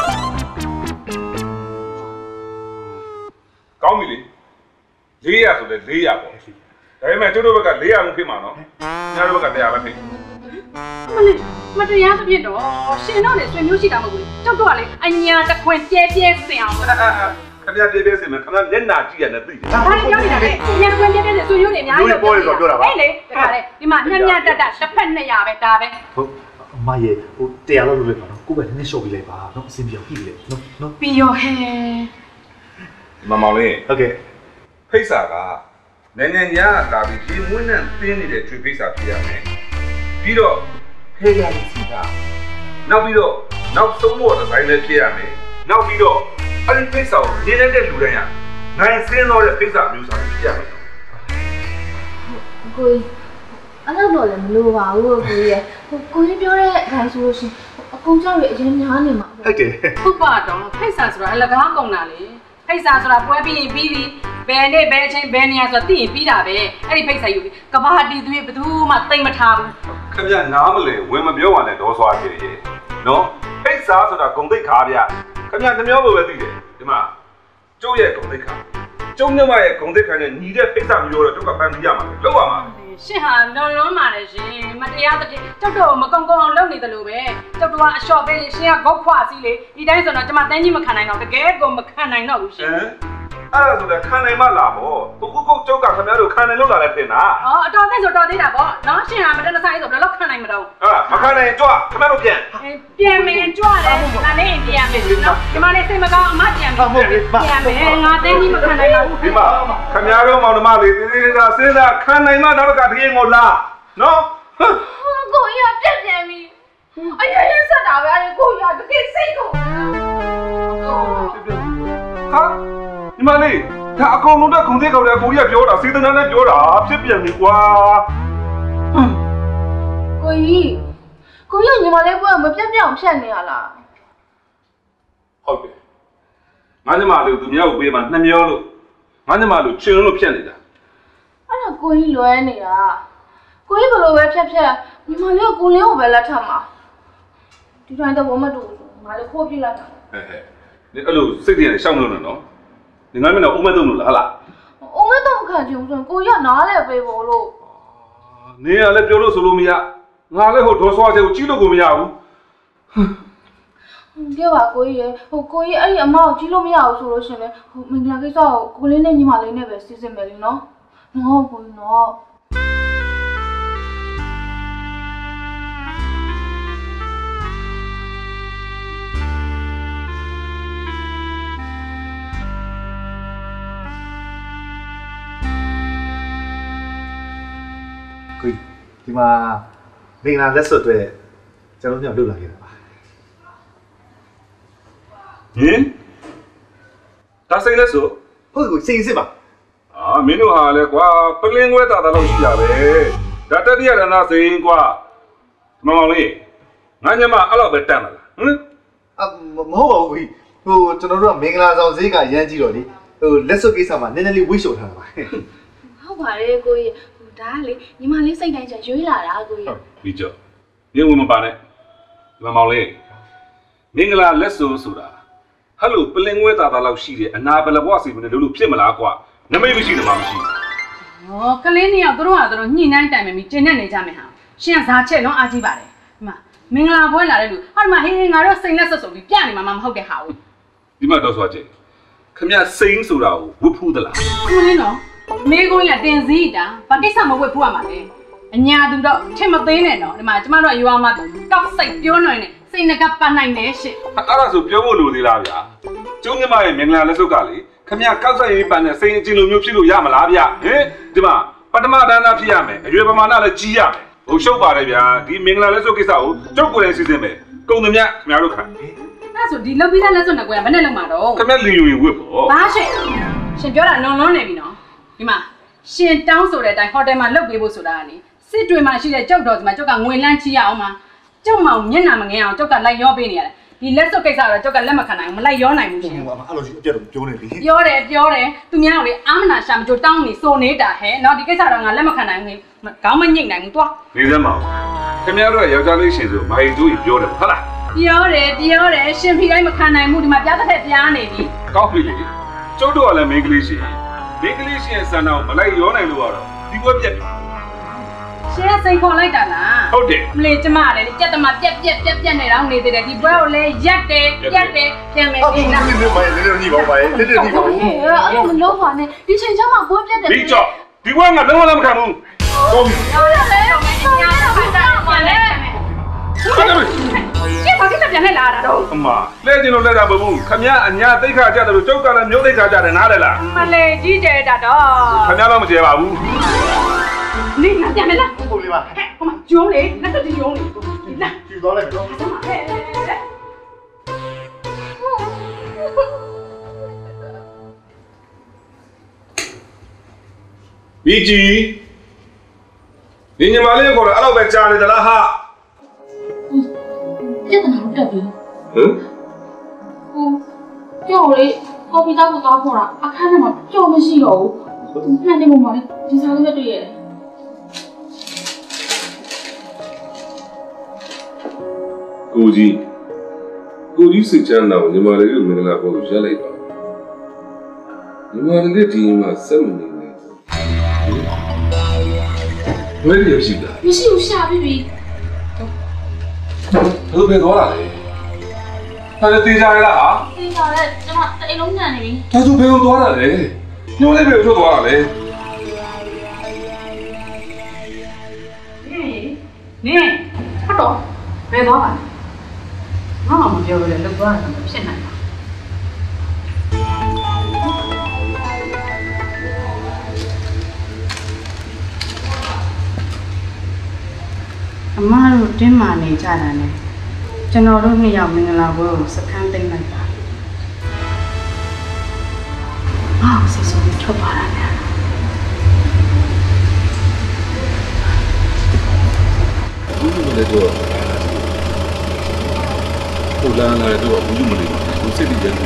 ကောင်းပြီလေ၄ရာဆိုလေ၄ရာပေါ့ဒါပေမဲ့ကျုပ်တို့ဘက်က၄ရာမှုဖြစ်မှာနော်ညတို့ဘက်က၁၀၀ပဲဖြစ်အမလေးမတရားသဖြင့်တော့ရှင်တော့လေဆွေမျိုးရှိတာမဟုတ်ဘူးကျုပ်တို့ကလေအညာတခွင်ပြဲပြဲစင်အောင်ခင်ဗျားပြဲပြဲစင်မယ်ခင်ဗျားမျက်နှာကြည့်ရနဲ့သိတယ်ဒါလည်းပြောနေတာလေအညာတခွင်ပြဲပြဲစင်ဆွေမျိုးတွေအများကြီးလို့ပြောပြောတာပါဟဲ့လေဒါကလေဒီမှာညံ့ညံ့တက်တက်တစ်ဖက်၂ရာပဲဒါပဲဟုတ်အမရဲ့ဟိုတရားလို့လုပ်လိုက်ပါနော်ကိုယ်ပဲနည်းနည်းရှော့ပြီးလိုက်ပါနော်အစင်ပြောင်းပြီးလေနော်နော်ပြီးရောဟဲ့မမောင်လေးဟုတ်ကဲ့ဖိတ်စာကနိုင်ငံညာလာပြီးဒီမွေးနဲ့တင်းနေတဲ့ကျွေးဖိတ်စာဖြစ်ရမယ်ပြီးတော့ဖေးရည်စီတာနောက်ပြီးတော့နောက်ဆုံးဖို့ဒီဇိုင်းလည်းဖြစ်ရမယ်နောက်ပြီးတော့အဲ့ဒီဖိတ်စာကိုရင်းနေတဲ့လူတိုင်းကနိုင်စင်းတော့တဲ့ဖိတ်စာမျိုးစာဖြစ်ရမယ်ကိုကြီးအဲ့တော့တော့လည်းမလိုပါဘူးကိုကြီးရဲ့ဟိုကိုကြီးပြောတဲ့အတိုင်းဆိုလို့ရှိရင်အကုန်ကြောက်ရအရင်များနေမှာဟုတ်တယ်ဟုတ်ပါတော့ဖိတ်စာဆိုတာအလကားကုန်တာလေဖိတ်စာဆိုတာပွဲပြီးရင်ပြီးပြီဘယ်နေ့ဘယ်ချိန်ဘယ်နေရာဆိုသိရင်ပြီးတာပဲအဲ့ဒီဖိတ်ဆိုင်ယူပြီးကဘာတီသူရဲ့ဘသူမှတိတ်မထားဘူးခင်ဗျနားမလဲဝင်မပြောပါနဲ့ဒေါ်စွာပြေရဲ့နော်ဖိတ်စားဆိုတာဂုံတိတ်ခါဗျခင်ဗျနှမျောဖို့ပဲသိတယ်ဒီမှာကျုပ်ရဲ့ဂုံတိတ်ခါကျုပ်မြမရဲ့ဂုံတိတ်ခါနဲ့ညီတဲ့ဖိတ်စားမျိုးတော့ကျုပ်ကဖန်ပြီးရမှာပဲလောက်ပါမှာရှင်ဟာလွန်လွန်ပါတယ်ရှင်မတရားတဲ့ကျုပ်တို့မကုံကုံအောင်လုပ်နေတယ်လို့ပဲကျုပ်တို့ကအလျှော့ပေးလေရှင်ကဂုတ်ခွာစီလေဒီတိုင်းဆိုတော့ကျွန်မတန်းကြီးမခံနိုင်တော့တကယ်ကိုမခံနိုင်တော့ဘူးရှင်ဟမ်အဲ့ဒါဆိုတော့ခံနိုင်မှလာပေါ့သူကုတ်ကုတ်ကျုပ်ကခင်ဗျားတို့ခံနိုင်လို့လာတယ်ထင်တာအော်အတော်သိဆိုတော်သေးတာပေါ့နော်ရှင်ဟာမတန်းဆိုင်ဆိုဘယ်လောက်ခံနိုင်မတော့ဟာမခံနိုင်ကြွခင်ဗျားတို့ပြန်ပြန်မင်းကြွတယ်ငါလည်းပြန်မယ်နော်ဒီမှာလည်းစိတ်မကောင်းအမပြန်ပြီပြန်မယ်ငါတန်းကြီးမခံနိုင်ပါဘူးဒီမှာခင်ဗျားတို့မောင်နှမလေးသေးသေးသာစဉ်းစားခံနိုင်မှတော့ကတကယ်ကိုလာနော်ကိုရတက်ပြန်ပြီအရင်ရဆက်တာပဲအဲ့ကိုရတကယ်စိတ်ကိုဟာဒီမလေးဒါအကုန်လုံးတော့ခုံသေးကောက်တယ်အကိုကြီးကပြောတာစေတနာနဲ့ပြောတာဖြစ်ပြန်ပြီကွာကိုကြီးကိုရညီမလေးဘွဲမပြတ်ပြတ်အောင်ဖြတ်နေရလားဟုတ်တယ်ငါညီမလေးသူမြောက်ပေးမှနှမျောလို့ငါညီမလေးချင်လို့ဖြတ်နေတာအဲ့ဒါကိုကြီးလွဲနေတာကိုကြီးဘလို့ပဲဖြတ်ဖြတ်ညီမလေးကကိုလင်းကိုပဲလက်ထပ်မှာဒီတိုင်းတော့မတူဘူးငါလည်းခိုးပြလိုက်တာဟဲ့ဟဲ့ဒီအဲ့လိုစိတ်တွေနဲ့ရှောင်းလို့နော်ဒီငါမင်းတော့ဦးမသုံးလို့လားဟလားဦးမသုံးခံချင်ဆိုရင်ကိုကြီးကနားလဲပေးဖို့လို့နေရလဲပြောလို့ဆိုလို့မရငါလည်းဟိုဒေါ်ဆွားချေကိုကြီးလို့ကိုမရဘူးကြည့်ပါကိုကြီးရဟိုကိုကြီးအဲ့ဒီအမကိုကြီးလို့မရဘူးဆိုလို့ရှင်လေဟိုမင်္ဂလာကိစ္စကိုကိုလေးနဲ့ညီမလေးနဲ့ပဲစီစဉ်မယ်လीနော်နော်ကိုကြီးနော်ဒီမှာမင်္ဂလာလက်စွပ်တွေကျွန်တော်တို့လုပ်လာခဲ့တာပါဟင်ဒါစိတ်လက်စွပ်ဟုတ်ကိုစိတ်စစ်ပါအာမင်းတို့ဟာလဲကွာပလင်းခွဲတာတာလို့ရှိတာပဲဒါတတိယရဏစိန်ကွာမောင်လေးငါညမအဲ့လိုပဲတန်းလာလားဟင်အမဟုတ်ပါဘူးကြီးဟိုကျွန်တော်တို့ကမင်္ဂလာဆောင်ဈေးကရမ်းကြည့်တော့လေဟိုလက်စွပ်ကိစ္စမှာနည်းနည်းလေးဝိတ်လျှော်ထားတာပါဟုတ်ပါတယ်ကိုကြီးဒါကလေညီမလေးစိတ်တိုင်းချရွေးလာတာကိုကြီးပြီးကြောညဝင်မပါနဲ့ဒီမောင်လေးမင်္ဂလာလက်စွပ်ဆိုတာဟဲ့လို့ပလင်ခွဲတာတာလောက်ရှိတယ်အနာဘလဘွားစီမနေလို့ဖြစ်မလားကွာနမိတ်မရှိတယ်မှမရှိဘူးဟောကလေးနှစ်ယောက်တို့ကတို့ညှိနှိုင်းတိုင်မယ်ပြီးကျင်းနေနေကြမယ်ဟာရှင်ကဇာချက်လုံးအားကြီးပါတယ်ဒီမှာမင်္ဂလာပွဲလာတဲ့လူဟာဒီမှာဟင်းငါတို့စိန်လက်စွပ်ဆိုပြီးပြနေမှာမဟုတ်တဲ့ဟာကိုဒီမှာတော့ဆိုချက်ခမရစိန်ဆိုတာကိုဝတ်ဖူးသလားကိုလေးနော်မေးခွန်းရတင်စည်းတာဘာကိစ္စမဝတ်ဖူးရမှာလဲအညာသူတော့ထင်မသေးနဲ့နော်ဒီမှာကျမတို့ကရွာမှာကောက်စိတ်ပြောနိုင်နေစိတ်ငကပတ်နိုင်တယ်ရှင့်အဲ့ဒါဆိုပြောဖို့လိုသေးလားဗျာကျုံးညီမရဲ့မင်္ဂလာလက်စွပ်ကလေခမရကောက်ဆိုင်ရေးပန်တဲ့စိတ်အကျဉ်းလိုမျိုးဖြစ်လို့ရမလားဗျာဟင်ဒီမှာပထမဒါနဖြစ်ရမယ်အရွယ်ပမာဏလည်းကြီးရမယ်ဟိုရှုပ်ပါတယ်ဗျာဒီမင်္ဂလာလက်စွပ်ကိစ္စကိုကျုပ်ကိုယ်တိုင်စီစဉ်မယ်ကုံသမျှခင်ဗျားတို့ခံအဲ့ဆိုဒီလောက်ပြီးသားလက်စွပ်နဲ့ကိုယ်ကဘယ်နဲ့လောက်မှာတော့ခင်ဗျားလင်ယူရင်ဝတ်ပေါ့ဘာရှင့်ရှင်ပြောတာလွန်လွန်နေပြီနော်ဒီမှာရှင်တောင်းဆိုတဲ့အတိုင်းဟိုတယ်မှာလုပ်ပေးဖို့ဆိုတာကနေစစ်တွေမှာရှိတဲ့ကြောက်တော်ဒီမှာကြောက်ကငွေလန်းချီရအောင်မှာကြောက်မောင်မျက်နှာမငဲအောင်ကြောက်ကလိုက်ရောပေးနေရတယ်ဒီလက်စွပ်ကိစ္စတော့ကြောက်ကလက်မခံနိုင်ဘူးမလိုက်ရောနိုင်ဘူးရှင်အဲ့လိုကြီးအပြတ်ပြောနေလေပြောတယ်ပြောတယ်သူများကလေအာမနာရှာမကြိုတောင်းနေစိုးနေတာဟဲ့နော်ဒီကိစ္စတော့ငါလက်မခံနိုင်ဘူးခေါင်းမညိတ်နိုင်ဘူးတွားနေစမ်းပါခင်ဗျားတို့ကယောက်ျားလေးရှင်ဆိုမာရီတို့ကြီးပြောတယ်ဟုတ်လားပြောတယ်ပြောတယ်ရှင်ဖိတိုင်းမခံနိုင်ဘူးဒီမှာပြားတစ်ဖက်ပြားနေပြီကောင်းပြီလေကျုပ်တို့ကလည်းမိန်းကလေးရှင်မိန်းကလေးရှင်ဆန်တော့မလိုက်ရောနိုင်လို့ကတော့ဒီဘွဲပြက်ပြီရှင်ကစိန်ခေါ်လိုက်တာလားဟုတ်တယ်မလေးကျမလည်းကြက်တမပြက်ပြက်ပြက်ပြက်နေတော့နေသေးတယ်ဒီဘွဲကိုလည်းရက်တယ်ပြက်တယ်ပြန်မယ်ဒီလားဒီလိုမလေးလေးညီပါပါလေလေးလေးညီပါဘူးအဲ့လိုမလုပ်ပါနဲ့ဒီချိန်ချမ်းမှာဘွဲပြက်တယ်ဒီကြောဒီဘွဲကလုံးဝလက်မခံဘူးဟုတ်ပြီဟုတ်တယ်လေညာတော့ဖတ်တာပါလေဟုတ်တယ်ရှင်းဘာကိစ္စပြန်လဲလာတာတော့အမလဲကျင်လို့လဲတာမဟုတ်ဘူးခမအညာသိခါကြတယ်လို့ကျုပ်ကလည်းမျိုးသိခါကြတယ်နားတယ်လားမလေးကြီးကျဲတာတော့ခမတော့မကျဲပါဘူးနေငါပြန်မလားဟုတ်လေပါဟဲ့ဟိုမှာဂျုံးလေလက်သက်ဂျုံးလေဒီလားကြည့်သွားလိုက်တော့ဟဲ့ဘီဂျီဒီညီမလေးကိုတော့အဲ့လိုပဲကြားနေသလားဟာပြဿနာတက်ပြီဟမ်ဟိုကြောက်လေဟကော်ဖီတောက်ကိုသွားခေါ်တာအခန်းထဲမှာကြော်မရှိတော့ဘူး။မှန်တယ်မို့မလေးဒီစားလေးပဲတွေ့ရတယ်။ကိုကြီးကိုကြီးစိတ်ချမ်းသာညီမလေးကိုမင်္ဂလာပေါ်ရလိုက်ပါညီမလေးဒီမှာစက်မနေနဲ့ဘယ်လိုရှိတာမရှိဘူးရှာပြီပြီဘယ်လိုပဲသွားတာလဲဒါလည်းတေးကြရလားဟာတေးကြရဲကျွန်မအိမ်လုံးညံနေပြီဒါဆိုဘယ်လိုသွားတာလဲညိုးလေးဘယ်လိုထွက်သွားတာလဲနင်းဟုတ်တော့ဘယ်သွားပါလဲငါမှမပြောရလို့သွားတာမဖြစ်နိုင်ဘူးအမတို့တင်းမာနေကြတာနဲ့ကျွန်တော်တို့နှစ်ယောက်မင်္ဂလာပွဲကိုစခန်းသိမ်းလိုက်တာ။အော်စိတ်ဆိုးပြီးထွက်သွားတာနဲ့ဘူးမလေးတော့ဟိုလာလာတော့ဘူးမလေးကိုစိတ်ကြတယ်ဒီ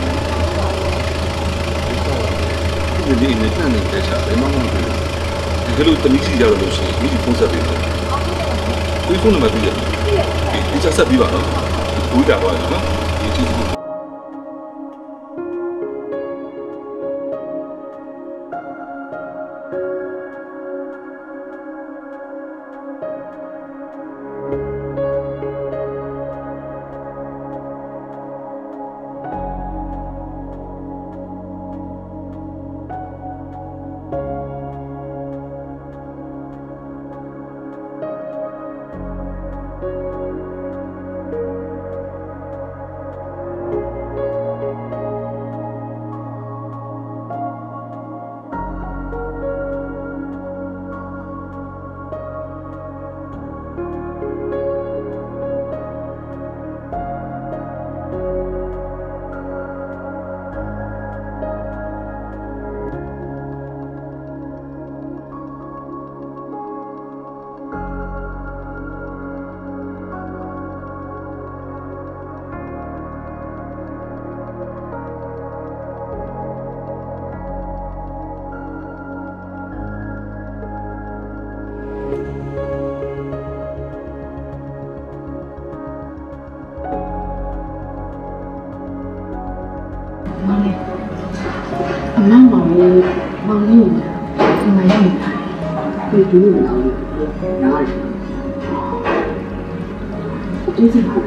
နေ့နဲ့တန်းနေတဲ့ချာဘယ်မှမလုပ်ဘူးဒီလိုတမိစီကြလို့ရှိရင်ဒီဖုန်းဆက်ပေးတယ်ဒီဖုန်းနံပါတ်ပြရတယ်ဒီချက်ဆက်ပြီးပါတော့ဘူးတာပါနော်ဒီချစ်အမမောင်လေးမောင်လေးကဒီမှာရနေတာဒီလိုမျိုးနားရတယ်ဒီစီမှာ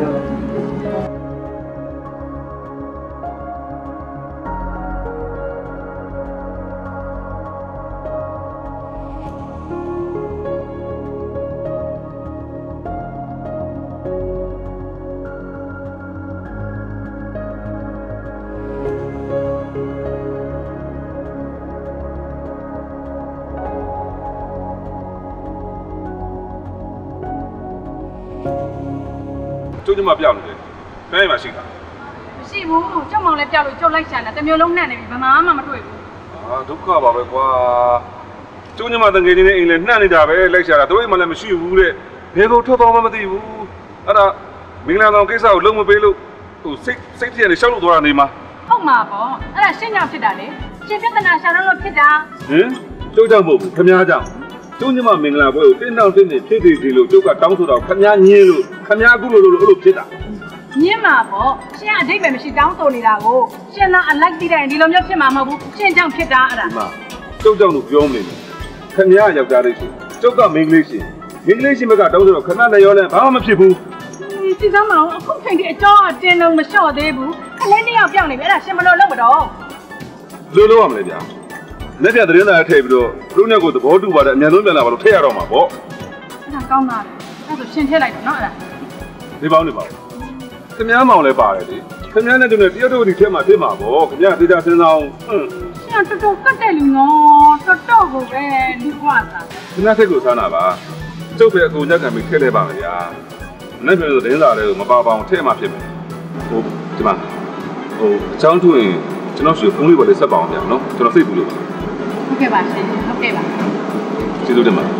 ကျုပ်ညီမပြောင်းနေတယ်ဖဲမှာရှိတာမရှိဘူးကြောက်မောင်လည်းပြောက်လို့ကြောက်လိုက်ရှာနေတာတစ်မျိုးလုံးနှံ့နေပြီဘာမှမတွေ့ဘူးအာဒုက္ခပါပဲကွာကျုပ်ညီမတငယ်ချင်းနဲ့အိမ်လည်းနှံ့နေတာပဲလိုက်ရှာတာတို့အိမ်မှာလည်းမရှိဘူးတဲ့ဘယ်လိုထွက်သွားမှမသိဘူးအဲ့ဒါမင်္ဂလာဆောင်ကိစ္စကိုလုံးမပေးလို့ဟိုစိတ်စိတ်ပြည့်နေရှောက်လို့သွားတာနေမှာဟုတ်မှာပေါ့အဲ့ဒါရှင်းကြောင်ဖြစ်တာလေရှင်ပြဿနာရှာတော့လို့ဖြစ်တာဟင်ကျုပ်ကြောင့်မဟုတ်ဘူးခင်ဗျားကြောင့်ကျုပ်ညီမမင်္ဂလာပွဲကိုတင်းတောင်တင်းနေဖြစ်သေးသေးလို့ကျုပ်ကတောင်းဆိုတော့ခင်ဗျားညင်းလို့ခင်ဗျားအခုလို့လို့အဲ့လိုဖြစ်တာညင်းမှာပေါ့ရှင်အတိတ်ပဲမရှိတောင်းဆိုနေတာကိုရှင်သာအလိုက်တိတိုင်းဒီလိုမျိုးဖြစ်မှာမဟုတ်ဘူးရှင်ကြောင့်ဖြစ်တာအဲ့ဒါမှကျုပ်ကြောင့်လို့ပြောမနေနဲ့ခင်ဗျားယောက်ျားလေးရှင်ကျုပ်ကမင်္ဂလေးရှင်မင်္ဂလေးရှင်ဘက်ကတောင်းဆိုတော့ခဏနဲ့ရောလဲဘာမှမဖြစ်ဘူးဒီစမ်းမအောင်အခုချိန်ဒီအကြောအတင်းလုံးမလျှော့သေးဘူးခလေးနှစ်ယောက်ပြောင်းနေပြီအဲ့ဒါရှင်မလို့လုပ်မတော့လို့လို့ရမလဲဗျာလက်ပြသတင်းသားထည့်ပြီးတော့သူတို့နဲ့ကိုသဘောတူပါတဲ့အမြန်ဆုံးပြန်လာပါလို့ထည့်ရတော့မှာပေါ့အဲ့ဒါကောင်းတာလေအဲ့ဒါဆိုရှင်ထည့်လိုက်တော့နော်အဲ့ဒါဒီပေါင်းနေပါခင်ဗျားမောင်လည်းပါတယ်လေခင်ဗျားနဲ့တူနဲ့တရုတ်တို့ဒီထက်မှဖြစ်မှာပေါ့ခင်ဗျားဒေတာစဉ်းစားအောင်ဟွန်းရှင်တော်တော်ကတ်တယ်လူနော်တော်တော်ကိုပဲလူကွာသားခင်ဗျားစိတ်ကိုစားနာပါကျုပ်ပဲအကူညက်ခံပြီးထည့်လိုက်ပါမယ်ဗျာနဲ့ပြောဆိုသတင်းစာတွေကိုမပါပါအောင်ထည့်မှဖြစ်မယ်ဟိုဒီမှာဟိုအချောင်းထွင်ကျွန်တော်ရှိဖုန်းလေးပေါ်လေးဆက်ပါအောင်ဗျာနော်ကျွန်တော်စိတ်ကူလို့ပါဟုတ်ကဲ့ပါရှင်ဟုတ်ကဲ့ပါကျေးဇူးတင်ပါ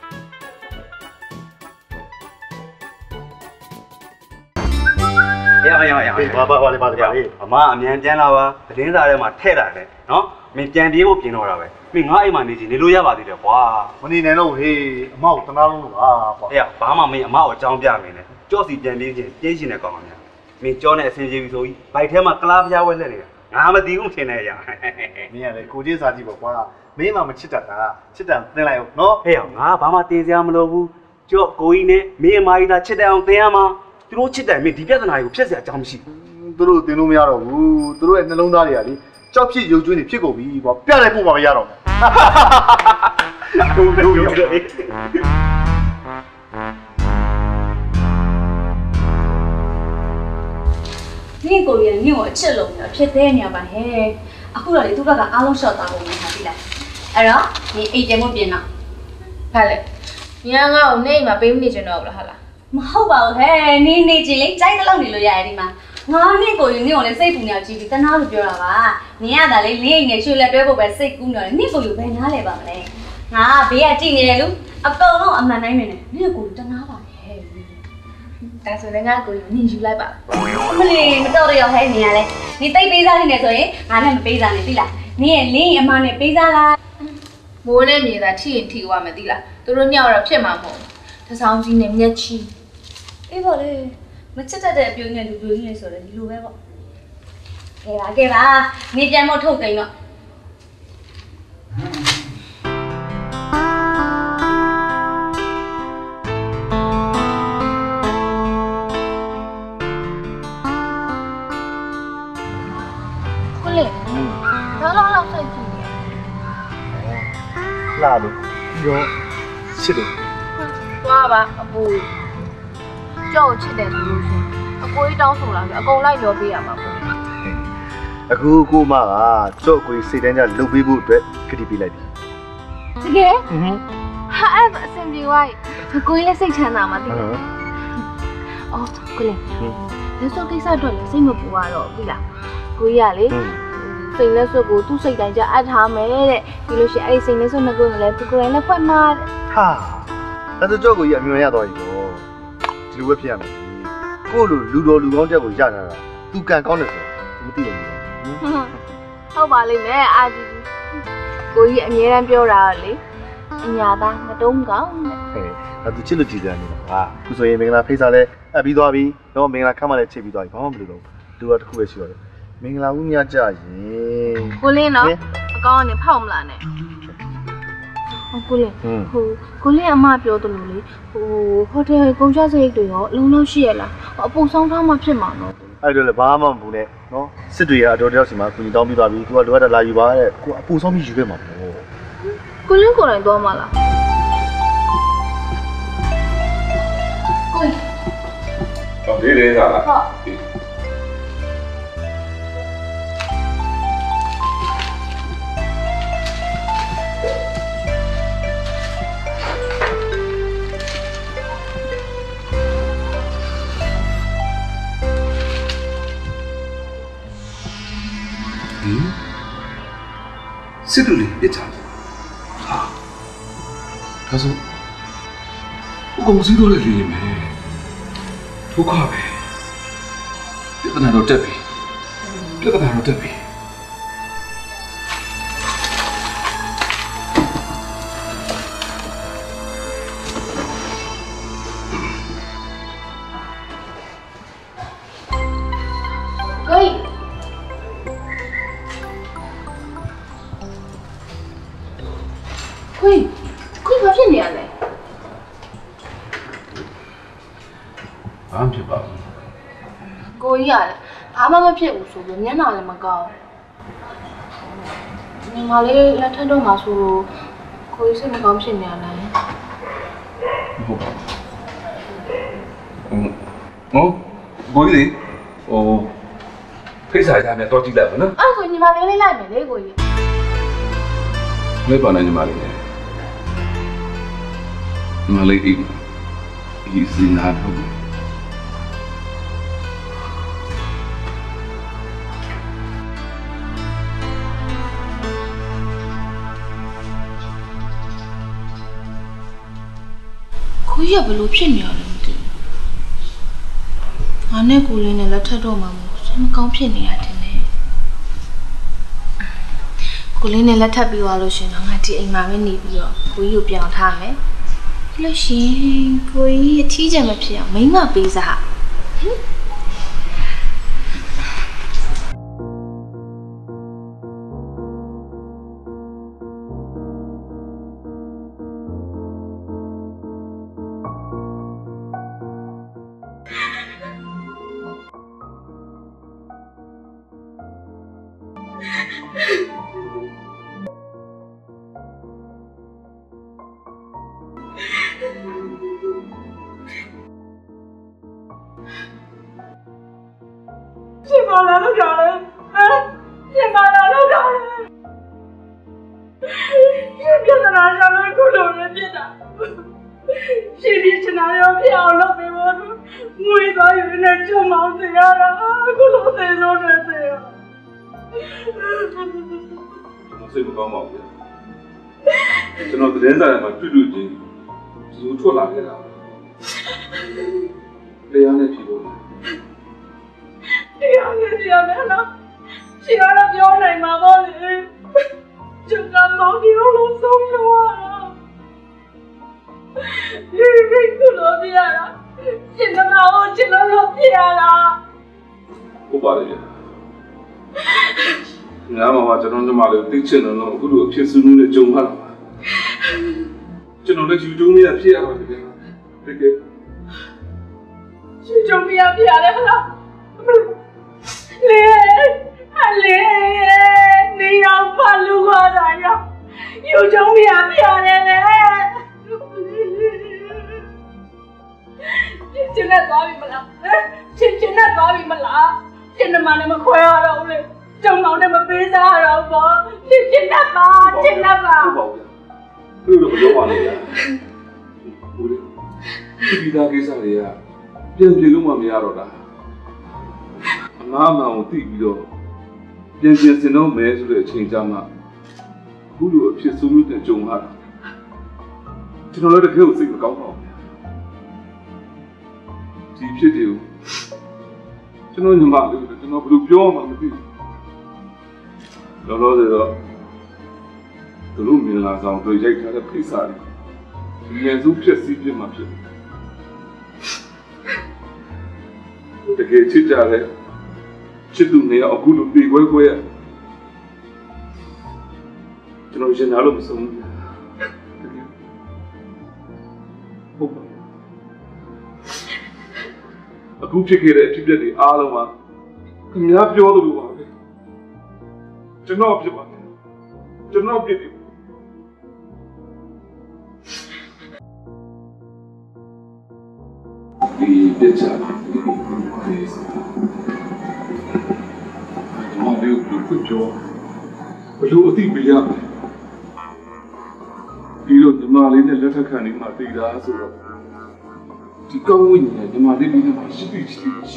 ဘရရရဘာဘာဘာလေးဘာလေးဘာလေးအမအမြန်ပြန်လာပါသတင်းစာထဲမှာထဲ့တာလေနော်မင်းပြန်ပြေးဖို့ပြင်တော့တာပဲမင်းငါအိမ်မှာနေချင်နေလို့ရပါသေးတယ်ကွာမနေနိုင်တော့ဟေးအမကိုတနာလုံးလို့ပါကွာအေးဘာမှမင်းအမကိုအကြောင်းပြမင်းနဲ့ကြော့စီပြန်ပြေးချင်းပြေးရှင်တဲ့ကောင်ကများမင်းကြောနဲ့အစင်ပြေပြီဆိုပြီးဘိုက်ထဲမှာကလားပြားဝဲလှည့်နေတာငါမသိဘူးထင်နေရမင်းကလေကိုကြီးစားကြည့်ပေါ့ကွာမင်းမှမချစ်တတ်တာချစ်တန်သင်လိုက်အောင်နော်ဟေးငါဘာမှတင်စရာမလိုဘူးကြော့ကိုကြီးနဲ့မင်းအမကြီးသာချစ်တယ်အောင်သင်ရမှာသူတို့ချစ်တယ်မင်းဒီပြဿနာကိုဖြစ်စရာအကြောင်းမရှိဘူးသူတို့တင်လို့မရတော့ဘူးသူတို့ရဲ့နှလုံးသားတွေကလေကြောက်ဖြစ်ရုပ်ကျွေးနေဖြစ်ကုန်ပြီကွာပြလိုက်ဖို့မှမရတော့ဘူးတို့တို့တို့你过年你我吃了呢，偏得你吧嘿。啊，后来你都把个阿龙烧打我们下地来，哎呀，你一点没变呐。 好嘞，你看我那嘛被你见到了好了。 唔好吧嘿，你你这里再个老你lo呀的嘛。我那个月你我来洗姑娘去的，等下就表了吧。你呀，那里你应该去来对不白洗姑娘，你个月白哪来吧嘞？啊，别啊，今年路啊高龙阿妈那边呢，你个月等哪吧？ 但是人家个你就来吧。 不哩，没到的要害你嘞。你带杯子呢，所以俺们杯子呢，对啦。你你阿妈呢杯子啦。 我那面的天天话没对啦，都是鸟儿偏嘛么，他上次那面吃。 哎不嘞，没吃得的表演就表演说的，你录呗不？给吧给吧，你别莫偷听了。 လာလို့ရောချစ်တယ်သွားပါအပူကြောက်ချစ်တယ်ဆိုလို့ရှိရင်အကိုကြီးတောင်းဆိုလာပြီအကုန်လိုက်ပြောပေးရမှာပေါ့အခုကိုမကကြော့ကိုစိတ်တန်းကြလှုပ်ပေးဖို့အတွက်ကတိပေးလိုက်ပြီတကယ်ဟမ်ဟာအဲ့အစင်ပြေဝိုင်းကိုကြီးလည်းစိတ်ချမ်းသာမှာတည်တယ်အော်ကိုလေးလက်စောကိစ္စအတွက်လည်းစိတ်မပူရတော့ပြီလားကိုကြီးကလေစိတ်နဲ့ဆွကိုသူ့စိတ်တိုင်းကြအပ်ထားမယ်တဲ့ပြီးလို့ရှိရင်အဲ့ဒီစိတ်နဲ့ဆွနှစ်ခုလည်းသူကိုယ်တိုင်လည်းဖွင့်မှာတဲ့ဟာဒါဆိုကြော့ကိုကြီးအမြင်ရတော့ပြီပေါ့ဒီလိုပဲဖြစ်ရမယ်ကို့လိုလူတော်လူကောင်းတက်ကိုရတာတာသူကံကောင်းတယ်ဆိုတော့မသိဘူးဟုတ်ပါလိမ့်မယ်အာကြီးကိုကြီးအမြဲတမ်းပြောတာလေအညာသားမတုံးကောင်းတဲ့ဟဲ့ဒါသူချစ်လို့ကြည်တယ်နေတာဟာခုဆိုရင်မင်္ဂလာဖိတ်စာလဲအပ်ပြီးသွားပြီတော့မင်္ဂလာခမ်းမလဲချစ်ပြီးသွားပြီဘာမှမလုပ်တော့လူကတစ်ခုပဲရှိတော့တယ်မင်္ဂလာဦးမြကြရင်ကိုလင်းနော်အကောင်းကနေဖောက်မလားနဲ့ဟုတ်ကိုလင်းဟိုကိုလင်းအမပြောသလိုလေဟိုဟိုတယ်ကုန်ကျစရိတ်တွေရောလုံးလုံးရှိရလားအပူဆောင်ထားမှဖြစ်မှာနော်အဲ့ဒါလည်းဘာမှမဘူးနဲ့နော်စစ်တွေကအတော်တယောက်စီမှာကူညီတောင်းပြီးသွားပြီသူကလိုအပ်တာလာယူပါတဲ့ကိုအပူဆောင်ပြီးယူခဲ့မှာပေါ့ကိုလင်းကိုယ်တိုင်သွားမှာလားကိုဟောဒီလေးစားလားဟုတ်စစ်တူလေးပြစ်ချာဟာဒါဆိုဘုကောင်စီးတော့လေလေမယ်ဒုက္ခပဲပြဿနာတော့တက်ပြီပြဿနာတော့တက်ပြီခွေးခွေးဘာဖြစ်နေရလဲဘာမှဖြစ်ပါဘူးကိုကြီးကလည်းဘာမှမဖြစ်ဘူးဆိုပြီးမျက်နှာလည်းမကောင်းညီမလေးလက်ထပ်တော့မှာဆိုလို့ကိုကြီးစိတ်မကောင်းဖြစ်နေရလားဟုတ်ပါဘူးဟိုကိုကြီးလေဟိုဖိတ်စာရမယ်တော့ကြည့်လိုက်ပါနော်အဲ့ဆိုညီမလေးလေးလိုက်မယ်လေကိုကြီးမေးပါနဲ့ညီမလေးနဲ့ညီမလေးအိမ်ဒီစီနာတော့ကိုကြီးကဘယ်လိုဖြစ်နေရလဲမသိဘူးဟငါနဲ့ကိုလေးနဲ့လက်ထပ်တော့မှမို့စိတ်မကောင်းဖြစ်နေရတယ်နဲ့ကိုလေးနဲ့လက်ထပ်ပြီးသွားလို့ရှင်တော့ငါဒီအိမ်မှာပဲနေပြီးတော့ကိုကြီးကိုပြောင်းထားမယ်လို့ရှင်ကိုကြီးအထီးကျန်မဖြစ်အောင်မိမပေးစားဟင်ရှင်မလာလို့ကြောက်လဲဟမ်ရှင်မလာလို့ကြောက်လဲရှင်ပြဿနာရှာလို့ခုလိုနဲ့ပြစ်တာရှင်ပြချင်တာရောပြအောင်လုပ်ပေးဖို့ငွေသွားယူနေချုံမောင်းစီရတာခုလိုသေဆုံးနေစေရကျွန်တော်စိတ်မကောင်းပါဘူးကျွန်တော်သတင်းစာထဲမှာတွေ့တွေ့ချင်းဇူထွက်လာခဲ့တာတရားနဲ့ဖြစ်လို့တရားနဲ့တရားနဲ့နော်ရှင်ကတော့ပြောနိုင်မှာပေါ့လေကျွန်တော်မောင်ဒီလိုလုံးဆုံးလို့ဒီဘယ်လိုလုပ်ရတာရှင်ကမောင်ချင်လို့လုပ်ပြရတာဟုတ်ပါလေငါမှကျွန်တော်ညီမလေးသိချင်တယ်နော်အခုလိုအဖြစ်စူးမှုနဲ့ကြုံရတာပါကျွန်တော်လည်းယူတုံးမရဖြစ်ရပါတယ်ဗျာတကယ်ယူတုံးမရဖြစ်ရတယ်ဟလားလေအလေနေအောင်ပါလူခေါ်တာရောယူတုံးမရဖြစ်ရတယ်လေကျင်းနဲ့သွားပြီမလားချင်းချင်းနဲ့သွားပြီမလားကျင်းနဲ့မလည်းမခွဲရတော့ဘူးလေကျုံမောင်နဲ့မပေးစားရတော့ဘောချင်းချင်းနဲ့ပါချင်းနဲ့ပါဟုတ်ပါဘူးသူတို့မပြောပါနဲ့ဗျာဘူးလေဒီသားကိစ္စတွေကပြန်ပြေလို့မှမရတော့တာအမားအမှန်ကိုသိပြီးတော့ပြန်ပြန်စင်တော့မဲဆိုတဲ့အချိန်ကြာမှအခုလိုအဖြစ်ဆိုးမျိုးနဲ့ကြုံရတာကျွန်တော်လည်းတကယ်ကိုစိတ်မကောင်းပါဘူးဒီဖြစ်တယ်ကျွန်တော်ညီမလေးကျွန်တော်ဘယ်လိုပြောမှမသိဘူးလောလောဆယ်တော့သူတို့မြင်လာဆောင်တွေ့ရိုက်ထားတဲ့ဖိစာတွေဉာဏ်စုဖြစ်စီးပြမှာဖြစ်တယ်တကယ်ချစ်ကြတဲ့ချစ်သူနေအခုလိုပြေခွဲခွဲကျွန်တော်ရှင်နာလို့မဆုံးဘူးဟုတ်ပါအခုဖြစ်ခဲ့တဲ့အဖြစ်အပျက်တွေအားလုံးကခင်ဗျားပြောသလိုပါပဲကျွန်တော်ဖြစ်ပါတယ်ကျွန်တော်ဖြစ်တယ်ဒီပြချာဒီဒီမလေးကိုပြပြောဘလို့အသိပေးရမယ်ပြီးတော့ညီမလေးနဲ့လက်ထပ်ခံနေမှသိတာဆိုတော့ဒီကောင်းဝိညာဉ်နဲ့ညီမလေးလေးနဲ့ရှိပြီရှိရှိ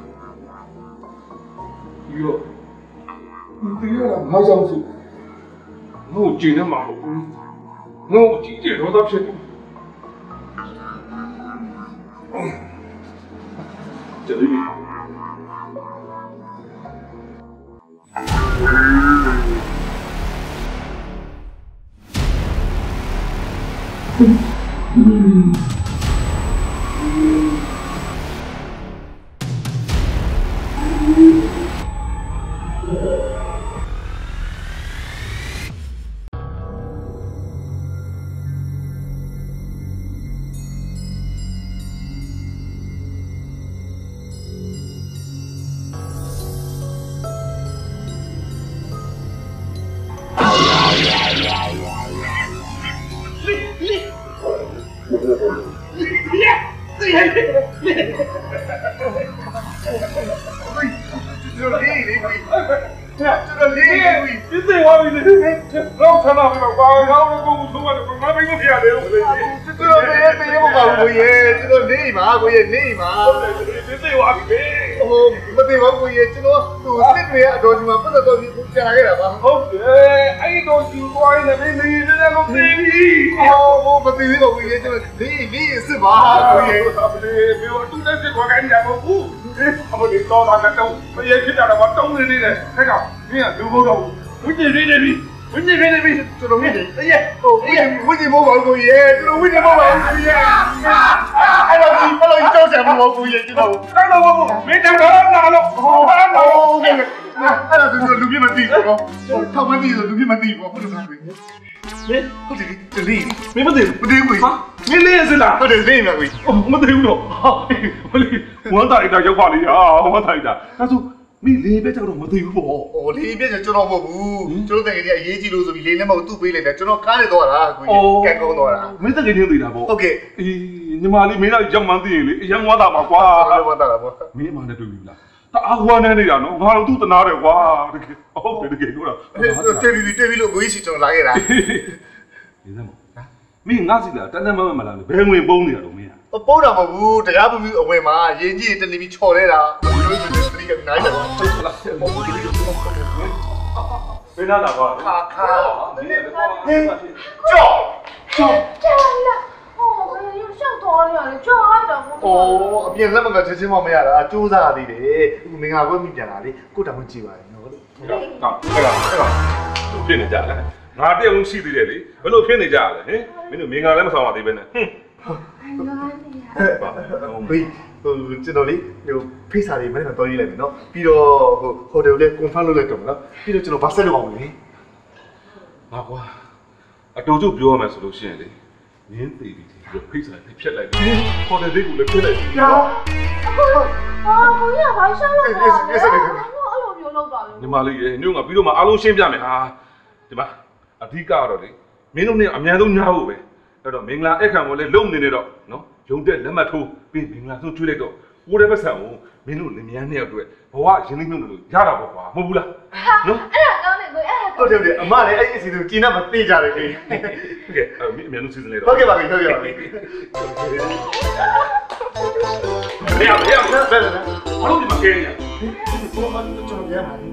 ပြီးတော့ဒီရတာငါကြောင့်ဆိုငိုကြည့်နေမှာမဟုတ်ဘူးငိုကြည့်တယ်တော့တော့ဖြစ်တယ်ကျလိတော့ဆန္ဒပြပါဘာကောင်းလို့ကိုယ်ဆိုးရတယ်ငါမင်းမပြရတယ်လို့လေတော်ပဲတေးမပါဘူးရေကျွန်တော်နေပါကိုရေနေပါတေးသေးပါပြီဟိုမတေးပါဘူးရေကျွန်တော်သူစစ်တွေအတော်ကြီးမှာပတ်သက်တော်ကြီးကြာလာခဲ့တာပါဟုတ်တယ်အဲ့တော့ကျူသွားရင်လည်းနေနေလည်းမသိဘူးဟောမသိဘူးကိုရေကျွန်တော်နေနေစစ်ပါကိုရေဘေးတူတဲ့စစ်ကွာကိုင်းရမဟုတ်အမလေးတော့တာတော့မရေဖြစ်တာတော့တုံးနေနေတယ်ဟဲ့ကောင်မင်းကလူဘုံတော့ဝိညာဉ်ရင်းနေပြီဝိညာဉ်ရင်းနေပြီကျွန်တော်ဝိညာဉ်အေးဟိုဝိညာဉ်ဝိညာဉ်ဘောပါကိုရေကျွန်တော်ဝိညာဉ်ဘောပါကိုရေအဲ့တော့ဒီဘလို့ကြောက်တယ်ဘောကိုရေကျွန်တော်ကောင်းတော့ဘောမင်းတောင်တော့နာလို့ဟောဟာတော့အဲ့ဒါဆိုလူပြမသိဘူးတော့ထောက်မသိဆိုလူပြမသိဘူးဟုတ်တယ်မင်းဟုတ်တယ်တလီမင်းမသိဘူးမသိဘူးဟာမင်းလေးရစလားဟုတ်တယ်လေးမြကွေမသိဘူးတော့ဟာဟိုလေဝမ်းတာရတာရောက်ပါလေဟာဝမ်းတာရတာဒါဆိုမင်းလေးပဲကြောက်တော့မသိဘူးပေါ့။အော်လေးပြည့်ကျွန်တော်မဟုတ်ဘူး။ကျွန်တော်တကယ်ကြီးအရေးကြီးလို့ဆိုပြီးလေးလည်းမဟုတ်သူ့ပေးလိုက်တယ်ကျွန်တော်ကားနဲ့တော့တာကိုကြီးကဲကုန်းတော့တာ။မင်းတကယ်ချင်းသိတာပေါ့။ဟုတ်ကဲ့။အေးညီမလေးမင်းတော့ရောက်မှန်းသိရင်လေအရင်ဝါတာမှာကွာ။ဟုတ်ဝါတာလားပေါ့။မင်းအမှန်နဲ့တွေ့ပြီလား။တအားဝါနေနေတာနော်။ငါတို့သူ့တနာတယ်ကွာ။တကယ်ဟုတ်တယ်တကယ်လို့လား။တွေ့ပြီတွေ့ပြီလို့ကိုကြီးစီကျွန်တော်လာခဲ့တာ။ဒီစမ်းပေါ့။မင်းငါစီလားတန်းတန်းမမမလာလို့ဘယ်ဝင်ပုံးနေတာတော့မင်း။ပုံးတာမဟုတ်ဘူးတရားမပြီးအဝင်မှာရင်ကြီးတနေပြီးချော်လဲတာ။ဘယ်လိုလဲတတိကနိုင်တယ်။ဘယ်နာလာပါခါခါကြောက်ကြောက်ကြောက်လာဟိုဘယ်ရုပ်ရှောက်တော်ရလဲကြောက်လိုက်တော့ဘူးအိုးအပြင်လက်မကချက်ချင်းမမရတာစူးစမ်းသေးတယ်အခုမင်္ဂလာပွဲမိပြန်လာလေကိုတောင်ကြည့်ပါရဲ့နော်ဟုတ်ဟုတ်အဲ့ဒါအဲ့ဒါဖြစ်နေကြတယ်ငါတယောက်ရှိသေးတယ်လေဘယ်လိုဖြစ်နေကြလဲဟင်မင်းတို့မင်္ဂလာလည်းမဆောင်ပါသေးပဲနဲ့ဟင်ဘေးဟိုကျွန်တော်လေးဟိုဖိတ်စာတွေမနေ့ကတော့ရေးလိုက်ပြီနော်ပြီးတော့ဟိုဟိုတယ်လေး confirm လုပ်လိုက်တော့နော်ပြီးတော့ကျွန်တော်ဘာဆက်လုပ်အောင်လဲငါကွာအတူတူပြောရမယ်ဆိုလို့ရှိရင်လေနင်းသေးသေးပြီးတော့ဖိတ်စာတွေဖြတ်လိုက်တယ်ဟိုတယ်လေးကိုလည်းဖြတ်လိုက်ပြီဟာဟာကိုရဘာရှောင်းလိုက်တာလဲအဲ့လိုမျိုးလုပ်တာလေညီမလေးရေညို့ငါပြီးတော့မှအားလုံးရှင်းပြမယ်ဟာဒီမှာအဓိကကတော့လေမင်းတို့နဲ့အများဆုံးညားဖို့ပဲအဲ့တော့မင်္ဂလာအခမ်းကိုလည်းလုံနေနေတော့နော်ရုံတက်လက်မှတ်ထိုးပြီးမင်္ဂလာဆုံးကျွေးလိုက်တော့ကိုယ်တည်းပတ်ဆံကိုမင်းတို့လင်မယားနှစ်ယောက်အတွက်ဘဝရင်းနှီးမြှုပ်နှံလို့ရတာပေါ့ကွာမဟုတ်ဘူးလားနော်အဲ့ဒါကောင်းတယ်ကိုအဲ့ဒါဟုတ်တယ်ဟုတ်တယ်အမလည်းအဲ့ဒီအစီအစဉ်ကိုကျင်းတ်မသိကြတယ်လေဟုတ်ကဲ့အဲ့မင်းအမြန်ဆုံးစီစဉ်လိုက်တော့ဟုတ်ကဲ့ပါပြီဟုတ်ကဲ့ပါပြီဘယ်ရောက်ဘယ်ရောက်ဘယ်ဘယ်ဘာလို့ဒီမှာကဲနေရဘာမှကျွန်တော်ပြန်ပါဟဲ့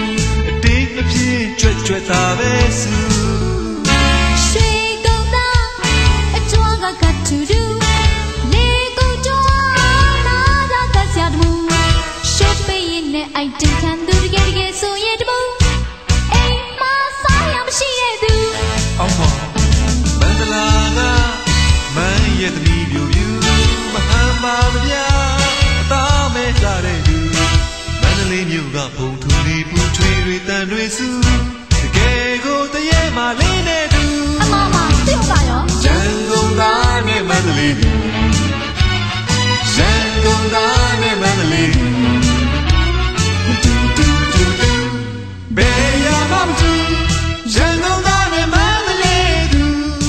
ကျွတ်ကျွတ်သာပဲစုရှိကုန်သားစုတကယ်ကိုတရေမလေးနဲ့တူအမမသိပါရောရန်ကုန်သားနဲ့မန္တလေးရန်ကုန်သားနဲ့မန္တလေးတူတူတူတူဘယ်ရမှမတူရန်ကုန်သားနဲ့မန္တလေးတူ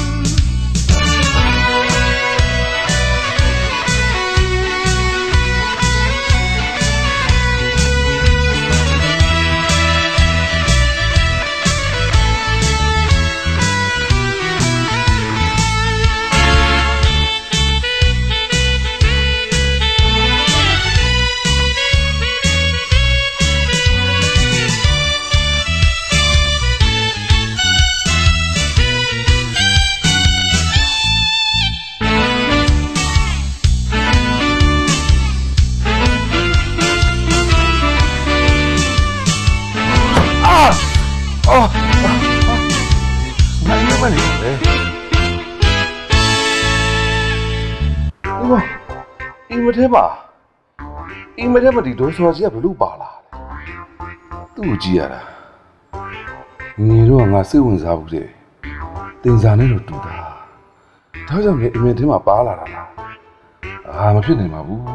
မထဲပါအင်းမထဲမှာဒီဒေါ်စောကြီးကဘလို့ပါလာလဲသူ့ကိုကြည့်ရတာငယ်တော့ငါစိတ်ဝင်စားဘူးတဲ့တင်စားနဲ့တော့တူတာဒါကြောင့်လေအင်မထဲမှာပါလာတာလားအာမဖြစ်နိုင်ပါဘူး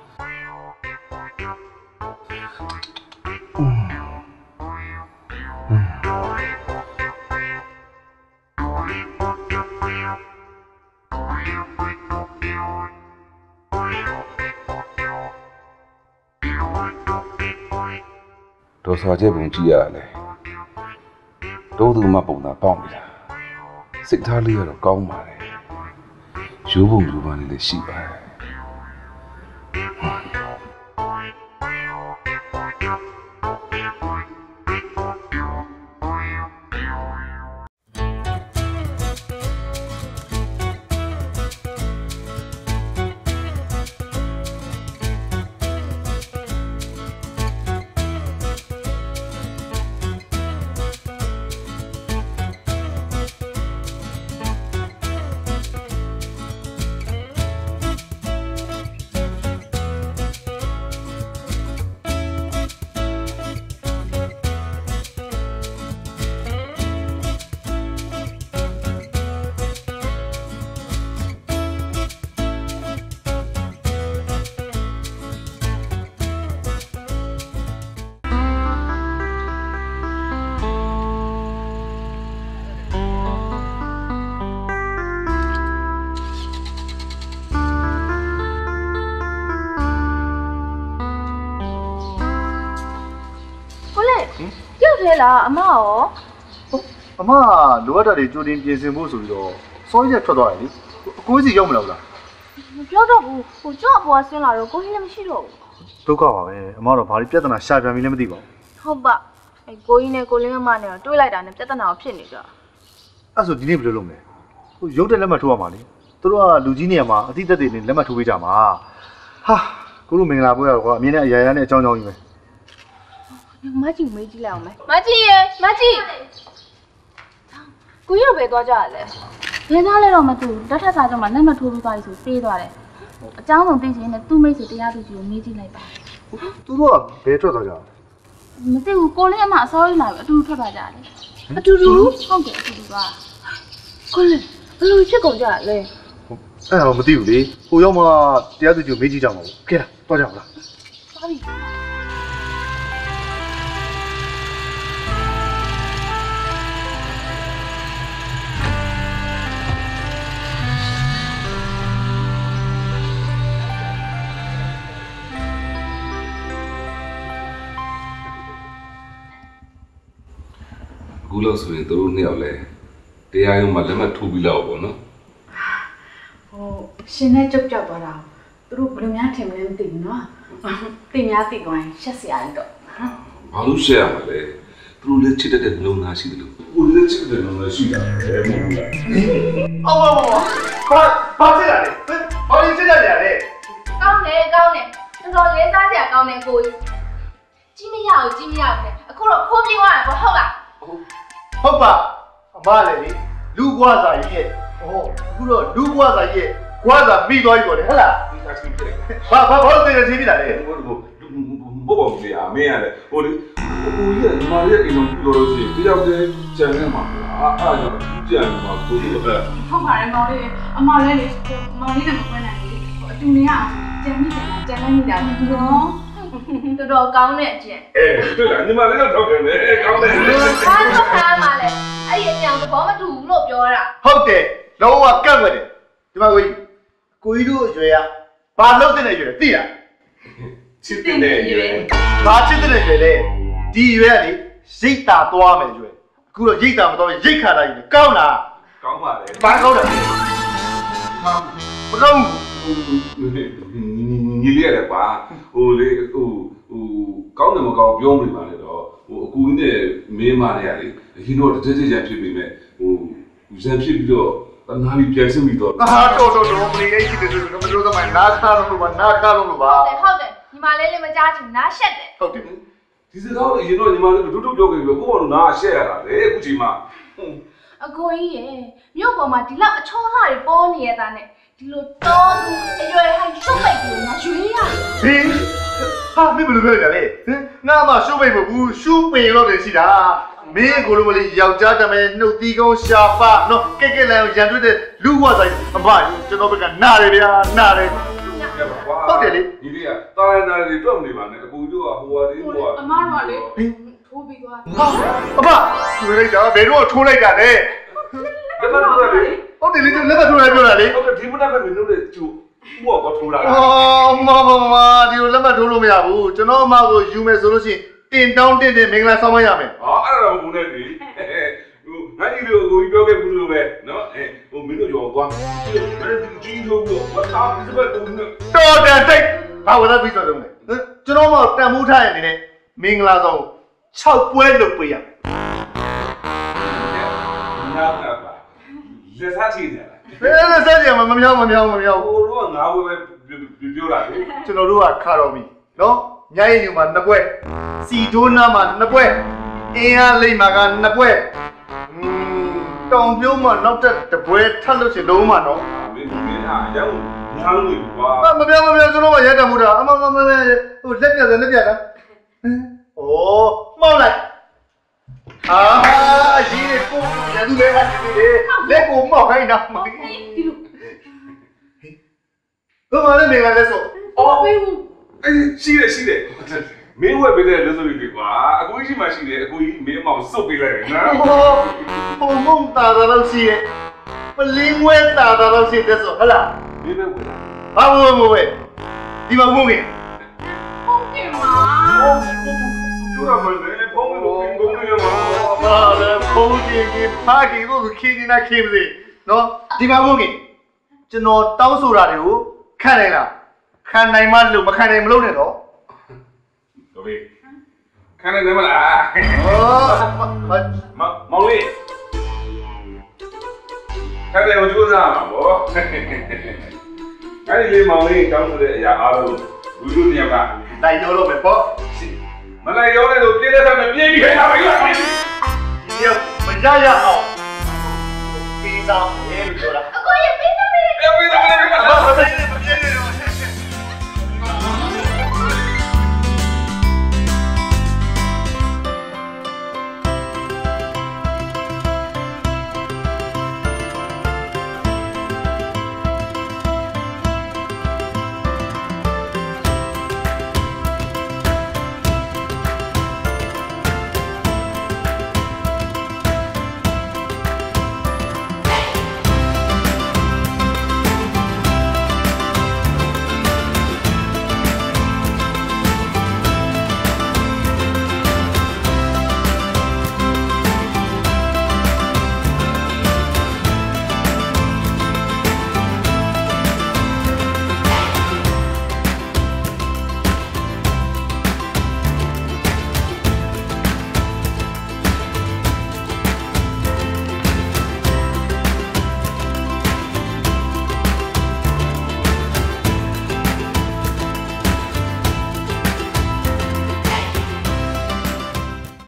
ဒေါ်စောကျဲပုံကြည့်ရတယ်တိုးသူမှပုံသာပေါက်နေတာစိတ်ထားလေးကတော့ကောင်းပါလေရိုးပုံရိုးပန်းလေးလည်းရှိပါတယ်လဲလားအမရောအမလိုအပ်တာတွေကြိုတင်ပြင်ဆင်ဖို့ဆိုပြီးတော့စောရက်ထွက်သွားတယ်လေအကိုကြီးရောက်မလားလားမပြောတော့ဘူးဟိုကြော့အပေါ်ဆင်းလာတော့ကိုကြီးလည်းမရှိတော့ဘူးဒုက္ခပါပဲအမတော့ဘာလို့ပြဿနာရှာပြန်ပြီလည်းမသိပါဘူးဟုတ်ပါအဲကိုကြီးနဲ့ကိုလင်းမနဲ့တော့တွေးလိုက်တာနဲ့ပြဿနာကိုဖြစ်နေကြအဲ့ဆိုဒီနေ့ဘယ်လိုလုပ်မလဲဟိုရုပ်တဲ့လက်မှတ်ထိုးရမှာလေသူတို့ကလူကြီးနေရာမှာအတိတက်တွေနဲ့လက်မှတ်ထိုးပေးကြမှာဟာကိုလိုမင်္ဂလာပွဲတော့ကွာအမြင်နဲ့အရာရာနဲ့အကြောင်းကြောင်းကြီးပဲမကြီးမေးကြည့်လိုက်အောင်မယ်မကြီးရေမကြီးကိုကြီးတို့ပဲသွားကြရလဲရင်းသားလဲတော့မတူတက်ထက်စားကြမှာလက်မထိုးပြီးသွားပြီဆိုပေးသွားတယ်အကြောင်းဆုံးသိချင်တဲ့သူ့မိတ်ဆွေတရားသူကြီးကိုမေးကြည့်လိုက်ပါသူတို့ကဘယ်ထွက်သွားကြလဲမသိဘူးကိုလေးအမအစောကြီးလာပြီအတူတူထွက်သွားကြတယ်အတူတူဟုတ်တယ်အတူတူပါကိုလေးဘယ်လိုဖြစ်ကုန်ကြလဲအဲ့တော့မသိဘူးလေဟိုရောက်မှတရားသူကြီးကိုမေးကြည့်ကြမှာပေါ့ကဲလားသွားကြအောင်လားသွားပြီအခုလို့ဆိုရင်တို့နှစ်ယောက်လဲတရားရုံးမှာလက်မှတ်ထိုးပြီးလောက်ပေါ့နော်ဟိုရှင်နဲ့ကြုတ်ကြောက်သွားတာသူတို့ဘယ်လိုများထင်မလဲမသိဘူးနော်သိများသိသွားရင်ရှက်စရာကြီးတော့ဘာလို့ရှက်ရမှာလဲသူတို့လည်းချစ်တတ်တဲ့လုံသားရှိတယ်လို့ကိုလည်းချစ်တဲ့လုံသားရှိတာပဲမဟုတ်လားအော်ဘာဘာချစ်တာလဲဘာလို့ချစ်တတ်ကြလဲကောင်းတယ်ကောင်းတယ်တော်တော်လေးစားစရာကောင်းတယ်ကိုကြီးကြီးမရအောင်ကြီးမရအောင်လေအခုတော့ခိုးပြေးသွားတာပေါ့ဟုတ်လားဟုတ်ပါအမလည်းလေလူကွာစာကြီးရဲ့ဟောအခုတော့လူကွာစာကြီးရဲ့ကွာစာမိသွားပြီပေါ့လေဟုတ်လားမိသားစုဖြစ်တယ်ဘာဘာဘာလို့သိနေချင်းဖြစ်တာလဲဟိုဟိုဘောဘောပြရမင်းရတယ်ဟိုလေကိုကြီးကညီမလေးအိမ်တော်ပြောလို့ရှိရင်တယောက်တည်းကြံနေမှာအားအားကြောင့်ကြံမှာကိုကြီးကဟုတ်ပါတယ်မောင်လေးအမလည်းလေမောင်လေးနဲ့မခွဲနိုင်ဘူးအတူနေရကြံမိကြံကြံလိုက်မိတာနော်တော်တော်ကောင်းတဲ့အကျင့်အေးတွေ့လားညီမလေးတော့ထောက်တယ်လေကောင်းတယ်ဘာလို့ခါမှလဲအဲ့ဒီအကြောင်းသဘောမတူဘူးလို့ပြောတာဟုတ်တယ်လုံးဝကန့်ွက်တယ်ဒီမှာကိုကြီးကိုကြီးတို့အရွယ်ကဘာလုပ်တဲ့ရွယ်လဲသိလားချစ်တဲ့ရွယ်ဘာချစ်တဲ့ရွယ်လဲဒီရွယ်ကလေရိတ်တာသွားမယ်ရွယ်အခုတော့ရိတ်တာမသွားရင်ရိတ်ခါတာကြီးကောင်းလားကောင်းပါလေဘာကောင်းလဲမကောင်းညီလေးရတယ်ပါဟိုလေဟိုဟိုကောင်းတယ်မကောင်းပြောမနေပါနဲ့တော့ဟိုအကူကြီးနဲ့မင်းမနဲ့ရတယ်အရင်တော့တကြကြကြဖြစ်ပြီးမဲ့ဟိုဇန်ဖြစ်ပြီးတော့တနာပြီးပြန်စစ်ပြီးတော့ဟာတော်တော်တော်မလေးအဲ့ဒီတူတူမလို့တော့မနာခါလို့ပါနာခါလို့ပါဟုတ်တယ်ဟုတ်တယ်ညီမလေးလေးမကြားချင်နားရှက်တယ်ဟုတ်တယ်ဒီစကားအရင်တော့ညီမလေးတို့တို့ပြောခဲ့ပြီးကိုကတော့နားရှက်ရတာလေအခုချိန်မှာအကိုကြီးရေမြို့ပေါ်မှာဒီလောက်အချောလှတွေပေါ်နေရတာနဲ့ဒီလိုတော်သူအရွယ်ဟိုင်ရှုပ်ပိတ်ပြီးငါရွေးရတယ်ဟင်ဟာမင်းဘယ်လိုပြောရလဲဟင်ငါမှရှုပ်ပိတ်မဘူးရှုပ်ပိတ်တော့တယ်ရှိတာမင်းကိုလိုမလေးယောက်ျားတမဲနှုတ်သီးကုန်းရှာပါနော်ကဲကဲလန်ရန်တွေ့တဲ့လူဝတ်ဆိုင်အမကျွန်တော်ဘက်ကနားတယ်ဗျာနားတယ်ဟုတ်တယ်လေဒီလေးကတာရနာတွေတွက်မနေပါနဲ့အကူတို့ကဟိုဟာလေးဟိုဟာအမတို့ကလေထိုးပြီးသွားဟာအမသူလိုက်တာဘယ်တော့ထိုးလိုက်တာလဲလက်မထိုးရလေဟုတ်တယ်လေလက်မထိုးရပြောတာလေဟုတ်ကဲ့ဒီမနက်ကမင်းတို့လည်းကျူဘောကထိုးလာတာအော်မမမဒီလိုလက်မထိုးလို့မရဘူးကျွန်တော်အမကိုယူမယ်ဆိုလို့ရှိရင်တင်တောင်းတင်တင်မင်္ဂလာဆောင်မရမယ်ဟာအဲ့ဒါတော့ဘူးနဲ့လေဟိုငါကြီးတို့ကိုကြီးပြောခဲ့ဘူးလို့ပဲနော်အဲဟိုမင်းတို့ရောသွားကြီးလို့တော့ဘာသာဒီဘက်တော့တော်တယ်တိတ်ဘာဝရပြီးဆိုတော့လဲကျွန်တော်မှတန်ဖိုးထားရနေတဲ့မင်္ဂလာဆောင်၆ပွဲလုပ်ပေးရမယ်နားပါလက်စားချီနေလားဘယ်လက်စားချီမှာမမြောင်းမမြောင်းမမြောင်းဟိုတော့ငါဘွယ်ပဲပြောတာလေကျွန်တော်တို့ကခါတော်မီနော်ညရင်ညမှာနှစ်ပွဲစီဒိုးနာမှာနှစ်ပွဲအင်းအားလိမ့်မှာကနှစ်ပွဲတောင်ပြုံးမှာနောက်တက်တပွဲထပ်လို့ချင်လုံးမှာနော်မင်းမင်းဟာရောက်ညာလို့ကွာမပြောမပြောကျွန်တော်ကရဲတမှုတာအမမမဟိုလက်ပြတယ်လက်ပြတာဩမောက်လိုက်အာကြီးကိုရန်သူလေးကနေလေလက်ကိုမောက်ခိုင်းတာမသိဒီလိုဘာမှလည်းမင်္ဂလာလက်ဆိုအော်အေးရှိတယ်ရှိတယ်မင်းဝက်ပေးတဲ့လက်စုပ်တွေကွာအကူကြီးမှရှိတယ်အကူကြီးမင်းအမောင်စုပ်ပေးလိုက်တယ်နော်ဟိုမုံတာတော့ရှိရဲ့ပလင်းဝဲတာတော့ရှိတဲ့ဆိုဟလားမင်းပဲဝယ်တာဘာဝယ်မဝယ်ဒီမှာမုံခင်ဟုတ်ကဲ့ပါကျူရမလဲဖုန်းကိုပင်ကုန်နေမှာဟာလေဖုန်းကြီးကဖားကြီးကိုခင်းနေတာခင်းစေနော်ဒီမှာမုံခင်ကျွန်တော်တောင်းဆိုတာတွေကိုခံနိုင်လားခံနိုင်မှလို့မခံနိုင်မလို့နဲ့တော့တော်ပြီခံနိုင်တယ်မလားဟောမမောင်လေးခံတယ်ကိုကြိုးစားမှာပေါ့အဲ့ဒီလေးမောင်လေးတောင်းဆိုတဲ့အရာအားလုံးဝီလူတယောက်ကလိုက်ရောလို့ပဲပေါ့မလိုက်ရောလည်းလို့ပြေးတဲ့ဆက်မပြေးပြီးခိုင်းတာပဲလားဒီရောက်မရရအောင်ပြီးစားတယ်လို့ပြောတာအကိုရပ